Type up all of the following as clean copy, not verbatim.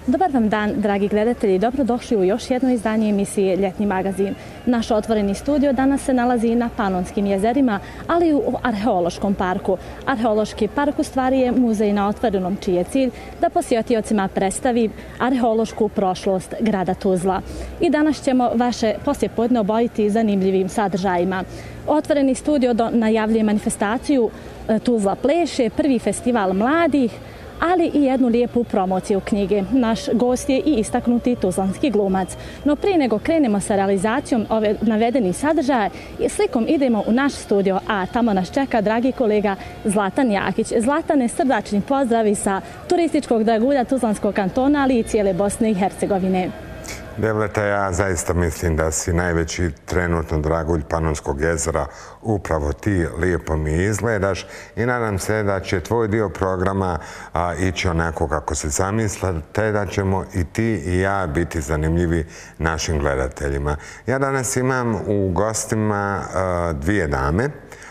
Dobar vam dan, dragi gledatelji. Dobrodošli u još jedno izdanje emisije Ljetni magazin. Naš otvoreni studio danas se nalazi na Panonskim jezerima, ali i u Arheološkom parku. Arheološki park u stvari je muzej na otvorenom čiji je cilj da posjetiocima predstavi arheološku prošlost grada Tuzla. I danas ćemo vaše poslijepodne obojiti zanimljivim sadržajima. Otvoreni studio najavljuje manifestaciju Tuzla pleše, prvi festival mladih, ali i jednu lijepu promociju knjige. Naš gost je i istaknuti tuzlanski glumac. No prije nego krenemo sa realizacijom ove navedenih sadržaja, slikom idemo u naš studio, a tamo nas čeka dragi kolega Zlatan Jakić. Zlatane, srdačni pozdravi sa turističkog dragulja Tuzlanskog kantona, ali i cijele Bosne i Hercegovine. Devleta, ja zaista mislim da si najveći trenutno dragulj Panonskog jezera, upravo ti, lijepo mi izgledaš i nadam se da će tvoj dio programa ići onako kako se zamisla, te da ćemo i ti i ja biti zanimljivi našim gledateljima. Ja danas imam u gostima dvije dame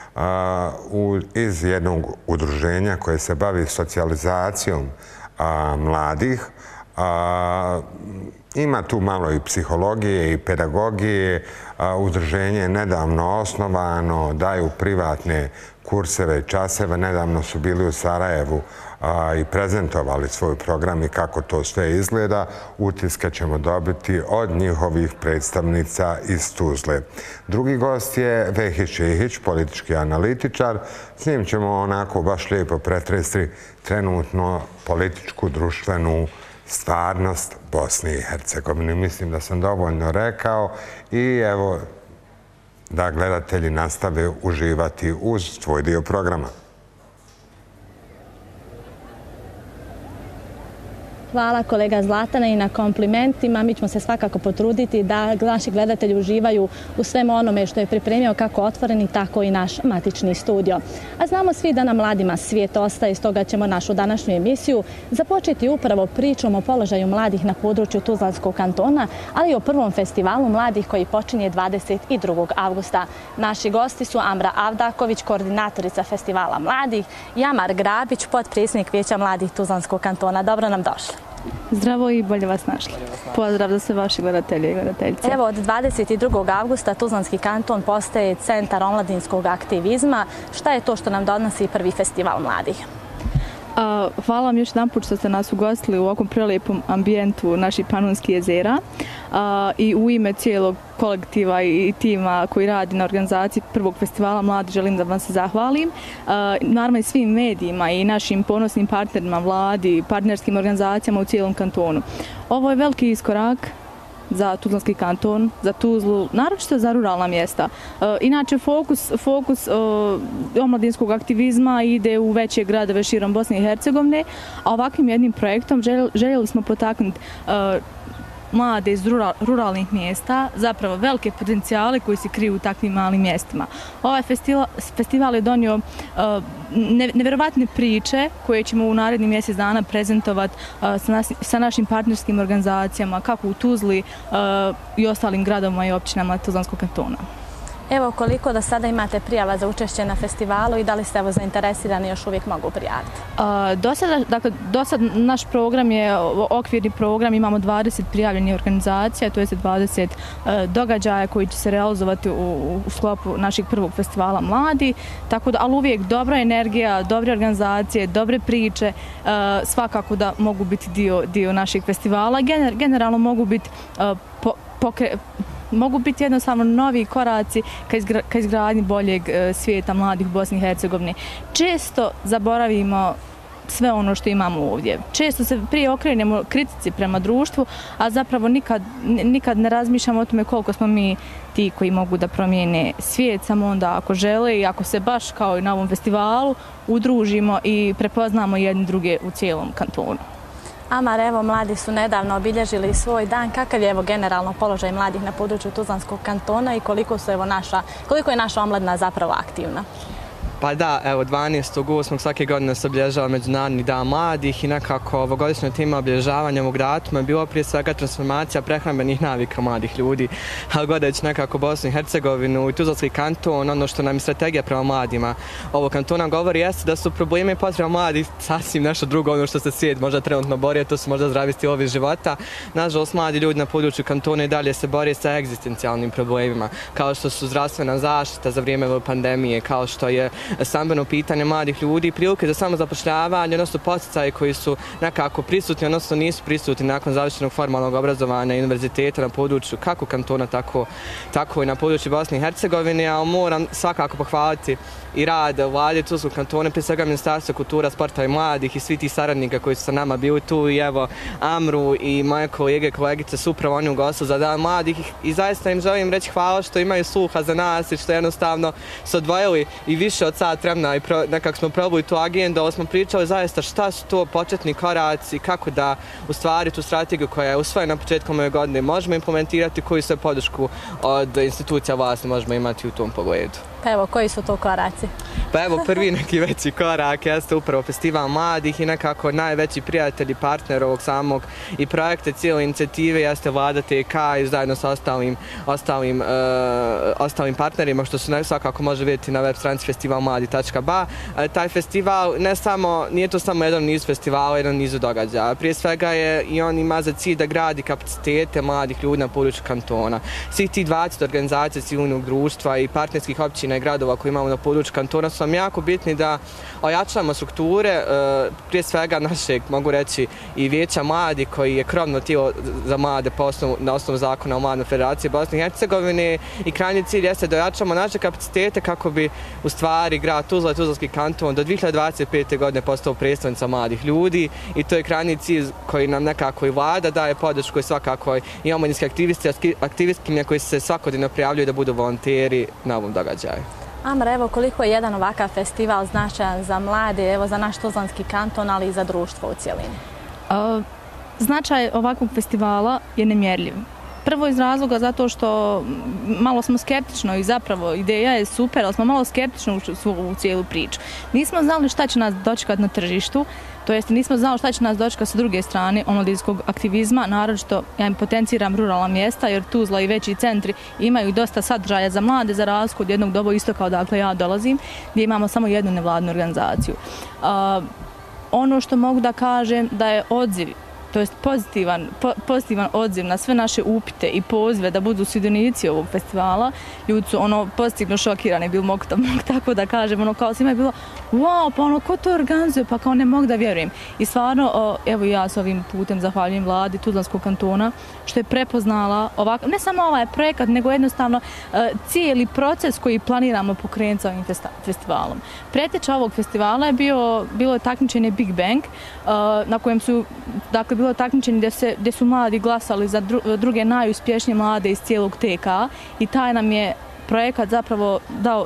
iz jednog udruženja koje se bavi socijalizacijom mladih. Ima tu malo i psihologije i pedagogije. Udruženje je nedavno osnovano, daju privatne kurseve i časeve. Nedavno su bili u Sarajevu i prezentovali svoj program i kako to sve izgleda. Utiske ćemo dobiti od njihovih predstavnica iz Tuzle. Drugi gost je Vehić Šihić, politički analitičar. S njim ćemo onako baš lijepo pretresti trenutno političku, društvenu stvarnost Bosne i Hercegovine. Mislim da sam dovoljno rekao i evo da gledatelji nastave uživati uz tvoj dio programa. Hvala kolega Zlatana i na komplimentima. Mi ćemo se svakako potruditi da naši gledatelji uživaju u svemu onome što je pripremio kako otvoreni, tako i naš matični studio. A znamo svi da nam mladima svijet ostaje, stoga ćemo našu današnju emisiju započeti upravo pričom o položaju mladih na području Tuzlanskog kantona, ali i o prvom festivalu mladih koji počinje 22. avgusta. Naši gosti su Amra Avdaković, koordinatorica festivala mladih, i Amar Grabić, potpredsjednik Vijeća mladih Tuzlanskog kantona. Dobro nam došli. Zdravo i bolje vas našli. Pozdrav za sve vaši gledatelje i gledateljice. Evo, od 22. avgusta Tuzlanski kanton postaje centar omladinskog aktivizma. Šta je to što nam donosi prvi festival mladih? Hvala vam još jedanput što ste nas ugostili u ovakvom prelijepom ambijentu naših Panonskih jezera i u ime cijelog kolektiva i tima koji radi na organizaciji prvog festivala mladih želim da vam se zahvalim. Naravno i svim medijima i našim ponosnim partnerima, vladi, partnerskim organizacijama u cijelom kantonu. Ovo je veliki iskorak za Tuzlanski kanton, za Tuzlu, naročito za ruralna mjesta. Inače, fokus omladinskog aktivizma ide u veće gradove širom Bosne i Hercegovine, a ovakvim jednim projektom željeli smo potaknuti mlade iz ruralnih mjesta, zapravo velike potencijale koji se kriju u takvim malim mjestima. Ovaj festival je donio nevjerovatne priče koje ćemo u narednih mjesec dana prezentovati sa našim partnerskim organizacijama, kako u Tuzli i ostalim gradovima i općinama Tuzlanskog kantona. Evo, koliko do sada imate prijava za učešće na festivalu i da li ste zainteresirani još uvijek mogu prijaviti? Do sada naš program je okvirni program, imamo 20 prijavljenih organizacija, to je 20 događaja koji će se realizovati u sklopu našeg prvog festivala mladi, tako da, ali uvijek dobra energija, dobre organizacije, dobre priče, svakako da mogu biti dio našeg festivala. Generalno mogu biti jednostavno novi koraci ka izgradnji boljeg svijeta mladih u Bosni i Hercegovini. Često zaboravimo sve ono što imamo ovdje. Često se prije okrenemo kritici prema društvu, a zapravo nikad ne razmišljamo o tome koliko smo mi ti koji mogu da promijene svijet, samo onda ako žele i ako se baš kao i na ovom festivalu udružimo i prepoznamo jedni druge u cijelom kantonu. Amar, evo, mladi su nedavno obilježili svoj dan. Kakav je generalno položaj mladih na području Tuzlanskog kantona i koliko je naša omladina zapravo aktivna? Pa da, evo 12.8. svake godine se obilježava Međunarodni dan mladih i nekako ovogodišnja tema obilježavanja ovog datuma je bilo prije svega transformacija prehrambenih navika mladih ljudi. Ali gledajući nekako Bosnu i Hercegovinu i Tuzlanski kanton, ono što nam je strategija prema mladima ovog kantona govori jeste da su problemi i potreba mladih sasvim nešto drugo, ono što se svijet možda trenutno bori, to su možda zdravi stilovi života. Nažalost, mladi ljudi na području kantona i dalje se bore sa egzistencijalnim problemima, kao što su zdravstvena zaštita za vrijeme pandemije, kao što je stambeno pitanje mladih ljudi, prilike za samozapošljavanje, odnosno poticaje koji su nekako prisutni, odnosno nisu prisutni nakon završenog formalnog obrazovanja i univerziteta na području kako kantona, tako i na području Bosne i Hercegovine, a moram svakako pohvaliti i rad vlade Tuzlanskog kantona, prije svega Ministarstva kultura, sporta i mladih i svi ti saradnika koji su sa nama bili tu i evo Amru i moje kolege, kolegice su upravo oni ugostili za dan mladih i zaista im želim reći hvala što imaju sluha za nas i što jednostavno su odvojili i više od sat vremena i nekako smo probali tu agendu, ali smo pričali zaista šta su to početni koraci, kako da u stvari tu strategiju koja je usvojena na početku ove godine možemo implementirati, koju sve podršku od institucija vlasti možemo imati u tom pogledu. Pa evo, koji su to koraci? Pa evo, prvi neki veći korak jeste upravo Festival mladih i nekako najveći prijatelj i partner ovog samog i projekte cijele inicijative jeste Vlada TK i zajedno sa ostalim partnerima, što se svakako može vidjeti na web stranici festivalmladi.ba. Taj festival nije to samo jedan niz festivala, jedan niz događaja. Prije svega je i on ima za cilj da gradi kapacitete mladih ljudi na području kantona. Svih tih 20 organizacija civilnog društva i partnerskih općina i gradova koji imamo na području kantona su nam jako bitni da ojačamo strukture, prije svega našeg, mogu reći, i Vijeća mladih koji je krovno tijelo za mlade na osnovu zakona o Mladoj federaciji Bosne i Hercegovine i krajnji cilj jeste da ojačamo naše kapacitete kako bi u stvari grad Tuzla i Tuzlanski kanton do 2025. godine postao predstavnica mladih ljudi i to je krajnji cilj koji nam nekako i vlada daje podršku i svakako i omladinski aktivistkinje koji se svakodnevno prijavljuju da budu volonteri na ovom događaju. Amra, evo koliko je jedan ovakav festival značajan za mlade, evo za naš Tuzlanski kanton, ali i za društvo u cijelini? Značaj ovakvog festivala je nemjerljiv. Prvo iz razloga zato što malo smo skeptično i zapravo ideja je super, ali smo malo skeptično u cijelu priču. Nismo znali šta će nas dočekati na tržištu, to jest nismo znali šta će nas dočekati sa druge strane omladinskog aktivizma, naročito ja im potenciram ruralna mjesta jer Tuzla i veći centri imaju dosta sadržaja za mlade za razliku od jednog Doboj istoka odakle ja dolazim, gdje imamo samo jednu nevladnu organizaciju. Ono što mogu da kažem da je odziv, to jest pozitivan odziv na sve naše upite i pozive da budu sudionici ovog festivala. Ljudi su pozitivno šokirani bili, mogu tako da kažem, kao svima je bilo wow, pa ko to organizuje, pa kao ne mogu da vjerujem. I stvarno, evo ja s ovim putem zahvaljujem vladi Tuzlanskog kantona što je prepoznala ne samo ovaj projekat, nego jednostavno cijeli proces koji planiramo pokrenuti sa ovim festivalom. Preteča ovog festivala je bilo je takmičenje Big Bang, na kojem su, dakle, bilo takmičenje gdje su mladi glasali za druge najuspješnije mlade iz cijelog TK i taj nam je projekat zapravo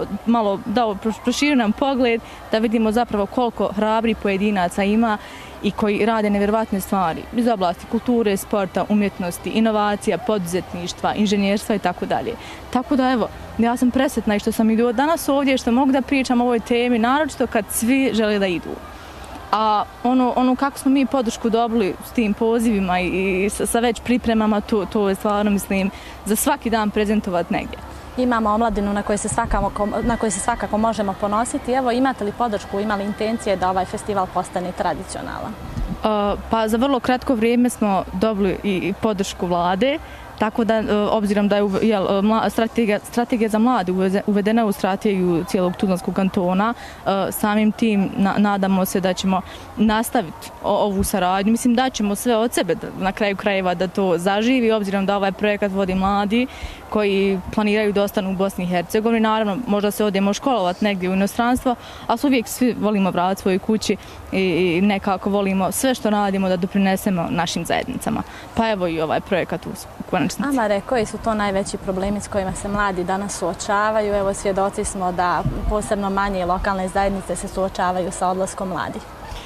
proširio nam pogled da vidimo zapravo koliko hrabri pojedinaca ima i koji rade nevjerovatne stvari iz oblasti kulture, sporta, umjetnosti, inovacija, poduzetništva, inženjerstva i tako dalje. Tako da evo, ja sam presretna i što sam i danas ovdje, što mogu da pričam o ovoj temi, naročito kad svi žele da idu. A ono kako smo mi podršku dobili s tim pozivima i sa već pripremama, to je stvarno, mislim, za svaki dan prezentovati negdje. Imamo omladinu na kojoj se svakako možemo ponositi. Evo, imate li podršku, imali intencije da ovaj festival postane tradicionalan? Pa za vrlo kratko vrijeme smo dobili i podršku vlade, tako da, obzirom da je strategija za mlade uvedena u strategiju cijelog Tuzlanskog kantona, samim tim nadamo se da ćemo nastaviti ovu saradnju. Mislim da ćemo sve od sebe na kraju krajeva da to zaživi, obzirom da ovaj projekat vodi mladi koji planiraju da ostanu u Bosni i Hercegovini. Naravno, možda se odemo školovati negdje u inostranstvo, ali uvijek svi volimo vratiti svojoj kući i nekako volimo sve što radimo da doprinesemo našim zajednicama. Pa evo i ovaj projekat u konačnici. Amare, koji su to najveći problemi s kojima se mladi danas suočavaju? Evo, svjedoci smo da posebno manje lokalne zajednice se suočavaju sa odlaskom mladih.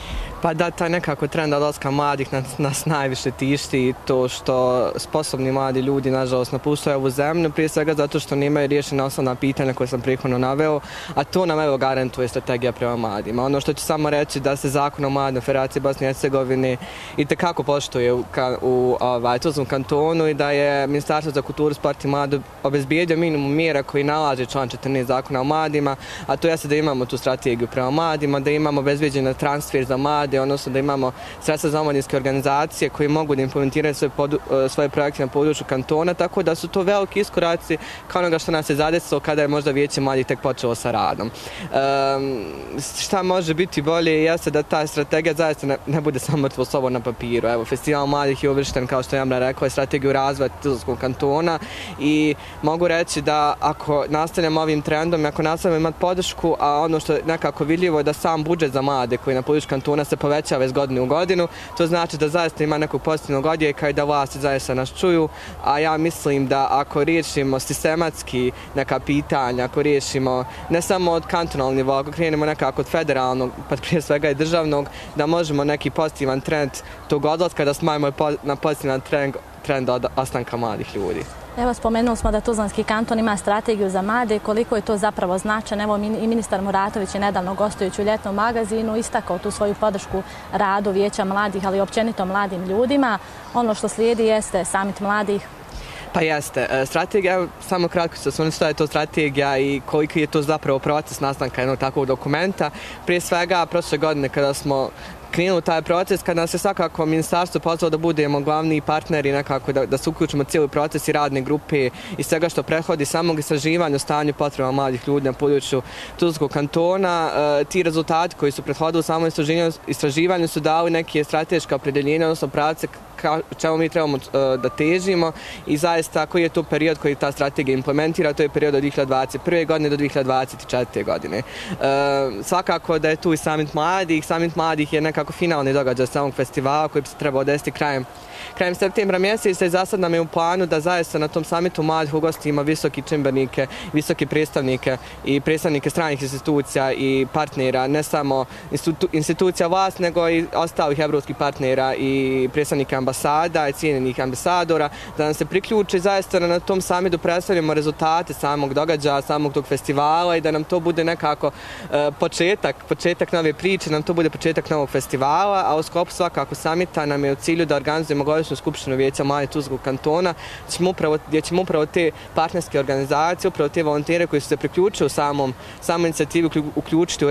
Pa da, taj nekako trend odlaska mladih nas najviše tišti, to što sposobni mladi ljudi nažalost napuštaju ovu zemlju, prije svega zato što nemaju riješene osnovna pitanja koje sam prethodno naveo, a to nam evo garantuje strategija prema mladima. Ono što ću samo reći da se Zakon o mladima Federacije Bosne i Hercegovine itekako poštuje u Tuzlanskom kantonu i da je Ministarstvo za kulturu, sport i mladu obezbijedio minimum mjera koji nalaže član 14 Zakona o mladima, a to jeste da imamo tu strategiju prema mladima, da imamo obezbijeđen transfer za mlade, odnosno da imamo sredstva za omladinske organizacije koji mogu da implementiraju svoje projekte na području kantona, tako da su to veliki iskoraci kao onoga što nas je zadesilo kada je možda Vijeće mladih tek počelo sa radom. Šta može biti bolje jeste da ta strategija zaista ne bude samo mrtvo slovo na papiru. Evo, Festival mladih je uvršten, kao što je Amra rekla, strategiju razvoja Tuzlanskog kantona i mogu reći da ako nastavljamo ovim trendom, ako nastavljamo imati podršku, a ono što je nekako vidljivo je da sam budžet za mlade koji na području kantona se povećava iz godine u godinu, to znači da zaista ima nekog pozitivnog odjeka i da vlasti zaista nas čuju, a ja mislim da ako riješimo sistematski neka pitanja, ako riješimo ne samo od kantonalnog nivoa, ako krenemo nekako od federalnog, pa prije svega i državnog, da možemo neki pozitivan trend tog odlaska, da smanjimo na pozitivan trend od ostanka mladih ljudi. Evo, spomenuli smo da Tuzlanski kanton ima strategiju za mlade, koliko je to zapravo značajno. Evo, i ministar Muratović je nedavno gostujući u ljetnom magazinu istakao tu svoju podršku radu Vijeća mladih, ali i općenito mladim ljudima. Ono što slijedi jeste Samit mladih. Pa jeste. Strategija, samo kratko se osvrnuti što je to strategija i koliko je to zapravo proces nastanka jednog takvog dokumenta. Prije svega, prošle godine kada smo krenuli taj proces, kada nas je svakako ministarstvo pozvalo da budemo glavni partneri, nekako da se uključimo cijeli proces i radne grupe i svega što prehodi samog istraživanja o stanju potreba mladih ljudi na području Tuzlanskog kantona. Ti rezultati koji su prethodili samom istraživanju su dali neke strateške opredjeljenja, odnosno pravce čemu mi trebamo da težimo i zaista koji je to period koji ta strategija implementira, to je period od 2021. godine do 2024. godine. Svakako da je tu i Samit mladih. Samit mladih je nekako finalni događaj samog festivala koji bi se trebao desiti krajem septembra mjeseca i za sad nam je u planu da zaista na tom samitu mladih ugostimo visoki čimbenike, visoki predstavnike i predstavnike stranih institucija i partnera, ne samo institucija vlast, nego i ostalih evropskih partnera i predstavnika ambasada i cijenjenih ambasadora, da nam se priključi zaista na tom samitu predstavljamo rezultate samog događaja, samog tog festivala i da nam to bude nekako početak nove priče, nam to bude početak novog festivala, a u sklopu svakako samita nam je u cilju da organizujemo godišnju skupštinu Vijeća mladih Tuzlanskog kantona, gdje ćemo upravo te partnerske organizacije, upravo te volontere koji su se priključili u samu inicijativu uključiti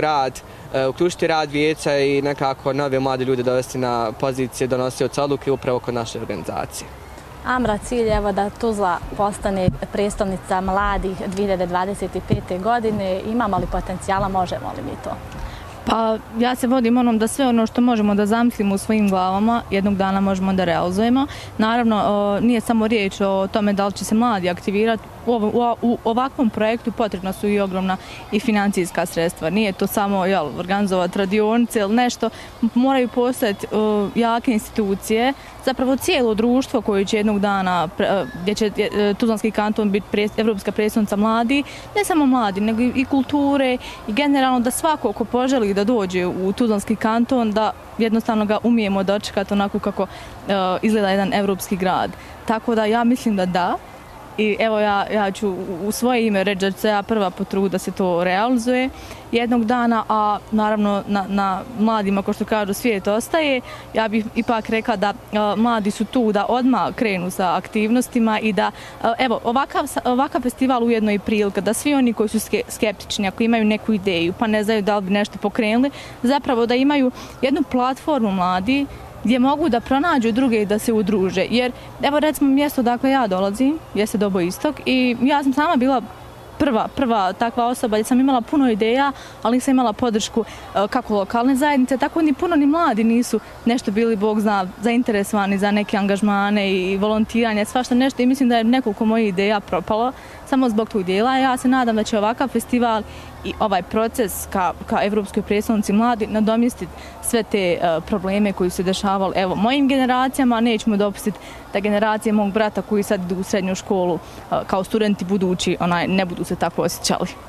u rad vijeća i nekako nove mlade ljude dovesti na pozicije donosioca odluke upravo kod naše organizacije. Amra, cilj je da Tuzla postane prijestolnica mladih 2025. godine. Imamo li potencijala, možemo li mi to? Pa ja se vodim onom da sve ono što možemo da zamislimo u svojim glavama jednog dana možemo da realizujemo. Naravno, nije samo riječ o tome da li će se mladi aktivirati. U ovakvom projektu potrebna su i ogromna i financijska sredstva. Nije to samo organizovati radionice ili nešto. Moraju postojati jake institucije, zapravo cijelo društvo koje će jednog dana, gdje će Tuzlanski kanton biti evropska predstavnica mladi, ne samo mladi, nego i kulture i generalno da svako ko poželi da dođe u Tuzlanski kanton, da jednostavno ga umijemo dočekati onako kako izgleda jedan evropski grad. Tako da ja mislim da da. I evo ja ću u svoje ime reći da ću se ja prva potruditi da se to realizuje jednog dana, a naravno na mladima, kao što kažu, svijet ostaje. Ja bih ipak rekla da mladi su tu da odmah krenu sa aktivnostima i da, evo, ovakav festival ujedno i prilika da svi oni koji su skeptični, ako imaju neku ideju pa ne znaju da li bi nešto pokrenuli, zapravo da imaju jednu platformu mladi gdje mogu da pronađu druge i da se udruže. Jer, evo recimo mjesto dakle ja dolazim, jeste Dobo Istok i ja sam sama bila prva takva osoba gdje sam imala puno ideja, ali nisam imala podršku kako lokalne zajednice, tako ni puno ni mladi nisu nešto bili, Bog zna, zainteresovani za neke angažmane i volontiranje, svašta nešto i mislim da je nekoliko mojih ideja propalo samo zbog tog dijela. Ja se nadam da će ovakav festival i ovaj proces ka Evropskoj predstavnici mladi nadomjestiti sve te probleme koji su se dešavali. Evo, mojim generacijama nećemo dopustiti da generacije mog brata koji sad idu u srednju školu kao studenti budući ne budu se tako osjećali.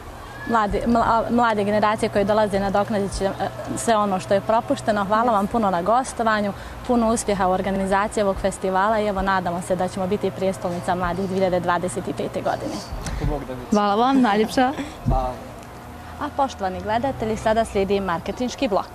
mlade generacije koje dolaze nadoknadit će sve ono što je propušteno. Hvala vam puno na gostovanju, puno uspjeha u organizaciji ovog festivala i evo nadamo se da ćemo biti prijestolnica mladih 2025. godine. Hvala vam, najljepša. A poštovani gledatelji, sada slijedi marketinški blok.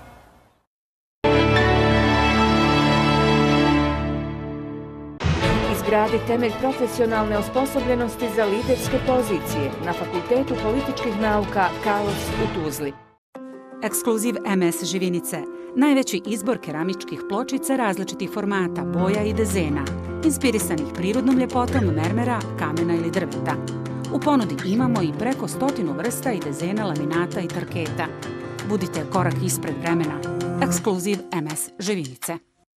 Izgradi temelj profesionalne osposobljenosti za liderske pozicije na Fakultetu političkih nauka Karlovs u Tuzli. Ekskluziv MS Živinice. Najveći izbor keramičkih pločica različitih formata, boja i dezena, inspirisanih prirodnom ljepotom mermera, kamena ili drveta. U ponudi imamo i preko 100 vrsta i dezena laminata i tarketa. Budite korak ispred vremena. Ekskluziv MS Živinice.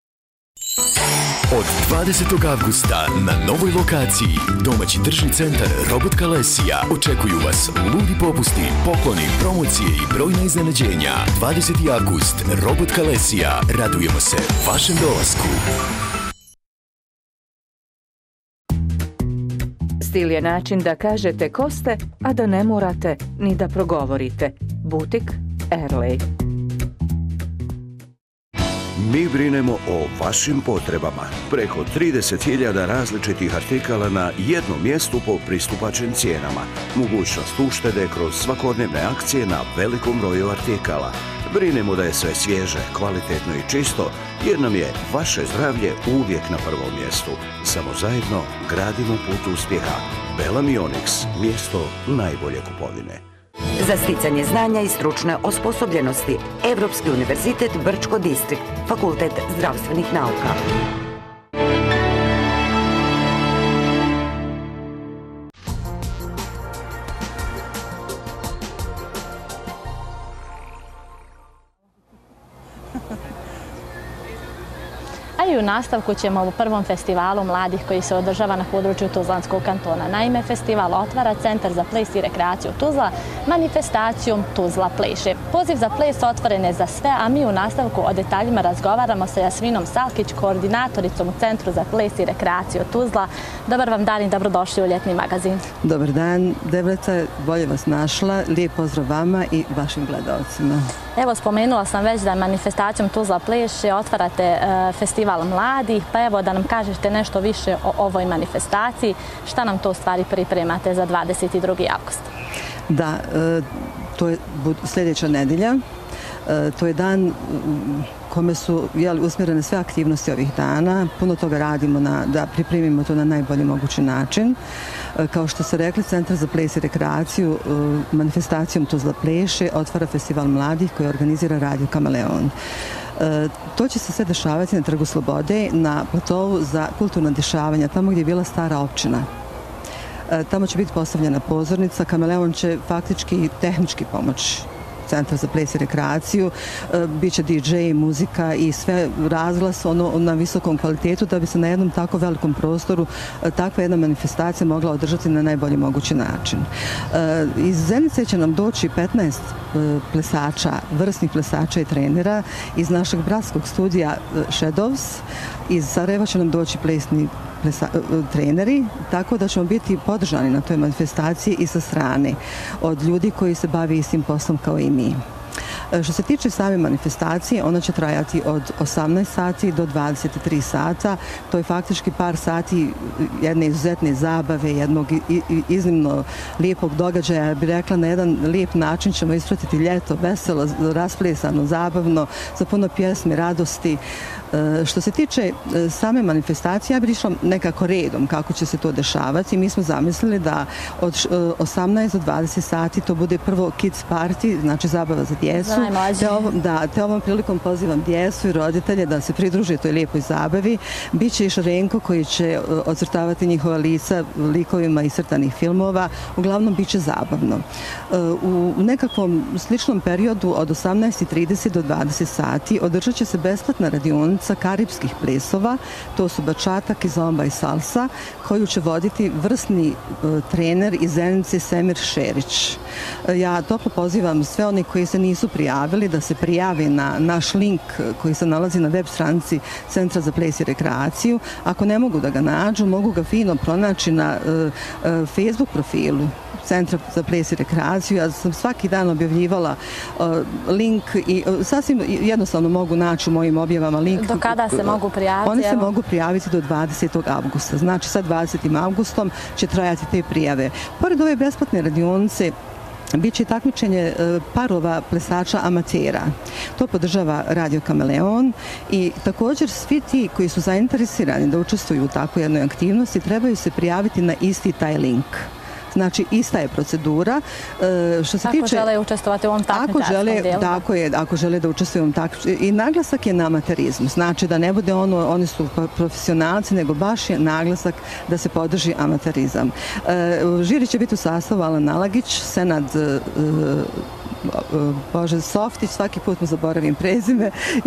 Od 20. avgusta na novoj lokaciji domaći tržni centar Robot Kalesija očekuju vas ludi popusti, pokloni, promocije i brojna iznenađenja. 20. avgust, Robot Kalesija. Radujemo se vašem dolasku. Stil je način da kažete ko ste, a da ne morate ni da progovorite. Butik Airlay. Mi brinemo o vašim potrebama. Preko 30.000 različitih artikala na jednom mjestu po pristupačnim cijenama. Mogućnost uštede kroz svakodnevne akcije na velikom broju artikala. Brinemo da je sve svježe, kvalitetno i čisto, jer nam je vaše zdravlje uvijek na prvom mjestu. Samo zajedno gradimo put uspjeha. Bellamy Onyx, mjesto najbolje kupovine. Za sticanje znanja i stručne osposobljenosti, Evropski univerzitet Brčko distrikt, Fakultet zdravstvenih nauka. A i u nastavku ćemo u prvom festivalu mladih koji se održava na području Tuzlanskog kantona. Naime, festival otvara Centar za ples i rekreaciju Tuzla manifestacijom Tuzla pleše. Poziv za ples otvoren je za sve, a mi u nastavku o detaljima razgovaramo sa Jasminom Salkić, koordinatoricom u Centru za ples i rekreaciju Tuzla. Dobar vam dan i dobrodošli u ljetni magazin. Dobar dan, Devleta, bolje vas našla. Lijep pozdrav vama i vašim gledalcima. Evo, spomenula sam već da manifestacijom Tuzla pleše otvarate festival mladih, pa evo da nam kažete nešto više o ovoj manifestaciji. Šta nam to u stvari pripremate za 22. avgust? Da, to je sljedeća nedjelja. To je dan kome su usmjerene sve aktivnosti ovih dana. Puno toga radimo da pripremimo to na najbolji mogući način. Kao što ste rekli, Centar za ples i rekreaciju manifestacijom Tuzla pleše otvara festival mladih koji organizira Radio Kameleon. To će se sve dešavati na Trgu Slobode, na platovu za kulturna dešavanja, tamo gdje je bila stara općina. Tamo će biti postavljena pozornica, Kameleon će faktički tehnički pomoći Centar za ples i rekreaciju, biće DJ, muzika i sve razglas na visokom kvalitetu da bi se na jednom tako velikom prostoru takva jedna manifestacija mogla održati na najbolji mogući način. Iz Zenice će nam doći 15 plesača, vrsnih plesača i trenera iz našeg bratskog studija Shadows. Iz Sarajeva će nam doći plesni treneri, tako da ćemo biti podržani na toj manifestaciji i sa strane od ljudi koji se bave istim poslom kao i mi. Što se tiče same manifestacije, ona će trajati od 18 sati do 23 sata. To je faktički par sati jedne izuzetne zabave, jednog iznimno lijepog događaja. Ja bih rekla, na jedan lijep način ćemo ispratiti ljeto, veselo, rasplesano, zabavno, sa puno pjesmi, radosti. Što se tiče same manifestacije, ja bih išla nekako redom kako će se to dešavati. Mi smo zamislili da od 18 do 20 sati to bude prvo kids party, znači zabava za djecu. Te ovom prilikom pozivam djecu i roditelje da se pridruže toj lijepoj zabavi. Biće i Šarenko koji će ocrtavati njihova lica likovima iz crtanih filmova. Uglavnom, biće zabavno. U nekakvom sličnom periodu od 18:30 do 20 sati održat će se besplatna radionica tanca karipskih plesova, to su bačata, kizomba i salsa, koju će voditi vrsni trener iz Zenice Semir Šerić. Ja toplo pozivam sve oni koji se nisu prijavili da se prijave na naš link koji se nalazi na web stranici Centra za ples i rekreaciju. Ako ne mogu da ga nađu, mogu ga fino pronaći na Facebook profilu Centra za ples i rekreaciju. Ja sam svaki dan objavljivala link i sasvim jednostavno mogu naći u mojim objavama link. Do kada se mogu prijaviti? Oni se mogu prijaviti do 20. avgusta. Znači sad 20. avgustom će trajati te prijave. Pored ove besplatne radionice, biće takmičenje parova plesača amatera. To podržava Radio Kameleon i također svi ti koji su zainteresirani da učestvuju u takvoj jednoj aktivnosti trebaju se prijaviti na isti taj link. Znači, ista je procedura. Ako žele učestvovati u ovom takmičarskom dijelu? Tako je, ako žele da učestvuju u ovom takmičarskom. I naglasak je na amaterizmu. Znači, da ne bude oni su profesionalci, nego baš je naglasak da se podrži amaterizam. Žiri će biti u sastavu Alan Alagić, Senad Bože Softić, svaki put mu zaboravim prezime,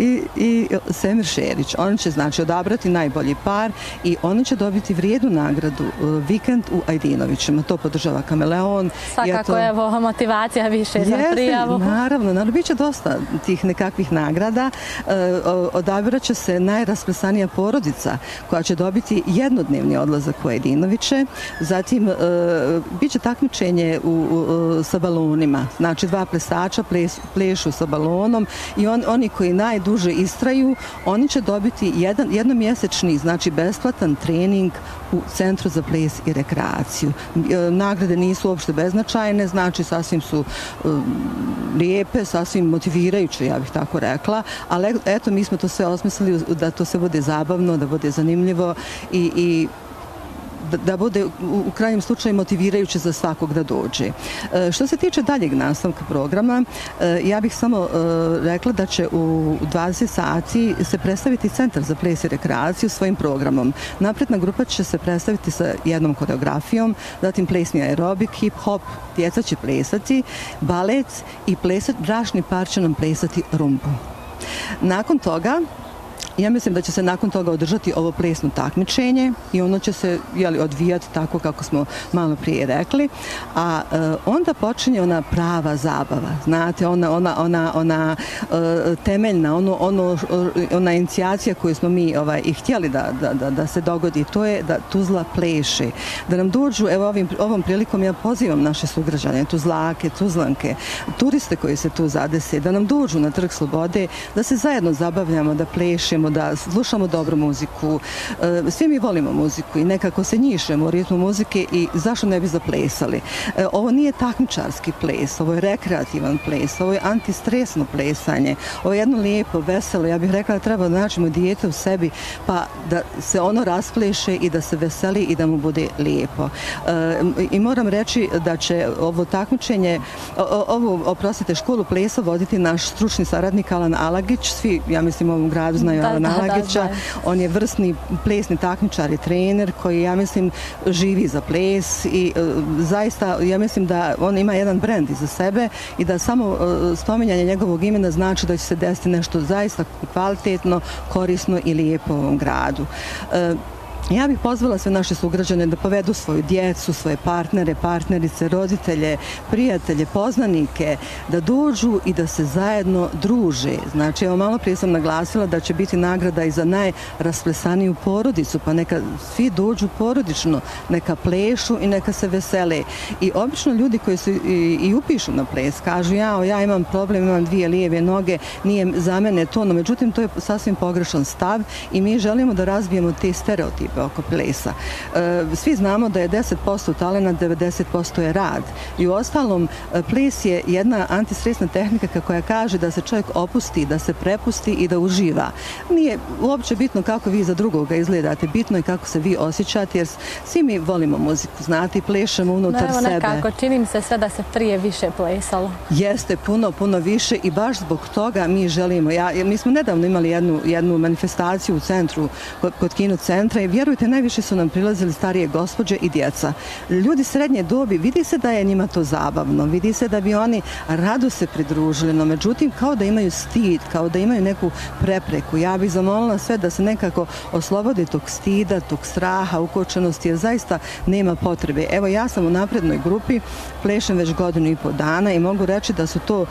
i Semir Šerić. Oni će znači odabrati najbolji par i oni će dobiti vrijednu nagradu Vikend u Ajdinovićima. To podržava Kameleon. Svakako evo motivacija više za prijavu. Naravno, bit će dosta tih nekakvih nagrada. Odabirat će se najrasplesanija porodica koja će dobiti jednodnevni odlazak u Ajdinoviće. Zatim bit će takmičenje sa balonima. Znači dva plesača plešu sa balonom i oni koji najduže istraju, oni će dobiti jednomjesečni, znači besplatan trening u Centru za ples i rekreaciju. Nagrade nisu uopšte beznačajne, znači sasvim su lijepe, sasvim motivirajuće, ja bih tako rekla, ali eto mi smo to sve osmislili da to se bude zabavno, da bude zanimljivo i da bude u krajnjem slučaju motivirajuće za svakog da dođe. Što se tiče daljeg nastavka programa, ja bih samo rekla da će u 20 sati se predstaviti Centar za ples i rekreaciju svojim programom. Napredna grupa će se predstaviti sa jednom koreografijom, zatim plesni aerobik, hip-hop, djeca će plesati, balet i bračni par će nam plesati rumbu. Nakon toga, ja mislim da će se nakon toga održati ovo plesno takmičenje i ono će se odvijati tako kako smo malo prije rekli, a onda počinje ona prava zabava, znate, ona temeljna, ona inicijacija koju smo mi i htjeli da se dogodi, to je da Tuzla pleše, da nam dođu, evo ovom prilikom ja pozivam naše sugrađane, Tuzlake, Tuzlanke, turiste koji se tu zadese, da nam dođu na Trg slobode, da se zajedno zabavljamo, da plešemo, da slušamo dobru muziku. Svi mi volimo muziku i nekako se njišemo u ritmu muzike i zašto ne bi zaplesali. Ovo nije takmičarski ples, ovo je rekreativan ples, ovo je antistresno plesanje, ovo je jedno lijepo, veselo, ja bih rekla da treba da nađemo dijete u sebi pa da se ono raspleše i da se veseli i da mu bude lijepo. I moram reći da će ovo takmičenje, školu plesa voditi naš stručni saradnik Alan Alagić, svi, ja mislim, u ovom gradu znaju Alana Alagića. On je vrsni plesni takmičar i trener koji, ja mislim, živi za ples i zaista, ja mislim da on ima jedan brend iza sebe i da samo spominjanje njegovog imena znači da će se desiti nešto zaista kvalitetno, korisno i lijepo u ovom gradu. Ja bih pozvala sve naše sugrađane da povedu svoju djecu, svoje partnere, partnerice, roditelje, prijatelje, poznanike, da dođu i da se zajedno druže. Znači, evo malo prije sam naglasila da će biti nagrada i za najrasplesaniju porodicu, pa neka svi dođu porodično, neka plešu i neka se vesele. I obično ljudi koji se i upišu na ples kažu ja imam problem, imam dvije lijeve noge, nije za mene to, no međutim to je sasvim pogrešan stav i mi želimo da razbijemo te stereotipe oko plesa. Svi znamo da je 10% talenat, 90% je rad. I u ostalom, ples je jedna antistresna tehnika koja kaže da se čovjek opusti, da se prepusti i da uživa. Nije uopće bitno kako vi za drugoga izgledate, bitno je kako se vi osjećate, jer svi mi volimo muziku, znate, i plešemo unutar sebe. Nekako, čini mi se sve da se prije više plesalo. Jeste, puno više i baš zbog toga mi želimo. Mi smo nedavno imali jednu manifestaciju u centru, kod Kino centra i vjerujte, najviše su nam prilazili starije gospođe i djeca. Ljudi srednje dobi, vidi se da je njima to zabavno, vidi se da bi oni rado se pridružili, no međutim kao da imaju stid, kao da imaju neku prepreku. Ja bih zamolila sve da se nekako oslobodi tog stida, tog straha, ukočenosti, jer zaista nema potrebe. Evo, ja sam u naprednoj grupi, plešem već 1,5 godinu dana i mogu reći da su to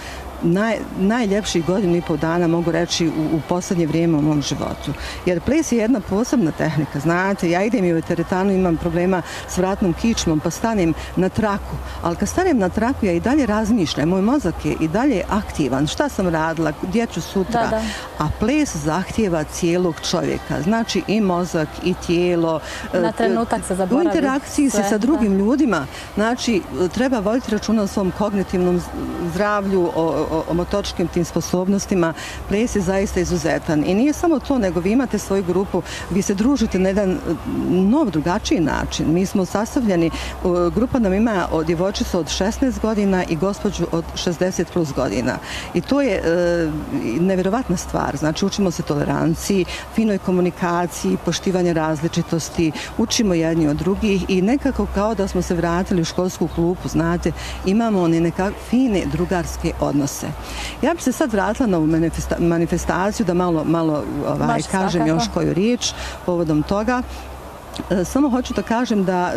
najljepših 1,5 godina dana, mogu reći, u posljednje vrijeme u mom životu. Jer ples je jedna posebna tehnika, znate, ja idem i u teretanu, imam problema s vratnom kičmom, pa stanem na traku, ali kad stanem na traku ja i dalje razmišljam, moj mozak je i dalje aktivan, šta sam radila, gdje ću sutra, a ples zahtijeva cijelog čovjeka, znači i mozak i tijelo, na trenutak se zaboravi u interakciji se sa drugim ljudima, znači treba voditi računa o svom kognitivnom zdravlju, o motoričkim tim sposobnostima. Ples je zaista izuzetan. I nije samo to, nego vi imate svoju grupu, vi se družite na jedan nov, drugačiji način. Mi smo sastavljeni, grupa nam ima djevojčicu od 16 godina i gospođu od 60 plus godina. I to je nevjerovatna stvar. Znači, učimo se toleranciji, finoj komunikaciji, poštivanje različitosti, učimo jedni od drugih i nekako kao da smo se vratili u školsku klupu, znate, imamo oni nekako fine drugarske odnose. Ja bih se sad vratila na ovu manifestaciju da malo kažem još koju riječ povodom toga. Samo hoću da kažem da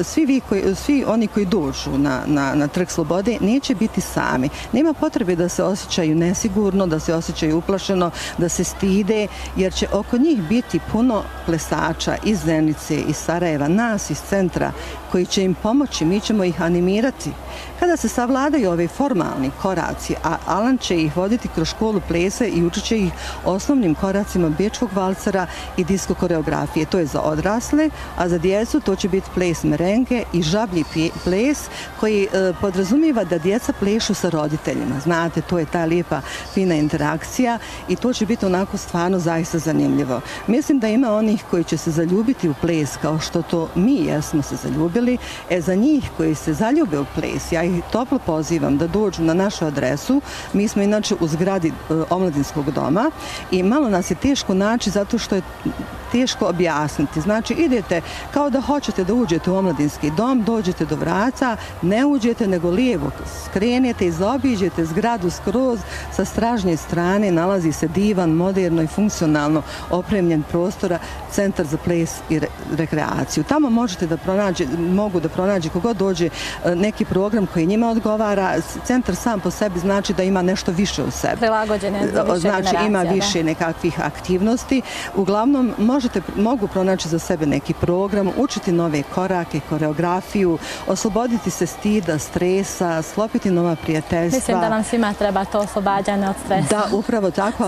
svi oni koji dođu na Trg slobode neće biti sami. Nema potrebe da se osjećaju nesigurno, da se osjećaju uplašeno, da se stide, jer će oko njih biti puno plesača iz Zenice, iz Sarajeva, nas iz centra, koji će im pomoći, mi ćemo ih animirati. Kada se savladaju ove formalni koraci, a Alan će ih voditi kroz školu plesa i učit će ih osnovnim koracima bečkog valcera i disko koreografije. To je za odrasle, a za djecu to će biti ples merenge i žablji ples koji podrazumijeva da djeca plešu sa roditeljima. Znate, to je ta lijepa, fina interakcija i to će biti onako stvarno zaista zanimljivo. Mislim da ima onih koji će se zaljubiti u ples kao što to mi jesmo se zaljubili. Za njih koji se zaljube u ples, ja ih toplo pozivam da dođu na našu adresu. Mi smo inače u zgradi Omladinskog doma i malo nas je teško naći zato što je teško objasniti. Znači, idete kao da hoćete da uđete u Omladinski dom, dođete do vrata, ne uđete nego lijevo skrenete i zaobiđete zgradu skroz. Sa stražnje strane nalazi se divan, moderno i funkcionalno opremljen prostora, centar za ples i rekreaciju. Tamo mogu da pronađe kogod dođe neki program koji njima odgovara. Centar sam po sebi znači da ima nešto više u sebi. Prilagođen je za više generacija. Znači, ima više nekakvih aktivnosti. Uglavnom, mogu pronaći za sebe neki program, učiti nove korake, koreografiju, osloboditi se stida, stresa, sklopiti nova prijateljstva. Mislim da nam svima treba to oslobađanje od stresa. Da, upravo tako,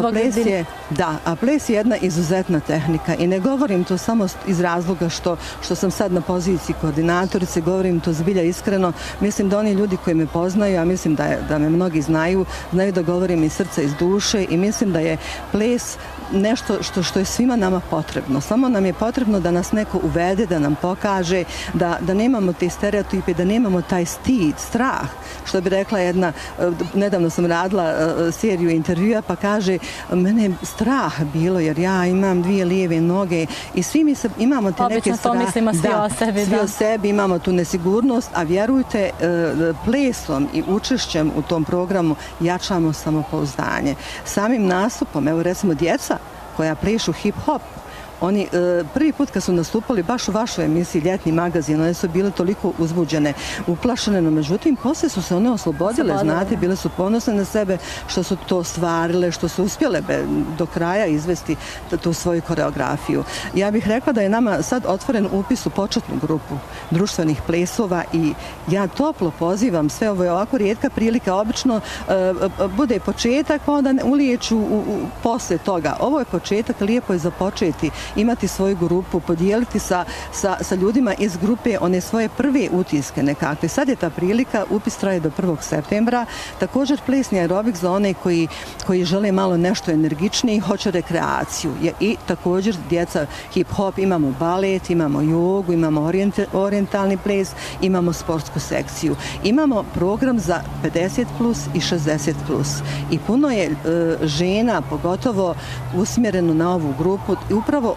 a ples je jedna izuzetna tehnika i ne govorim to samo iz razloga što sam sad na poziciji koordinatorice, govorim to zbilja iskreno. Mislim da oni ljudi koji me poznaju, a mislim da me mnogi znaju da govorim iz srca, iz duše i mislim da je ples nešto što je svima nama potrebno. Samo nam je potrebno da nas neko uvede, da nam pokaže, da nemamo te stereotipe, da nemamo taj stid, strah. Što bi rekla jedna, nedavno sam radila seriju intervjua, pa kaže, mene je strah bilo jer ja imam 2 lijeve noge i svi mi imamo te neke strahe. Obično to mislimo svi o sebi. Svi o sebi imamo tu nesigurnost, a vjerujte, plesom i učešćem u tom programu jačamo samopouzdanje. Samim nastupom, evo recimo djeca koja plešu hip-hop, oni prvi put kad su nastupali baš u vašoj emisiji Ljetni magazin, one su bile toliko uzbuđene, uplašene, no međutim poslije su se one oslobodile, znate, bile su ponosne na sebe što su to ostvarile, što su uspjele do kraja izvesti tu svoju koreografiju. Ja bih rekla da je nama sad otvoren upis u početnu grupu društvenih plesova i ja toplo pozivam sve, ovo je ovako rijetka prilika, obično bude početak pa onda ulijeću poslije toga. Ovo je početak, lijepo je započeti, imati svoju grupu, podijeliti sa ljudima iz grupe one svoje prve utiske nekakve. Sad je ta prilika, upis traje do 1. septembra. Također plesni aerobik za one koji žele malo nešto energičnije i hoće rekreaciju. I također djeca hip-hop, imamo balet, imamo jogu, imamo orijentalni ples, imamo sportsku sekciju. Imamo program za 50 plus i 60 plus. I puno je žena, pogotovo usmjereno na ovu grupu, i upravo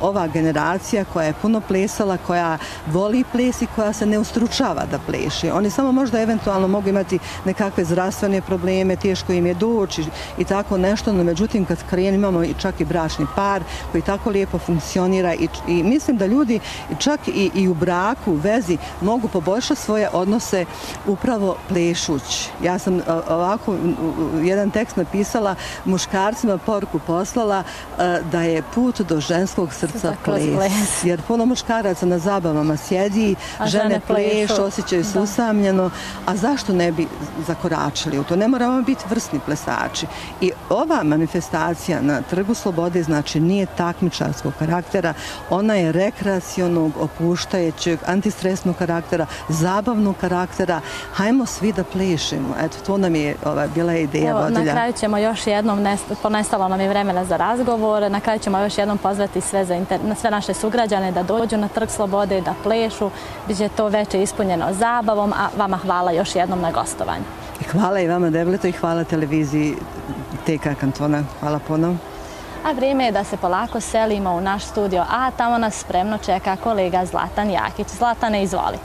ova generacija koja je puno plesala, koja voli ples i koja se ne ustručava da pleši. Oni samo možda eventualno mogu imati nekakve zdravstvene probleme, teško im je doći i tako nešto, no međutim kad imamo čak i bračni par koji tako lijepo funkcionira i mislim da ljudi čak i u braku, u vezi mogu poboljšati svoje odnose upravo plešući. Ja sam ovako jedan tekst napisala, muškarcima poruku poslala da je put do ženskog srca ples. Jer puno muškaraca na zabavama sjedi, žene plešu, osjećaju se usamljeno, a zašto ne bi zakoračili u to? Ne moramo biti vrsni plesači. I ova manifestacija na Trgu slobode znači nije takmičarskog karaktera, ona je rekreacionog, opuštajućeg, antistresnog karaktera, zabavnog karaktera. Hajmo svi da plešimo. Eto, to nam je bila ideja vodilja. Na kraju ćemo još jednom, ponestalo nam je vremena za razgovor, na kraju ćemo još jednom pozvati sve naše sugrađane da dođu na Trg slobode, da plešu. Biće to veće ispunjeno zabavom, a vama hvala još jednom na gostovanju. Hvala i vama, Devleto, i hvala televiziji TK Kantona. Hvala puno. A vrijeme je da se polako selimo u naš studio, a tamo nas spremno čeka kolega Zlatan Jakić. Zlatane, izvoli.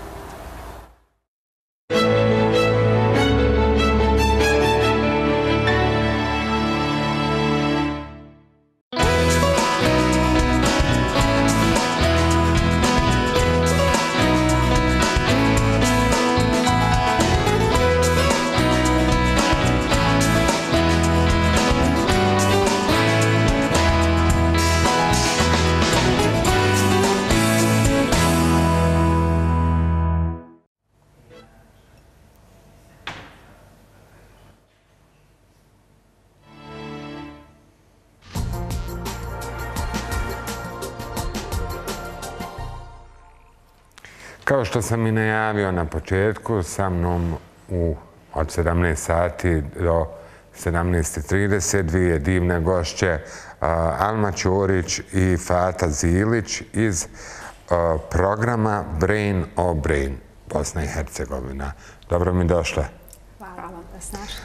Kao što sam i najavio na početku, sa mnom od 17 sati do 17:30 dvije divne gošće, Alma Ćorić i Fata Zilić iz programa Brain o Brain, Bosna i Hercegovina. Dobro mi došle. Hvala vam da ste našli.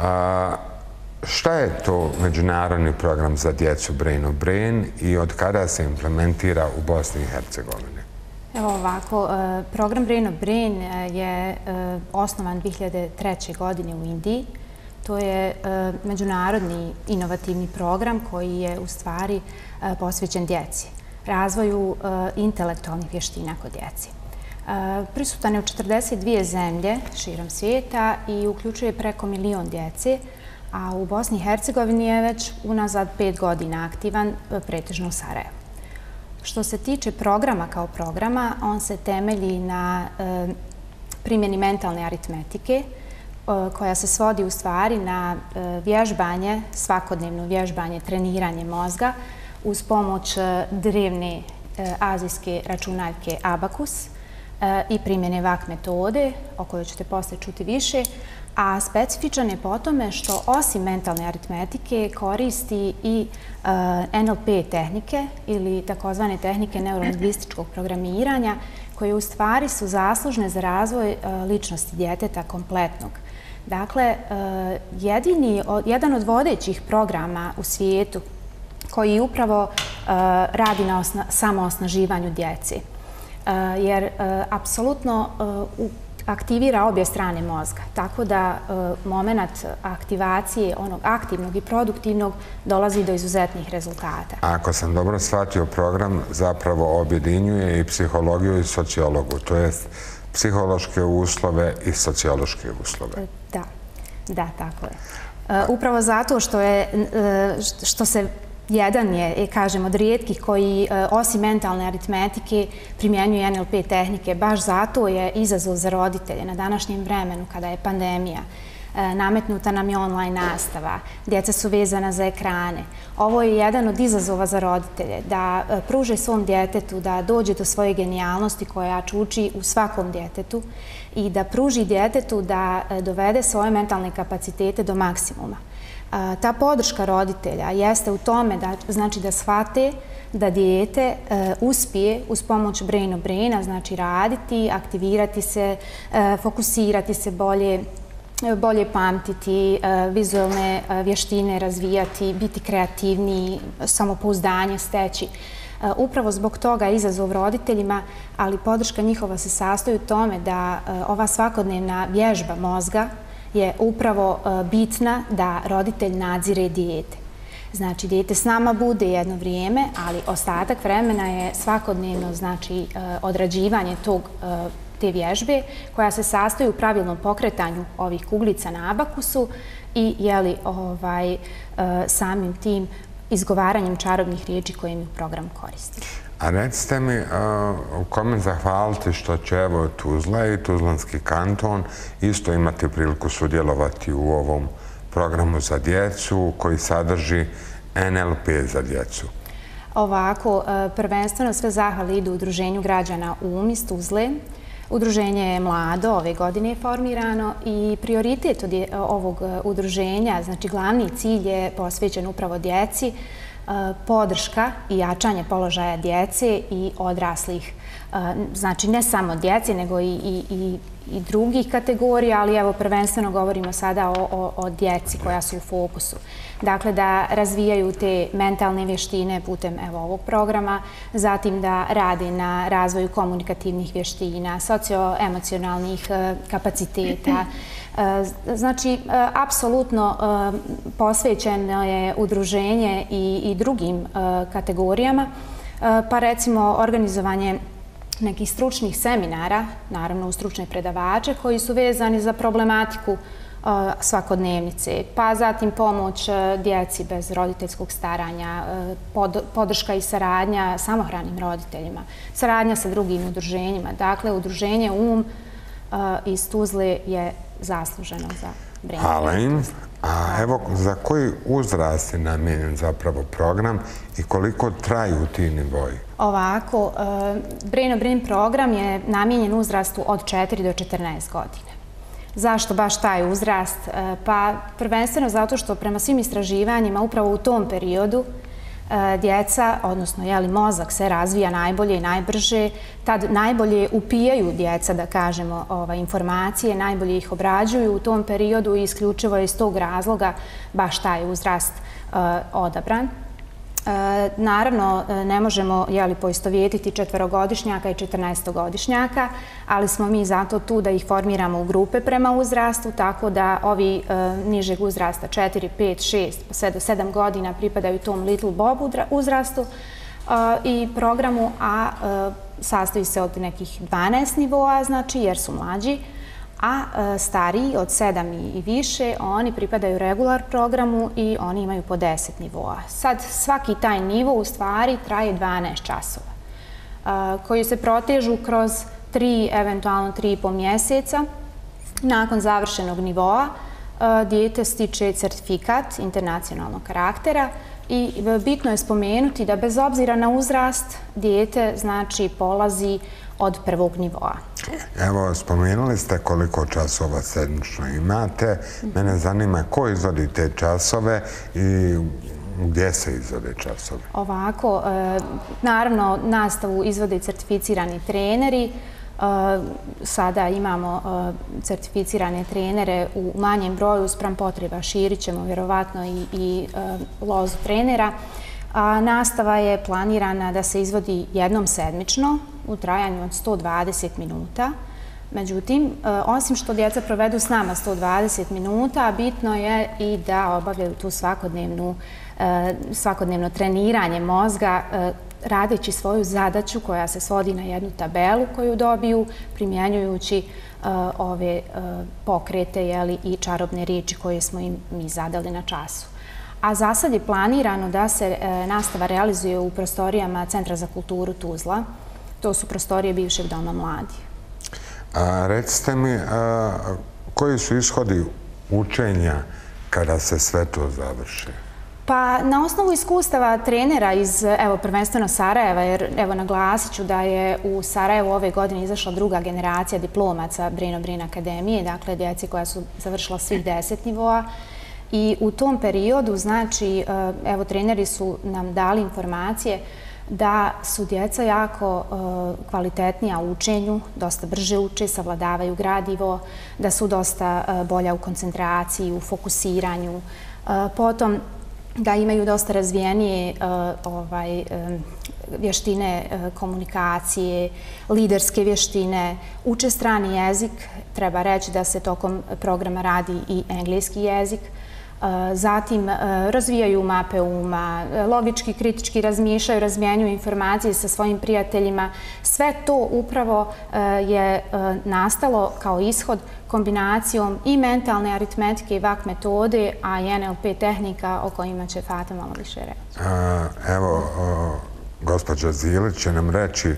Šta je to međunarodni program za djecu Brain o Brain i od kada se implementira u Bosni i Hercegovini? Evo ovako, program Brain o Brain je osnovan 2003. godine u Indiji. To je međunarodni inovativni program koji je u stvari posvećen djeci, razvoju intelektualnih vještina kod djeci. Prisutan je u 42 zemlje širom svijeta i uključuje preko 1 milion djece, a u Bosni i Hercegovini je već unazad 5 godina aktivan, pretežno u Sarajevu. Što se tiče programa kao programa, on se temelji na primjeni mentalne aritmetike, koja se svodi u stvari na vježbanje, svakodnevno vježbanje, treniranje mozga uz pomoć drevne azijske računaljke Abakus i primjene VAK metode, o kojoj ćete poslije čuti više, a specifičan je po tome što osim mentalne aritmetike koristi i NLP tehnike ili takozvane tehnike neurolingvističkog programiranja, koje u stvari su zaslužne za razvoj ličnosti djeteta kompletnog. Dakle, jedan od vodećih programa u svijetu koji upravo radi na samoosnaživanju djece, jer apsolutno aktivira obje strane mozga, tako da moment aktivacije onog aktivnog i produktivnog dolazi do izuzetnih rezultata. Ako sam dobro shvatio, program zapravo objedinjuje i psihologiju i sociologu, to je psihološke uslove i sociološke uslove. Da, tako je. Upravo zato što se jedan je, kažem, od rijetkih koji osim mentalne aritmetike primjenjuje NLP tehnike. Baš zato je izazov za roditelje na današnjem vremenu kada je pandemija. Nametnuta nam je online nastava, djeca su vezana za ekrane. Ovo je jedan od izazova za roditelje, da pruže svom djetetu, da dođe do svoje genijalnosti koja čuči u svakom djetetu i da pruži djetetu da dovede svoje mentalne kapacitete do maksimuma. Ta podrška roditelja jeste u tome da shvate da dijete uspije uz pomoć Brain o Braina, znači raditi, aktivirati se, fokusirati se bolje pamtiti, vizualne vještine razvijati, biti kreativniji, samopouzdanje steći. Upravo zbog toga izazov roditeljima, ali podrška njihova se sastoji u tome da ova svakodnevna vježba mozga je upravo bitna da roditelj nadzire dijete. Znači, dijete s nama bude jedno vrijeme, ali ostatak vremena je svakodnevno, znači, odrađivanje te vježbe koja se sastoji u pravilnom pokretanju ovih kuglica na abakusu i samim tim izgovaranjem čarobnih riječi koje mi u programu koristimo. A recite mi, kome zahvaliti što će evo Tuzla i Tuzlanski kanton isto imati priliku sudjelovati u ovom programu za djecu koji sadrži NLP za djecu? Ovako, prvenstveno sve zahvale idu Udruženju građana UM iz Tuzle. Udruženje je mlado, ove godine je formirano i prioritet ovog udruženja, znači glavni cilj je posvećen upravo djeci, podrška i jačanje položaja djece i odraslih. Znači ne samo djece, nego i drugih kategorija, ali evo prvenstveno govorimo sada o djeci koja su u fokusu. Dakle, da razvijaju te mentalne vještine putem ovog programa, zatim da rade na razvoju komunikativnih vještina, socioemocionalnih kapaciteta. Znači, apsolutno posvećeno je udruženje i drugim kategorijama, pa recimo organizovanje nekih stručnih seminara, naravno u stručne predavače koji su vezani za problematiku svakodnevnice, pa zatim pomoć djeci bez roditeljskog staranja, podrška i saradnja samohranim roditeljima, saradnja sa drugim udruženjima. Dakle, udruženje UM iz Tuzle je zasluženo za Brain. Hvala im. A evo, za koji uzrast je namijenjen zapravo program i koliko traju ti nivoji? Ovako, Brain program je namijenjen uzrastu od 4 do 14 godine. Zašto baš taj uzrast? Pa prvenstveno zato što prema svim istraživanjima upravo u tom periodu djeca, odnosno mozak se razvija najbolje i najbrže, tad najbolje upijaju djeca, da kažemo, informacije, najbolje ih obrađuju u tom periodu i isključivo je iz tog razloga baš taj uzrast odabran. Naravno, ne možemo poistovjetiti 4-godišnjaka i 14-godišnjaka, ali smo mi zato tu da ih formiramo u grupe prema uzrastu, tako da ovi nižeg uzrasta 4, 5, 6, pa sve do 7 godina pripadaju tom Little Bob uzrastu i programu, a sastoji se od nekih 12 nivoa, znači, jer su mlađi, a stariji od 7 i više, oni pripadaju regular programu i oni imaju po 10 nivoa. Sad, svaki taj nivo u stvari traje 12 časova, koji se protežu kroz 3, eventualno 3,5 mjeseca. Nakon završenog nivoa, dijete stiče certifikat internacionalnog karaktera i bitno je spomenuti da bez obzira na uzrast, dijete, znači, polazi od prvog nivoa. Evo, spomenuli ste koliko časova sedmično imate. Mene zanima ko izvodi te časove i gdje se izvode časove? Ovako, naravno, nastavu izvode certificirani treneri. Sada imamo certificirane trenere u manjem broju, spram potreba širit ćemo vjerovatno i lozu trenera. Nastava je planirana da se izvodi jednom sedmično u trajanju od 120 minuta. Međutim, osim što djeca provedu s nama 120 minuta, bitno je i da obavljaju tu svakodnevno treniranje mozga, radeći svoju zadaću koja se svodi na jednu tabelu koju dobiju, primjenjujući ove pokrete i čarobne riječi koje smo im mi zadali na času. A za sad je planirano da se nastava realizuje u prostorijama Centra za kulturu Tuzla. To su prostorije bivšeg doma mladih. Recite mi, koji su ishodi učenja kada se sve to završi? Pa na osnovu iskustava trenera iz, prvenstveno Sarajeva, jer naglasit ću da je u Sarajevu ove godine izašla druga generacija diplomaca Brain akademije, dakle djeci koja su završila svih 10 nivoa. I u tom periodu, znači, treneri su nam dali informacije da su djeca jako kvalitetnija u učenju, dosta brže uče, savladavaju gradivo, da su dosta bolja u koncentraciji, u fokusiranju. Potom da imaju dosta razvijenije vještine komunikacije, liderske vještine, uče strani jezik. Treba reći da se tokom programa radi i engleski jezik. Zatim razvijaju mape uma, logički, kritički razmišljaju, razmjenjuju informacije sa svojim prijateljima. Sve to upravo je nastalo kao ishod kombinacijom i mentalne aritmetike i VAK metode, a i NLP tehnika o kojima će Fata malo više reći. Evo, gospođa Zilić će nam reći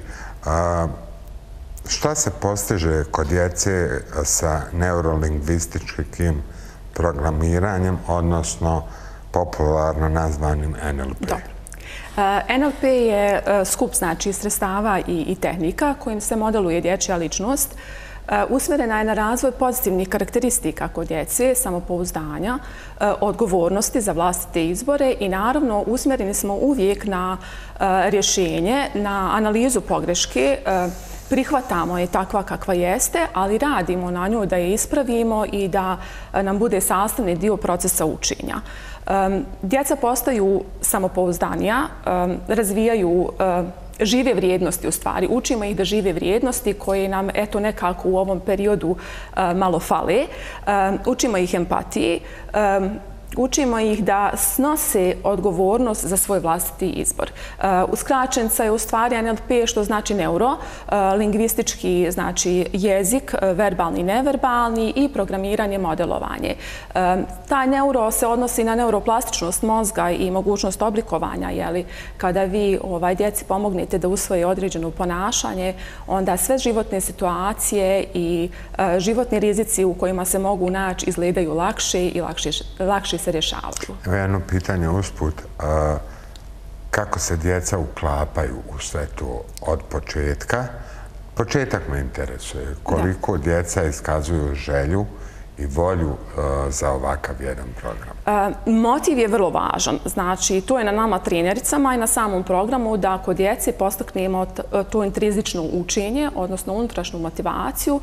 šta se postiže kod djece sa neurolingvističkim programiranjem, odnosno popularno nazvanim NLP. Dobro. NLP je skup sredstava i tehnika kojim se modeluje dječja ličnost. Usmjerena je na razvoj pozitivnih karakteristika kod djece, samopouzdanja, odgovornosti za vlastite izbore i naravno usmjereni smo uvijek na rješenje, na analizu pogreške. Prihvatamo je takva kakva jeste, ali radimo na nju da je ispravimo i da nam bude sastavni dio procesa učenja. Djeca postaju samopouzdanija, razvijaju žive vrijednosti u stvari. Učimo ih da žive vrijednosti koje nam eto nekako u ovom periodu malo fale. Učimo ih empatiji. Učimo ih da snose odgovornost za svoj vlastiti izbor. Skraćenica je u stvari NLP, što znači neuro, lingvistički znači jezik, verbalni i neverbalni i programiranje, modelovanje. Taj neuro se odnosi na neuroplastičnost mozga i mogućnost oblikovanja. Kada vi djeci pomognete da usvoje određeno ponašanje, onda sve životne situacije i životni rizici u kojima se mogu naći izgledaju lakše i lakše se rješavaju. Evo jedno pitanje usput. Kako se djeca uklapaju u sve to od početka? Početak me interesuje. Koliko djeca iskazuju želju i volju za ovakav jedan program? Motiv je vrlo važan. Znači, to je na nama trenericama i na samom programu da kod djece postaknemo to intrizično učenje, odnosno unutrašnju motivaciju.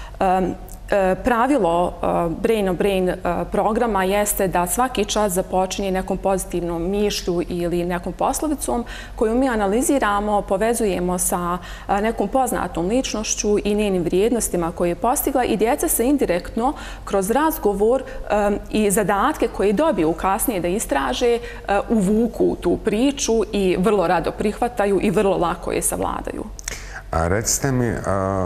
Pravilo brain-on-brain programa jeste da svaki čas započinje nekom pozitivnom mišlju ili nekom poslovicom koju mi analiziramo, povezujemo sa nekom poznatom ličnošću i njenim vrijednostima koje je postigla i djeca se indirektno kroz razgovor i zadatke koje dobiju kasnije da istraže uvuku u tu priču i vrlo rado prihvataju i vrlo lako je savladaju. Recite mi,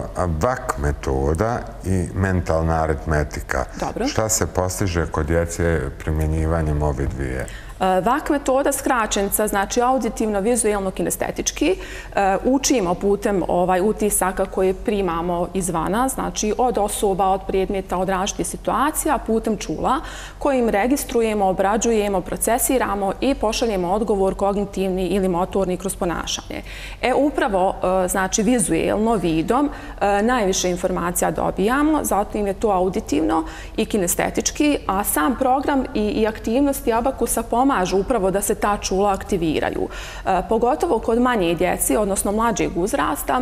VAK metoda i mentalna aritmetika. Šta se postiže kod djece primjenjivanjem ove dvije? VAK metoda skraćenica, znači auditivno, vizualno, kinestetički. Učimo putem utisaka koje primamo izvana, znači od osoba, od predmeta, od različitih situacija, putem čula kojim registrujemo, obrađujemo, procesiramo i pošaljemo odgovor kognitivni ili motorni kroz ponašanje. Upravo, znači vizualno, vidom, najviše informacija dobijamo, zatim je to auditivno i kinestetički, a sam program i aktivnosti Abakusa pomažu upravo da se ta čula aktiviraju. Pogotovo kod manje djeci, odnosno mlađeg uzrasta,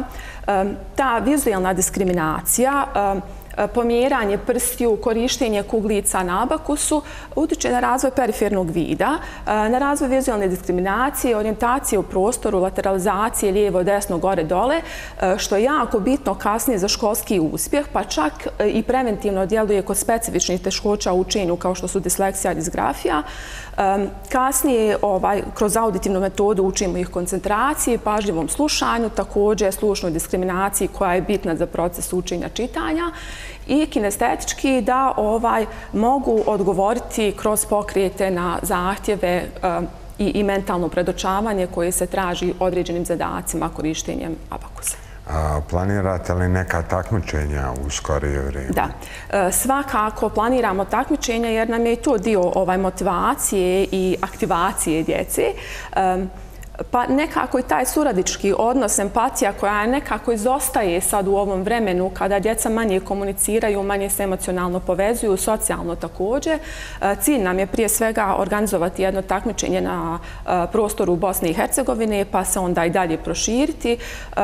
ta vizualna diskriminacija, pomjeranje prstiju, korištenje kuglica na abakusu utiče na razvoj perifernog vida, na razvoj vizualne diskriminacije, orijentacije u prostoru, lateralizacije lijevo, desno, gore, dole, što je jako bitno kasnije za školski uspjeh, pa čak i preventivno djeluje kod specifičnih teškoća u učenju kao što su disleksija i disgrafija. Kasnije kroz auditivnu metodu učimo ih koncentraciji, pažljivom slušanju, također slušnoj diskriminaciji koja je bitna za proces učenja čitanja i kinestetički da mogu odgovoriti kroz pokrijete na zahtjeve i mentalno predočavanje koje se traži određenim zadacima korištenjem abakusa. Planirate li neka takmičenja u skorije vrijeme? Da. Svakako planiramo takmičenja jer nam je i to dio motivacije i aktivacije djece. Pa nekako i taj suradnički odnos, empatija koja nekako izostaje sad u ovom vremenu kada djeca manje komuniciraju, manje se emocionalno povezuju, socijalno također. Cilj nam je prije svega organizovati jedno takmičenje na prostoru Bosne i Hercegovine, pa se onda i dalje proširiti.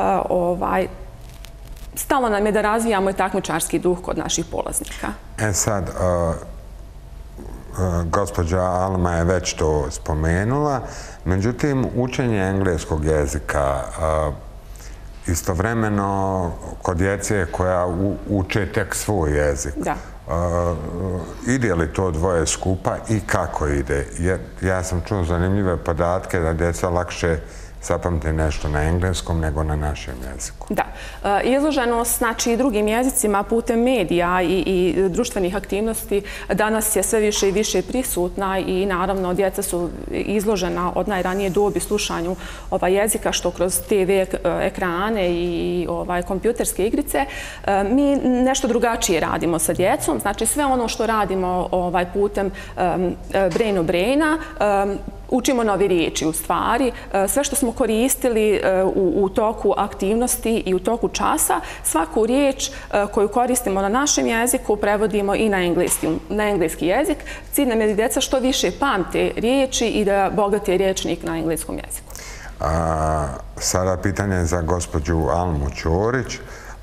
Stalo nam je da razvijamo i takmičarski duh kod naših polaznika. Sad, Gospođa Alma je već to spomenula. Međutim, učenje engleskog jezika istovremeno kod djece koja uče tek svoj jezik. Ide li to dvoje skupa i kako ide? Jer ja sam čuo zanimljive podatke da djeca lakše zapamti nešto na engleskom nego na našem jeziku. Da. Izloženost znači drugim jezicima putem medija i društvenih aktivnosti danas je sve više i više prisutna i naravno djeca su izložena od najranije dobi slušanju jezika što kroz TV ekrane i kompjuterske igrice. Mi nešto drugačije radimo sa djecom. Znači sve ono što radimo putem brain-o-braina učimo nove riječi u stvari. Sve što smo koristili u toku aktivnosti i u toku časa, svaku riječ koju koristimo na našem jeziku prevodimo i na engleski jezik. Cilj nam je da djeca što više pamte riječi i da bogate rječnik na engleskom jeziku. Sada pitanje za gospođu Almu Ćorić.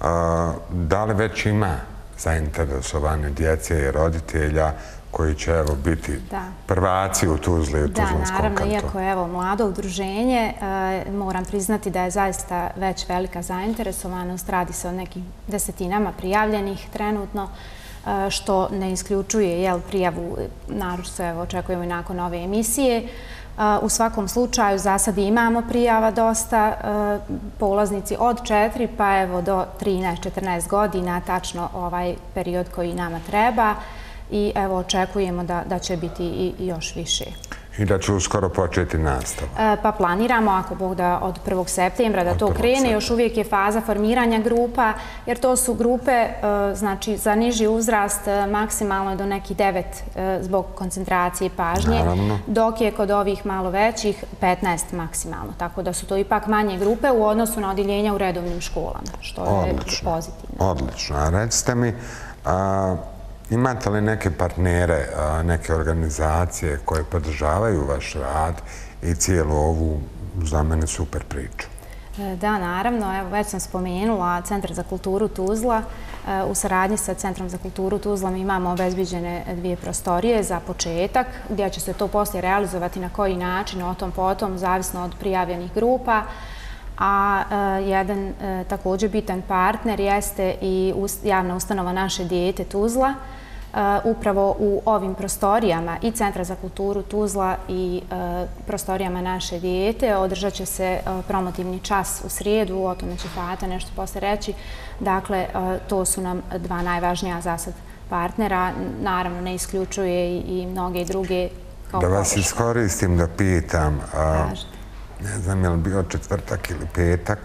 Da li već ima zainteresovane djece i roditelja koji će biti prvaci u Tuzli, u Tuzlanskom kantonu? Da, naravno, iako je mlado udruženje, moram priznati da je zaista već velika zainteresovanost. Radi se o nekim desetinama prijavljenih trenutno, što ne isključuje prijavu, naročito očekujemo i nakon ove emisije. U svakom slučaju, za sad imamo prijava dosta, polaznici od 4 pa do 13-14 godina, tačno ovaj period koji nama treba. I očekujemo da će biti i još više. I da će uskoro početi nastava? Pa planiramo, ako Bog da, od 1. septembra da to krene. Još uvijek je faza formiranja grupa, jer to su grupe, znači za niži uzrast maksimalno do nekih 9 zbog koncentracije i pažnje, dok je kod ovih malo većih 15 maksimalno. Tako da su to ipak manje grupe u odnosu na odjeljenja u redovnim školama, što je pozitivno. Odlično. A recite mi, imate li neke partnere, neke organizacije koje podržavaju vaš rad i cijelu ovu, za mene, super priču? Da, naravno. Evo, već sam spomenula Centar za kulturu Tuzla. U saradnji sa Centrom za kulturu Tuzla mi imamo obezbiđene 2 prostorije za početak, gdje će se to poslije realizovati na koji način, o tom potom, zavisno od prijavljenih grupa. A jedan također bitan partner jeste i javna ustanova Naše dijete Tuzla. Upravo u ovim prostorijama i Centra za kulturu Tuzla i prostorijama Naše dijete održat će se promotivni čas u srijedu, o tome će Fata nešto poslije reći. Dakle, to su nam 2 najvažnija za sad partnera. Naravno, ne isključuje i mnoge druge kao podrška. Da vas iskoristim da pitam, ne znam je li bio četvrtak ili petak,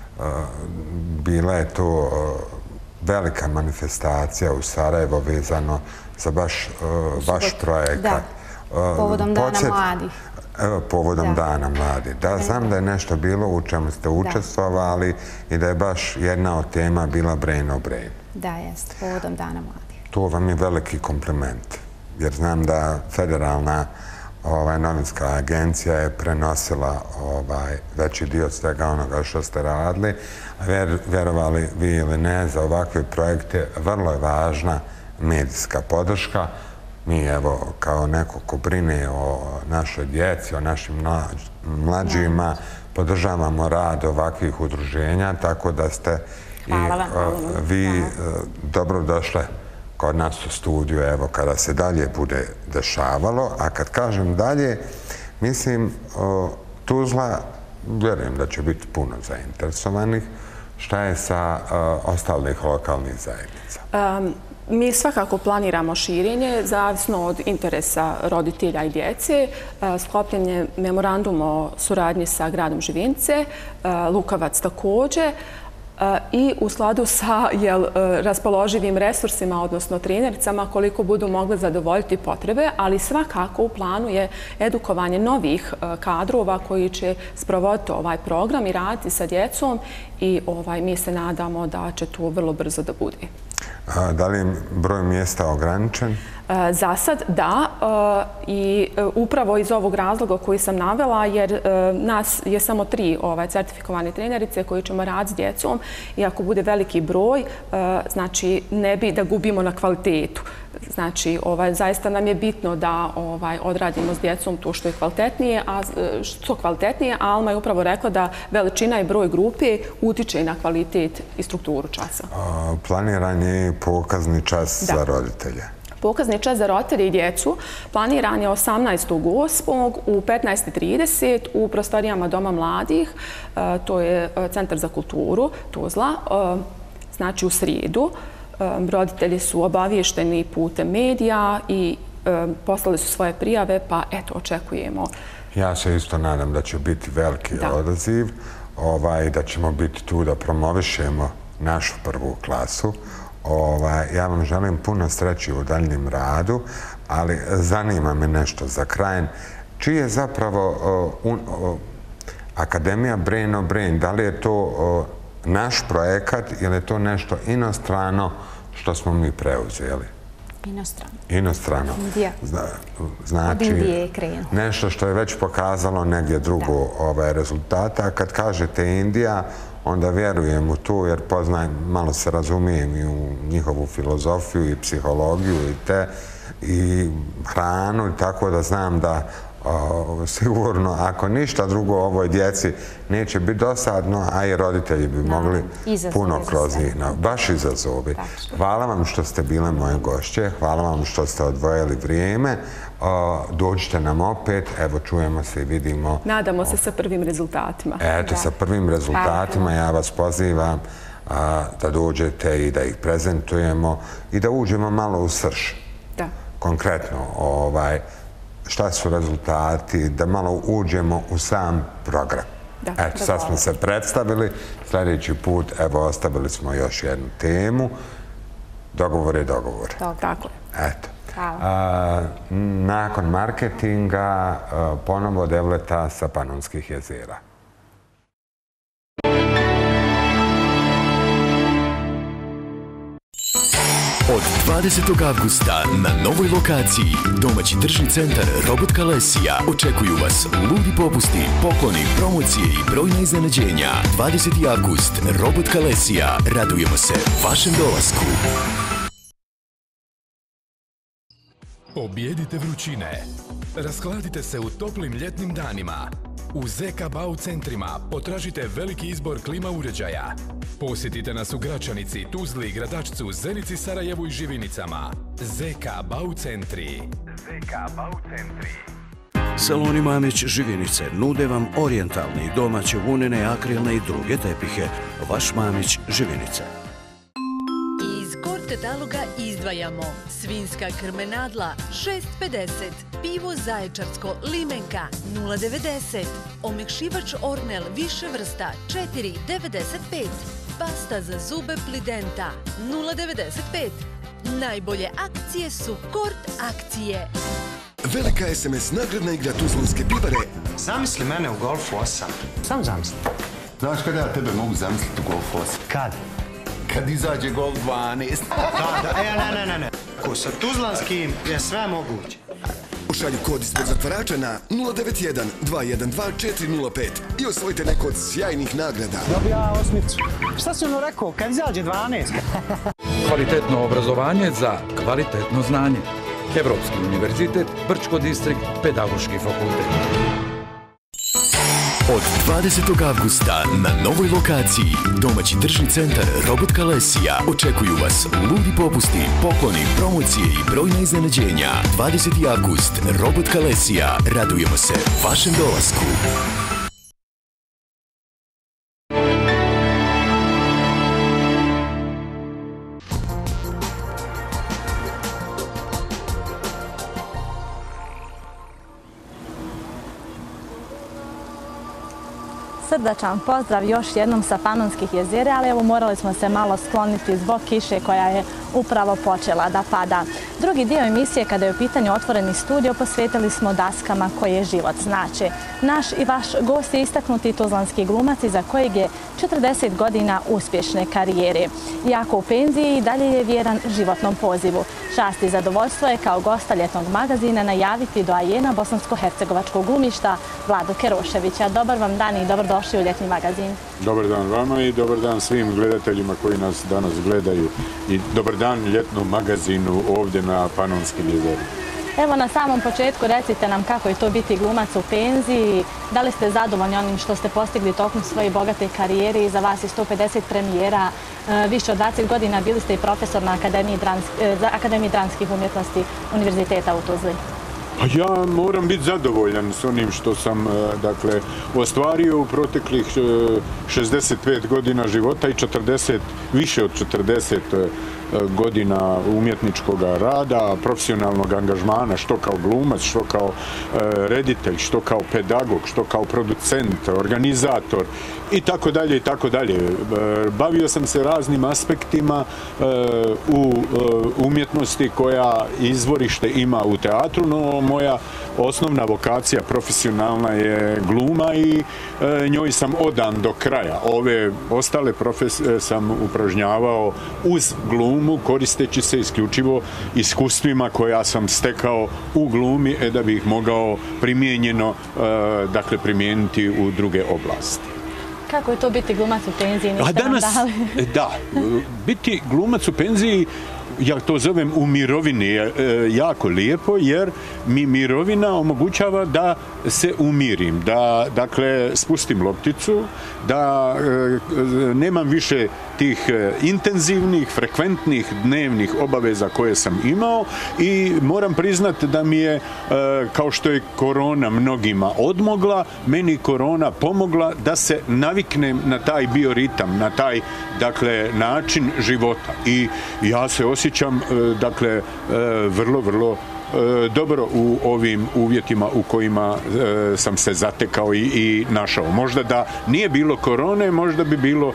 bila je to velika manifestacija u Sarajevo vezano za vaš projekat. Povodom Dana mladih. Povodom Dana mladih. Da, znam da je nešto bilo u čemu ste učestvovali i da je baš jedna od tema bila brain-o-brain. Da, jest, povodom Dana mladih. To vam je veliki kompliment, jer znam da federalna novinska agencija je prenosila veći dio svega onoga što ste radili. Vjerovali vi ili ne, za ovakve projekte vrlo je važna medijska podrška. Mi, evo, kao neko ko brine o našoj djeci, o našim mlađima, podržavamo rad ovakvih udruženja, tako da ste i vi dobro došle kod nas u studiju, evo, kada se dalje bude dešavalo. A kad kažem dalje, mislim, Tuzla, vjerujem da će biti puno zainteresovanih. Šta je sa ostalih lokalnih zajednica? Mi svakako planiramo širenje, zavisno od interesa roditelja i djece. Sklopljen je memorandum o suradnji sa gradom Živince, Lukavac također, i u skladu sa raspoloživim resursima, odnosno trenericama, koliko budu mogle zadovoljiti potrebe, ali svakako u planu je edukovanje novih kadrova koji će sprovoditi ovaj program i raditi sa djecom i mi se nadamo da će to vrlo brzo da bude. Da li je broj mjesta ograničen? Za sad da, i upravo iz ovog razloga koji sam navela, jer nas je samo 3 certifikovane trenerice koji ćemo raditi s djecom i ako bude veliki broj, znači ne bi da gubimo na kvalitetu. Znači, zaista nam je bitno da odradimo s djecom to što je kvalitetnije, a Alma je upravo rekla da veličina i broj grupe utiče na kvalitet i strukturu časa. Planiran je pokazni čas za roditelje. Pokazni čas za roditelje i djecu planiran je 18.8. u 15:30 u prostorijama Doma mladih. To je Centar za kulturu Tuzla, znači u srijedu. Roditelji su obavješteni putem medija i poslali su svoje prijave, pa eto, očekujemo. Ja se isto nadam da će biti veliki odaziv, da ćemo biti tu da promovišemo našu prvu klasu. Ja vam želim puno sreće u daljnjem radu, ali zanima me nešto za kraj. Čiji je zapravo Akademija Brain on Brain? Da li je to naš projekat ili je to nešto inostrano što smo mi preuzeli? Inostrano. Inostrano. Indija. Znači, nešto što je već pokazalo negdje drugo rezultata. A kad kažete Indija, onda vjerujem u to jer poznajem, malo se razumijem i u njihovu filozofiju i psihologiju i hranu, tako da znam da sigurno, ako ništa drugo ovoj djeci neće biti dosadno, a i roditelji bi mogli puno kroz njih. Baš izazovi. Hvala vam što ste bile moje gošće, hvala vam što ste odvojili vrijeme. Dođite nam opet, evo čujemo se i vidimo. Nadamo se sa prvim rezultatima. Eto, sa prvim rezultatima ja vas pozivam da dođete i da ih prezentujemo i da uđemo malo u srž. Konkretno, šta su rezultati, da malo uđemo u sam program. Eto, sad smo se predstavili, sljedeći put, evo, ostavili smo još jednu temu. Dogovor je dogovor. Tako je. Eto. Nakon marketinga, ponovo Devleta sa Panonskih jezera. Od 20. avgusta na novoj lokaciji domaći tržni centar Robot Kalesija očekuju vas ludi popusti, pokloni, promocije i brojna iznenađenja. 20. avgust, Robot Kalesija. Radujemo se vašem dolasku. Pobjedite vrućine. Raskladite se u toplim ljetnim danima. U ZK Bau centrima potražite veliki izbor klima uređaja. Posjetite nas u Gračanici, Tuzli, Gradačcu, Zenici, Sarajevu i Živinicama. ZK Bau centri. ZK Bau centri. Saloni Mamić Živinice nude vam orijentalne i domaće vunene, akrilne i druge tepihe. Vaš Mamić Živinice. Iz Kortetaloga izdvajamo svinska krmenadla 6,50, pivo zaječarsko limenka 0,90, omekšivač Ornel više vrsta 4,95, pasta za zube Plidenta 0,95. Najbolje akcije su Kort akcije. Velika SMS nagradna igra Tuzlanske pivare. Zamisli mene u Golfu 8. Sam zamisli. Znaš kada ja tebe mogu zamisliti u Golfu 8? Kad? Kad izađe Golf 12. Ne. Ko sa Tuzlanskim je sve moguće. Ušalju kod ispod zatvarača na 091 212 405 i osvojite neko od sjajnih nagrada. Dobija osmicu. Šta si ono rekao? Kad izađe 12? Kvalitetno obrazovanje za kvalitetno znanje. Evropski univerzitet, Brčko distrikt, Pedagoški fakultet. Od 20. avgusta na novoj lokaciji domaći tržni centar Robot Kalesija očekuju vas ludi popusti, pokloni, promocije i brojna iznenađenja. 20. avgust, Robot Kalesija. Radujemo se vašem dolasku. Srdačan pozdrav još jednom sa Panonskih jezera, ali evo morali smo se malo skloniti zbog kiše koja je upravo počela da pada. Drugi dio emisije, kada je u pitanju Otvoreni studio, posvetili smo daskama koje život znače. Naš i vaš gost je istaknuti tuzlanski glumac iza kojeg je 40 godina uspješne karijere. Iako u penziji, i dalje je vjeran životnom pozivu. Čast i zadovoljstvo je kao gosta Ljetnog magazina najaviti doajena bosansko-hercegovačkog glumišta Vladu Keroševića. Dobar vam dan i dobrodošli u Ljetni magazin. Dobar dan vama i dobar dan svim gledateljima koji nas danas gledaju. I dobar dan Ljetnom magazinu ovdje na Panonskim jezerima. Evo, na samom početku recite nam kako je to biti glumac u penziji. Da li ste zadovoljni onim što ste postigli tokom svoje bogate karijere? Iza vas je 150 premijera, više od 20 godina bili ste i profesor na Akademiji dramskih umjetnosti Univerziteta u Tuzli. Ja moram biti zadovoljan s onim što sam ostvario u proteklih 65 godina života i više od 40 godina umjetničkog rada, profesionalnog angažmana, što kao glumac, što kao reditelj, što kao pedagog, što kao producent, organizator i tako dalje i tako dalje. Bavio sam se raznim aspektima u umjetnosti koja izvorište ima u teatru, no moja osnovna vokacija profesionalna je gluma i njoj sam odan do kraja. Ove ostale profesije sam upražnjavao uz glumu, koristeći se isključivo iskustvima koja sam stekao u glumi, da bi ih mogao primijeniti u druge oblasti. Kako je to biti glumac u penziji? Da, biti glumac u penziji, ja to zovem u mirovini, je jako lijepo jer mi mirovina omogućava da se umirim, da spustim lopticu, da nemam više tih intenzivnih, frekventnih dnevnih obaveza koje sam imao i moram priznati da mi je, kao što je korona mnogima odmogla, meni korona pomogla da se naviknem na taj bioritam, na taj način života. I ja se osjećam vrlo, vrlo dobro u ovim uvjetima u kojima sam se zatekao i našao. Možda da nije bilo korone, možda bi bilo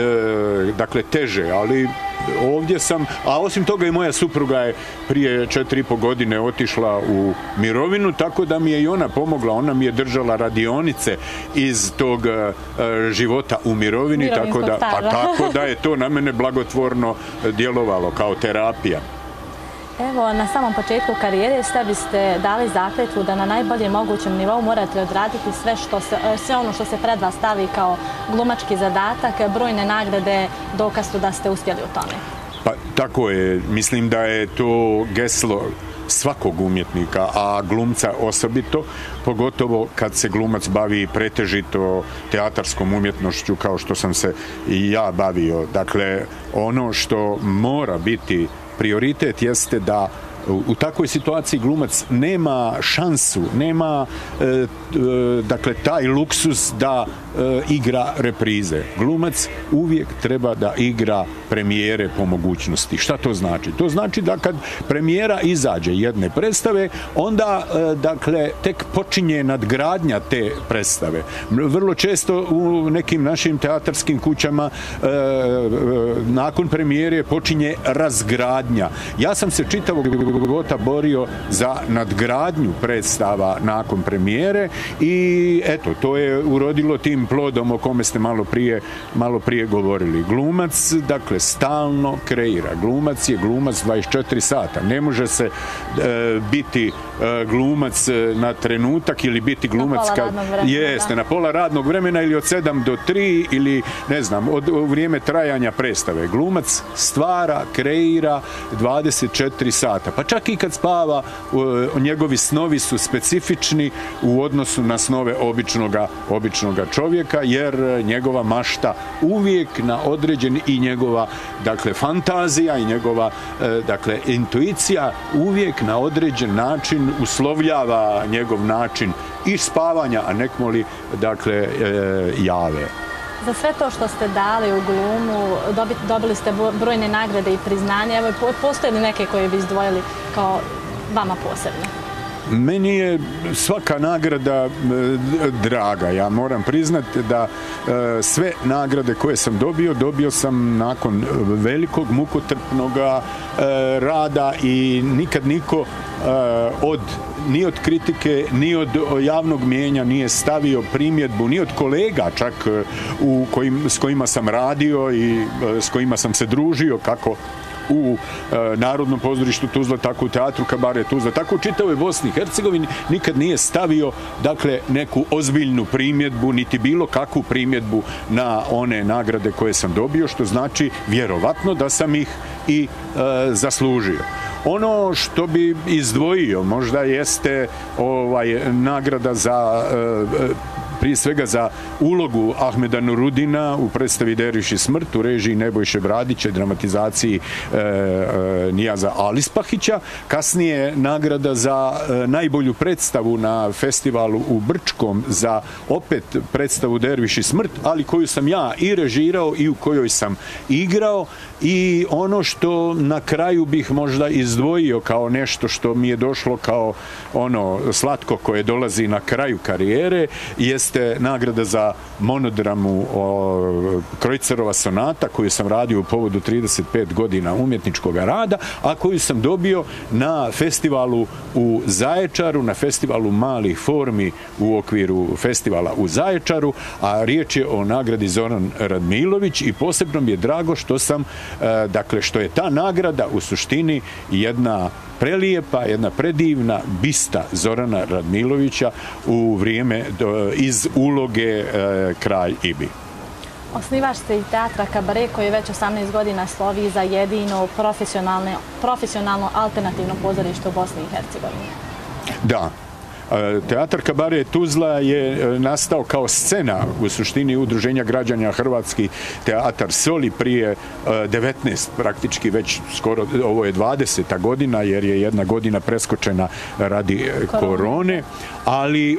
teže, ali ovdje sam, a osim toga i moja supruga je prije 4,5 godine otišla u mirovinu, tako da mi je i ona pomogla, ona mi je držala radionice iz tog života u mirovini, tako da je to na mene blagotvorno djelovalo kao terapija. Evo, na samom početku karijere sebi ste dali zakletvu da na najboljem mogućem nivou morate odraditi sve ono što se pred vas stavi kao glumački zadatak, brojne nagrade, dokaz su da ste uspjeli u tome. Pa tako je, mislim da je to geslo svakog umjetnika, a glumca osobito, pogotovo kad se glumac bavi pretežito teatarskom umjetnošću kao što sam se i ja bavio. Dakle, ono što mora biti prioritet jeste da u takvoj situaciji glumac nema šansu, nema taj luksus da igra reprize. Glumac uvijek treba da igra premijere po mogućnosti. Šta to znači? To znači da kad premijera izađe jedne predstave, onda tek počinje nadgradnja te predstave. Vrlo često u nekim našim teatarskim kućama nakon premijere počinje razgradnja. Ja sam se čitavog života borio za nadgradnju predstava nakon premijere i eto, to je urodilo tim plodom o kome ste malo prije govorili. Glumac, stalno kreira. Glumac je glumac 24 sata. Ne može se biti glumac na trenutak ili biti glumac na pola radnog vremena ili od 7 do 3 ili ne znam, u vrijeme trajanja predstave. Glumac stvara, kreira 24 sata. Pa čak i kad spava, njegovi snovi su specifični u odnosu na snove običnoga čovjeka, jer njegova mašta uvijek na određen i njegova fantazija i njegova intuicija uvijek na određen način uslovljava njegov način i spavanja, a nekmoli jave. Za sve to što ste dali u glumu, dobili ste brojne nagrade i priznanje. Evo, postoje li neke koje bi izdvojili kao vama posebno? Meni je svaka nagrada draga. Ja moram priznati da sve nagrade koje sam dobio sam nakon velikog mukotrpnog rada i nikad niko ni od kritike, ni od javnog mijenja nije stavio primjedbu, ni od kolega čak s kojima sam radio i s kojima sam se družio, kako u Narodnom pozorištu Tuzla, tako u Teatru Kabare Tuzla, tako u čitavoj Bosni i Hercegovini, nikad nije stavio, dakle, neku ozbiljnu primjedbu, niti bilo kakvu primjedbu na one nagrade koje sam dobio, što znači vjerovatno da sam ih i zaslužio. Ono što bi izdvojio možda jeste nagrada za prije svega za ulogu Ahmeda Nurudina u predstavi Derviš i smrt u režiji Nebojše Bradića i dramatizaciji Nijaza Alispahića. Kasnije nagrada za najbolju predstavu na festivalu u Brčkom za opet predstavu Derviš i smrt, ali koju sam ja i režirao i u kojoj sam igrao. I ono što na kraju bih možda izdvojio kao nešto što mi je došlo kao ono slatko koje dolazi na kraju karijere jeste nagrada za monodramu Krojcerova sonata koju sam radio u povodu 35 godina umjetničkog rada, a koju sam dobio na festivalu u Zaječaru, na festivalu malih formi u okviru festivala u Zaječaru, a riječ je o nagradi Zoran Radmilović i posebno mi je drago što sam što je ta nagrada u suštini jedna prelijepa, jedna predivna bista Zorana Radmilovića u vrijeme iz uloge Kralj Ibi. Osnivač ste i Teatra Kabare koji već 18 godina slovi za jedino profesionalno alternativno pozorište u Bosni i Hercegovini. Da. Teatar Kabare Tuzla je nastao kao scena u suštini Udruženja građana Hrvatski teatar Soli prije 19, praktički već skoro, ovo je 20. godina jer je jedna godina preskočena radi korone, ali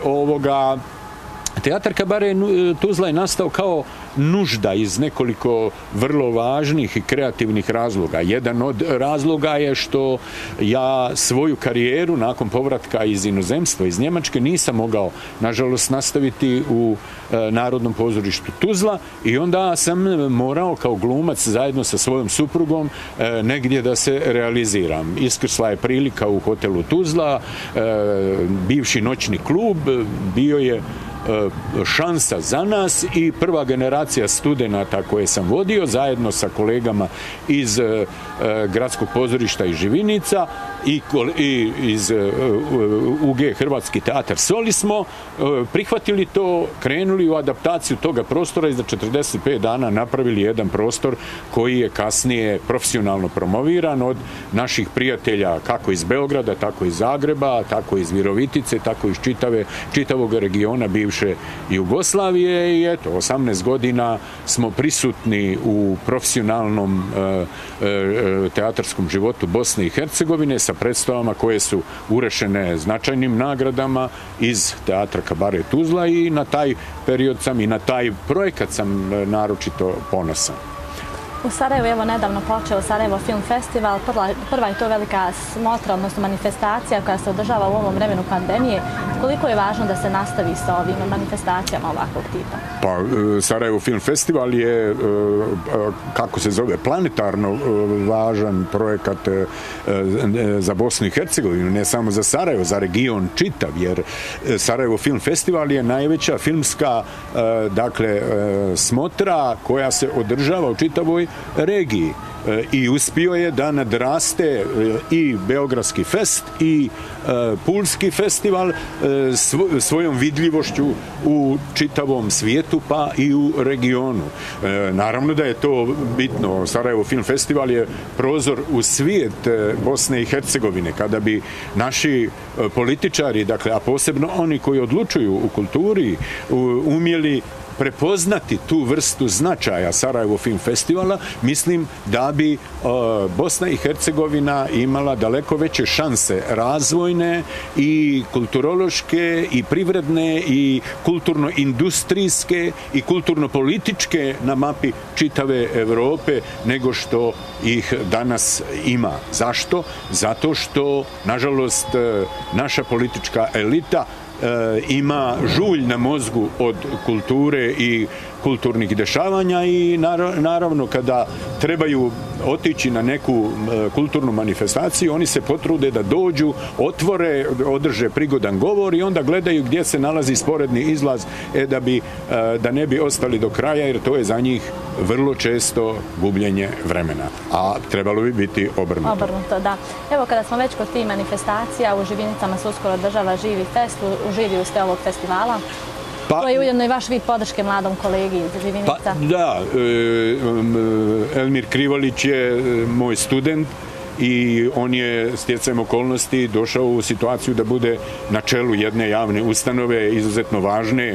Teatar Kabare Tuzla je nastao kao nužda iz nekoliko vrlo važnih i kreativnih razloga. Jedan od razloga je što ja svoju karijeru nakon povratka iz inozemstva, iz Njemačke, nisam mogao, nažalost, nastaviti u Narodnom pozorištu Tuzla i onda sam morao kao glumac zajedno sa svojom suprugom negdje da se realiziram. Iskrsla je prilika u hotelu Tuzla, bivši noćni klub, bio je šansa za nas i prva generacija studenata koje sam vodio zajedno sa kolegama iz Gradskog pozorišta iz Živinica i iz UG Hrvatski teatar Soli smo prihvatili to, krenuli u adaptaciju toga prostora i za 45 dana napravili jedan prostor koji je kasnije profesionalno promoviran od naših prijatelja kako iz Beograda, tako iz Zagreba, tako iz Virovitice, tako iz čitavog regiona bivše Jugoslavije i eto, 18 godina smo prisutni u profesionalnom teatarskom životu Bosne i Hercegovine sa predstavama koje su urešene značajnim nagradama iz Teatra Kabare Tuzla i na taj period sam i na taj projekat sam naročito ponosan. U Sarajevu je nedavno počeo Sarajevo Film Festival. Prva je to velika smotra, odnosno manifestacija koja se održava u ovom vremenu pandemije. Koliko je važno da se nastavi sa ovim manifestacijama ovakvog tipa? Pa, Sarajevo Film Festival je, kako se zove, planetarno važan projekat za Bosnu i Hercegovinu, ne samo za Sarajevo, za region čitav, jer Sarajevo Film Festival je najveća filmska, smotra koja se održava u čitavoj regiji i uspio je da nadraste i Beogradski fest i Pulski festival svojom vidljivošću u čitavom svijetu pa i u regionu. Naravno da je to bitno. Sarajevo Film Festival je prozor u svijet Bosne i Hercegovine. Kada bi naši političari, a posebno oni koji odlučuju u kulturi, umjeli prepoznati tu vrstu značaja Sarajevo Film Festivala, mislim da bi Bosna i Hercegovina imala daleko veće šanse razvojne i kulturološke i privredne i kulturno-industrijske i kulturno-političke na mapi čitave Evrope nego što ih danas ima. Zašto? Zato što, nažalost, naša politička elita ima žulj na mozgu od kulture i kulturnih dešavanja i naravno kada trebaju otići na neku kulturnu manifestaciju, oni se potrude da dođu, otvore, održe prigodan govor i onda gledaju gdje se nalazi sporedni izlaz da ne bi ostali do kraja, jer to je za njih vrlo često gubljenje vremena. A trebalo bi biti obrnuto. Obrnuto, da. Evo, kada smo već kod tih manifestacija, u Živinicama se uskoro održava Živi fest, uživio ste ovog festivala. To je ujedno i vaš vid podrške mladom kolegi iz Živinica. Da, Elmir Krivalić je moj student i on je stjecajem okolnosti došao u situaciju da bude na čelu jedne javne ustanove izuzetno važne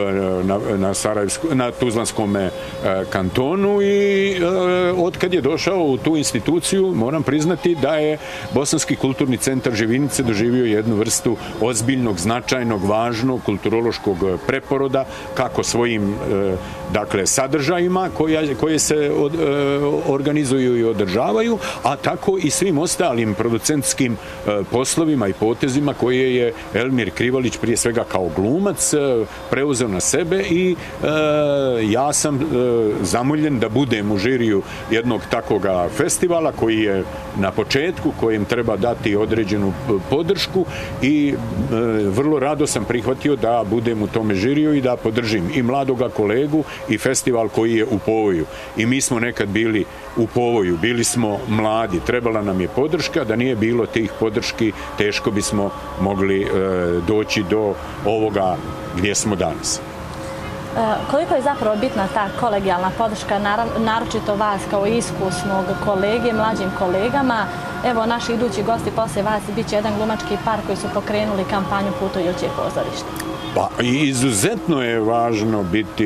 na Tuzlanskom kantonu i otkad je došao u tu instituciju moram priznati da je Bosanski kulturni centar Živinice doživio jednu vrstu ozbiljnog, značajnog, važnog kulturološkog preporoda kako svojim sadržajima koje se organizuju i održavaju, a tako i svim ostalim producentskim poslovima i potezima koje je Elmir Krivalić prije svega kao glumac preuzeo na sebe i ja sam zamoljen da budem u žiriju jednog takvoga festivala koji je na početku, kojem treba dati određenu podršku i vrlo rado sam prihvatio da budem u tome žiriju i da podržim i mladoga kolegu i festival koji je u povoju. I mi smo nekad bili u povoju, bili smo mladi, trebala nam je podrška, da nije bilo tih podrški teško bismo mogli doći do ovoga gdje smo danas. Koliko je zapravo bitna ta kolegijalna podrška, naročito vas kao iskusnog kolege, mlađim kolegama? Evo, naši idući gosti poslije vas bit će jedan glumački par koji su pokrenuli kampanju Putujuće pozorište. Pa izuzetno je važno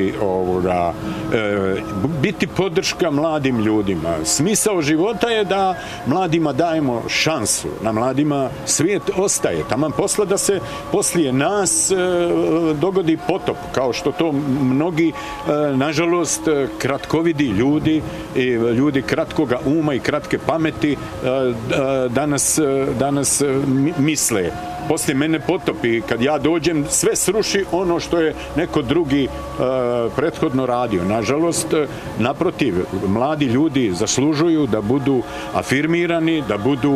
biti podrška mladim ljudima. Smisao života je da mladima dajemo šansu, na mladima svijet ostaje. Taman posla da se poslije nas dogodi potop, kao što to mnogi, nažalost, kratkovidi ljudi kratkoga uma i kratke pameti danas misle. Poslije mene potopi, kad ja dođem, sve sruši ono što je neko drugi prethodno radio. Nažalost, naprotiv, mladi ljudi zaslužuju da budu afirmirani,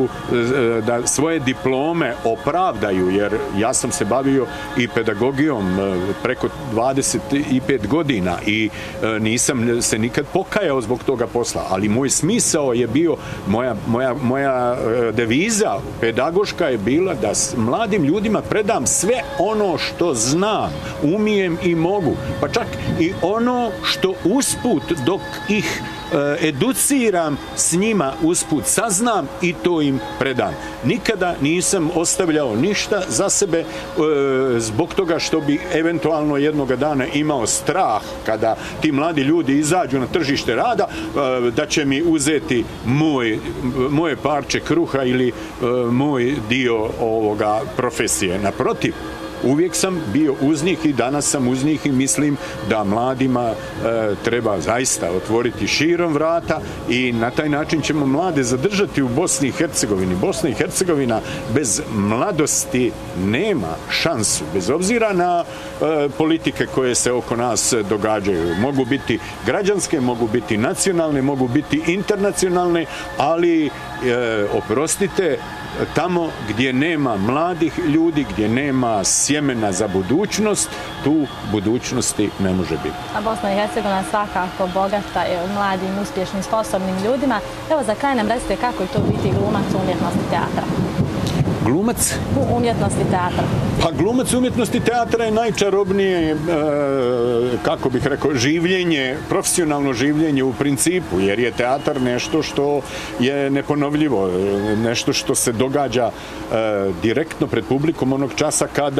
da svoje diplome opravdaju, jer ja sam se bavio i pedagogijom preko 25 godina i nisam se nikad pokajao zbog toga posla, ali moj smisao je bio, moja deviza pedagoška je bila da mladim ljudima predam sve ono što znam, umijem i mogu, pa čak i ono što usput dok ih educiram s njima usput saznam i to im predam. Nikada nisam ostavljao ništa za sebe zbog toga što bi eventualno jednoga dana imao strah kada ti mladi ljudi izađu na tržište rada da će mi uzeti moje parče kruha ili moj dio ovoga profesije. Naprotiv, uvijek sam bio uz njih i danas sam uz njih i mislim da mladima treba zaista otvoriti širom vrata i na taj način ćemo mlade zadržati u Bosni i Hercegovini. Bosna i Hercegovina bez mladosti nema šansu, bez obzira na politike koje se oko nas događaju. Mogu biti građanske, mogu biti nacionalne, mogu biti internacionalne, ali oprostite, tamo gdje nema mladih ljudi, gdje nema sjemena za budućnost, tu budućnosti ne može biti. A Bosna i Hercegovina svakako bogata je mladim, uspješnim, sposobnim ljudima. Evo, za kraj nam recite kako je to biti glumac umjetnosti teatra. Glumac? Umjetnosti teatra. Pa glumac umjetnosti teatra je najčarobnije, kako bih rekao, življenje, profesionalno življenje u principu, jer je teatar nešto što je neponovljivo, nešto što se događa direktno pred publikom onog časa kada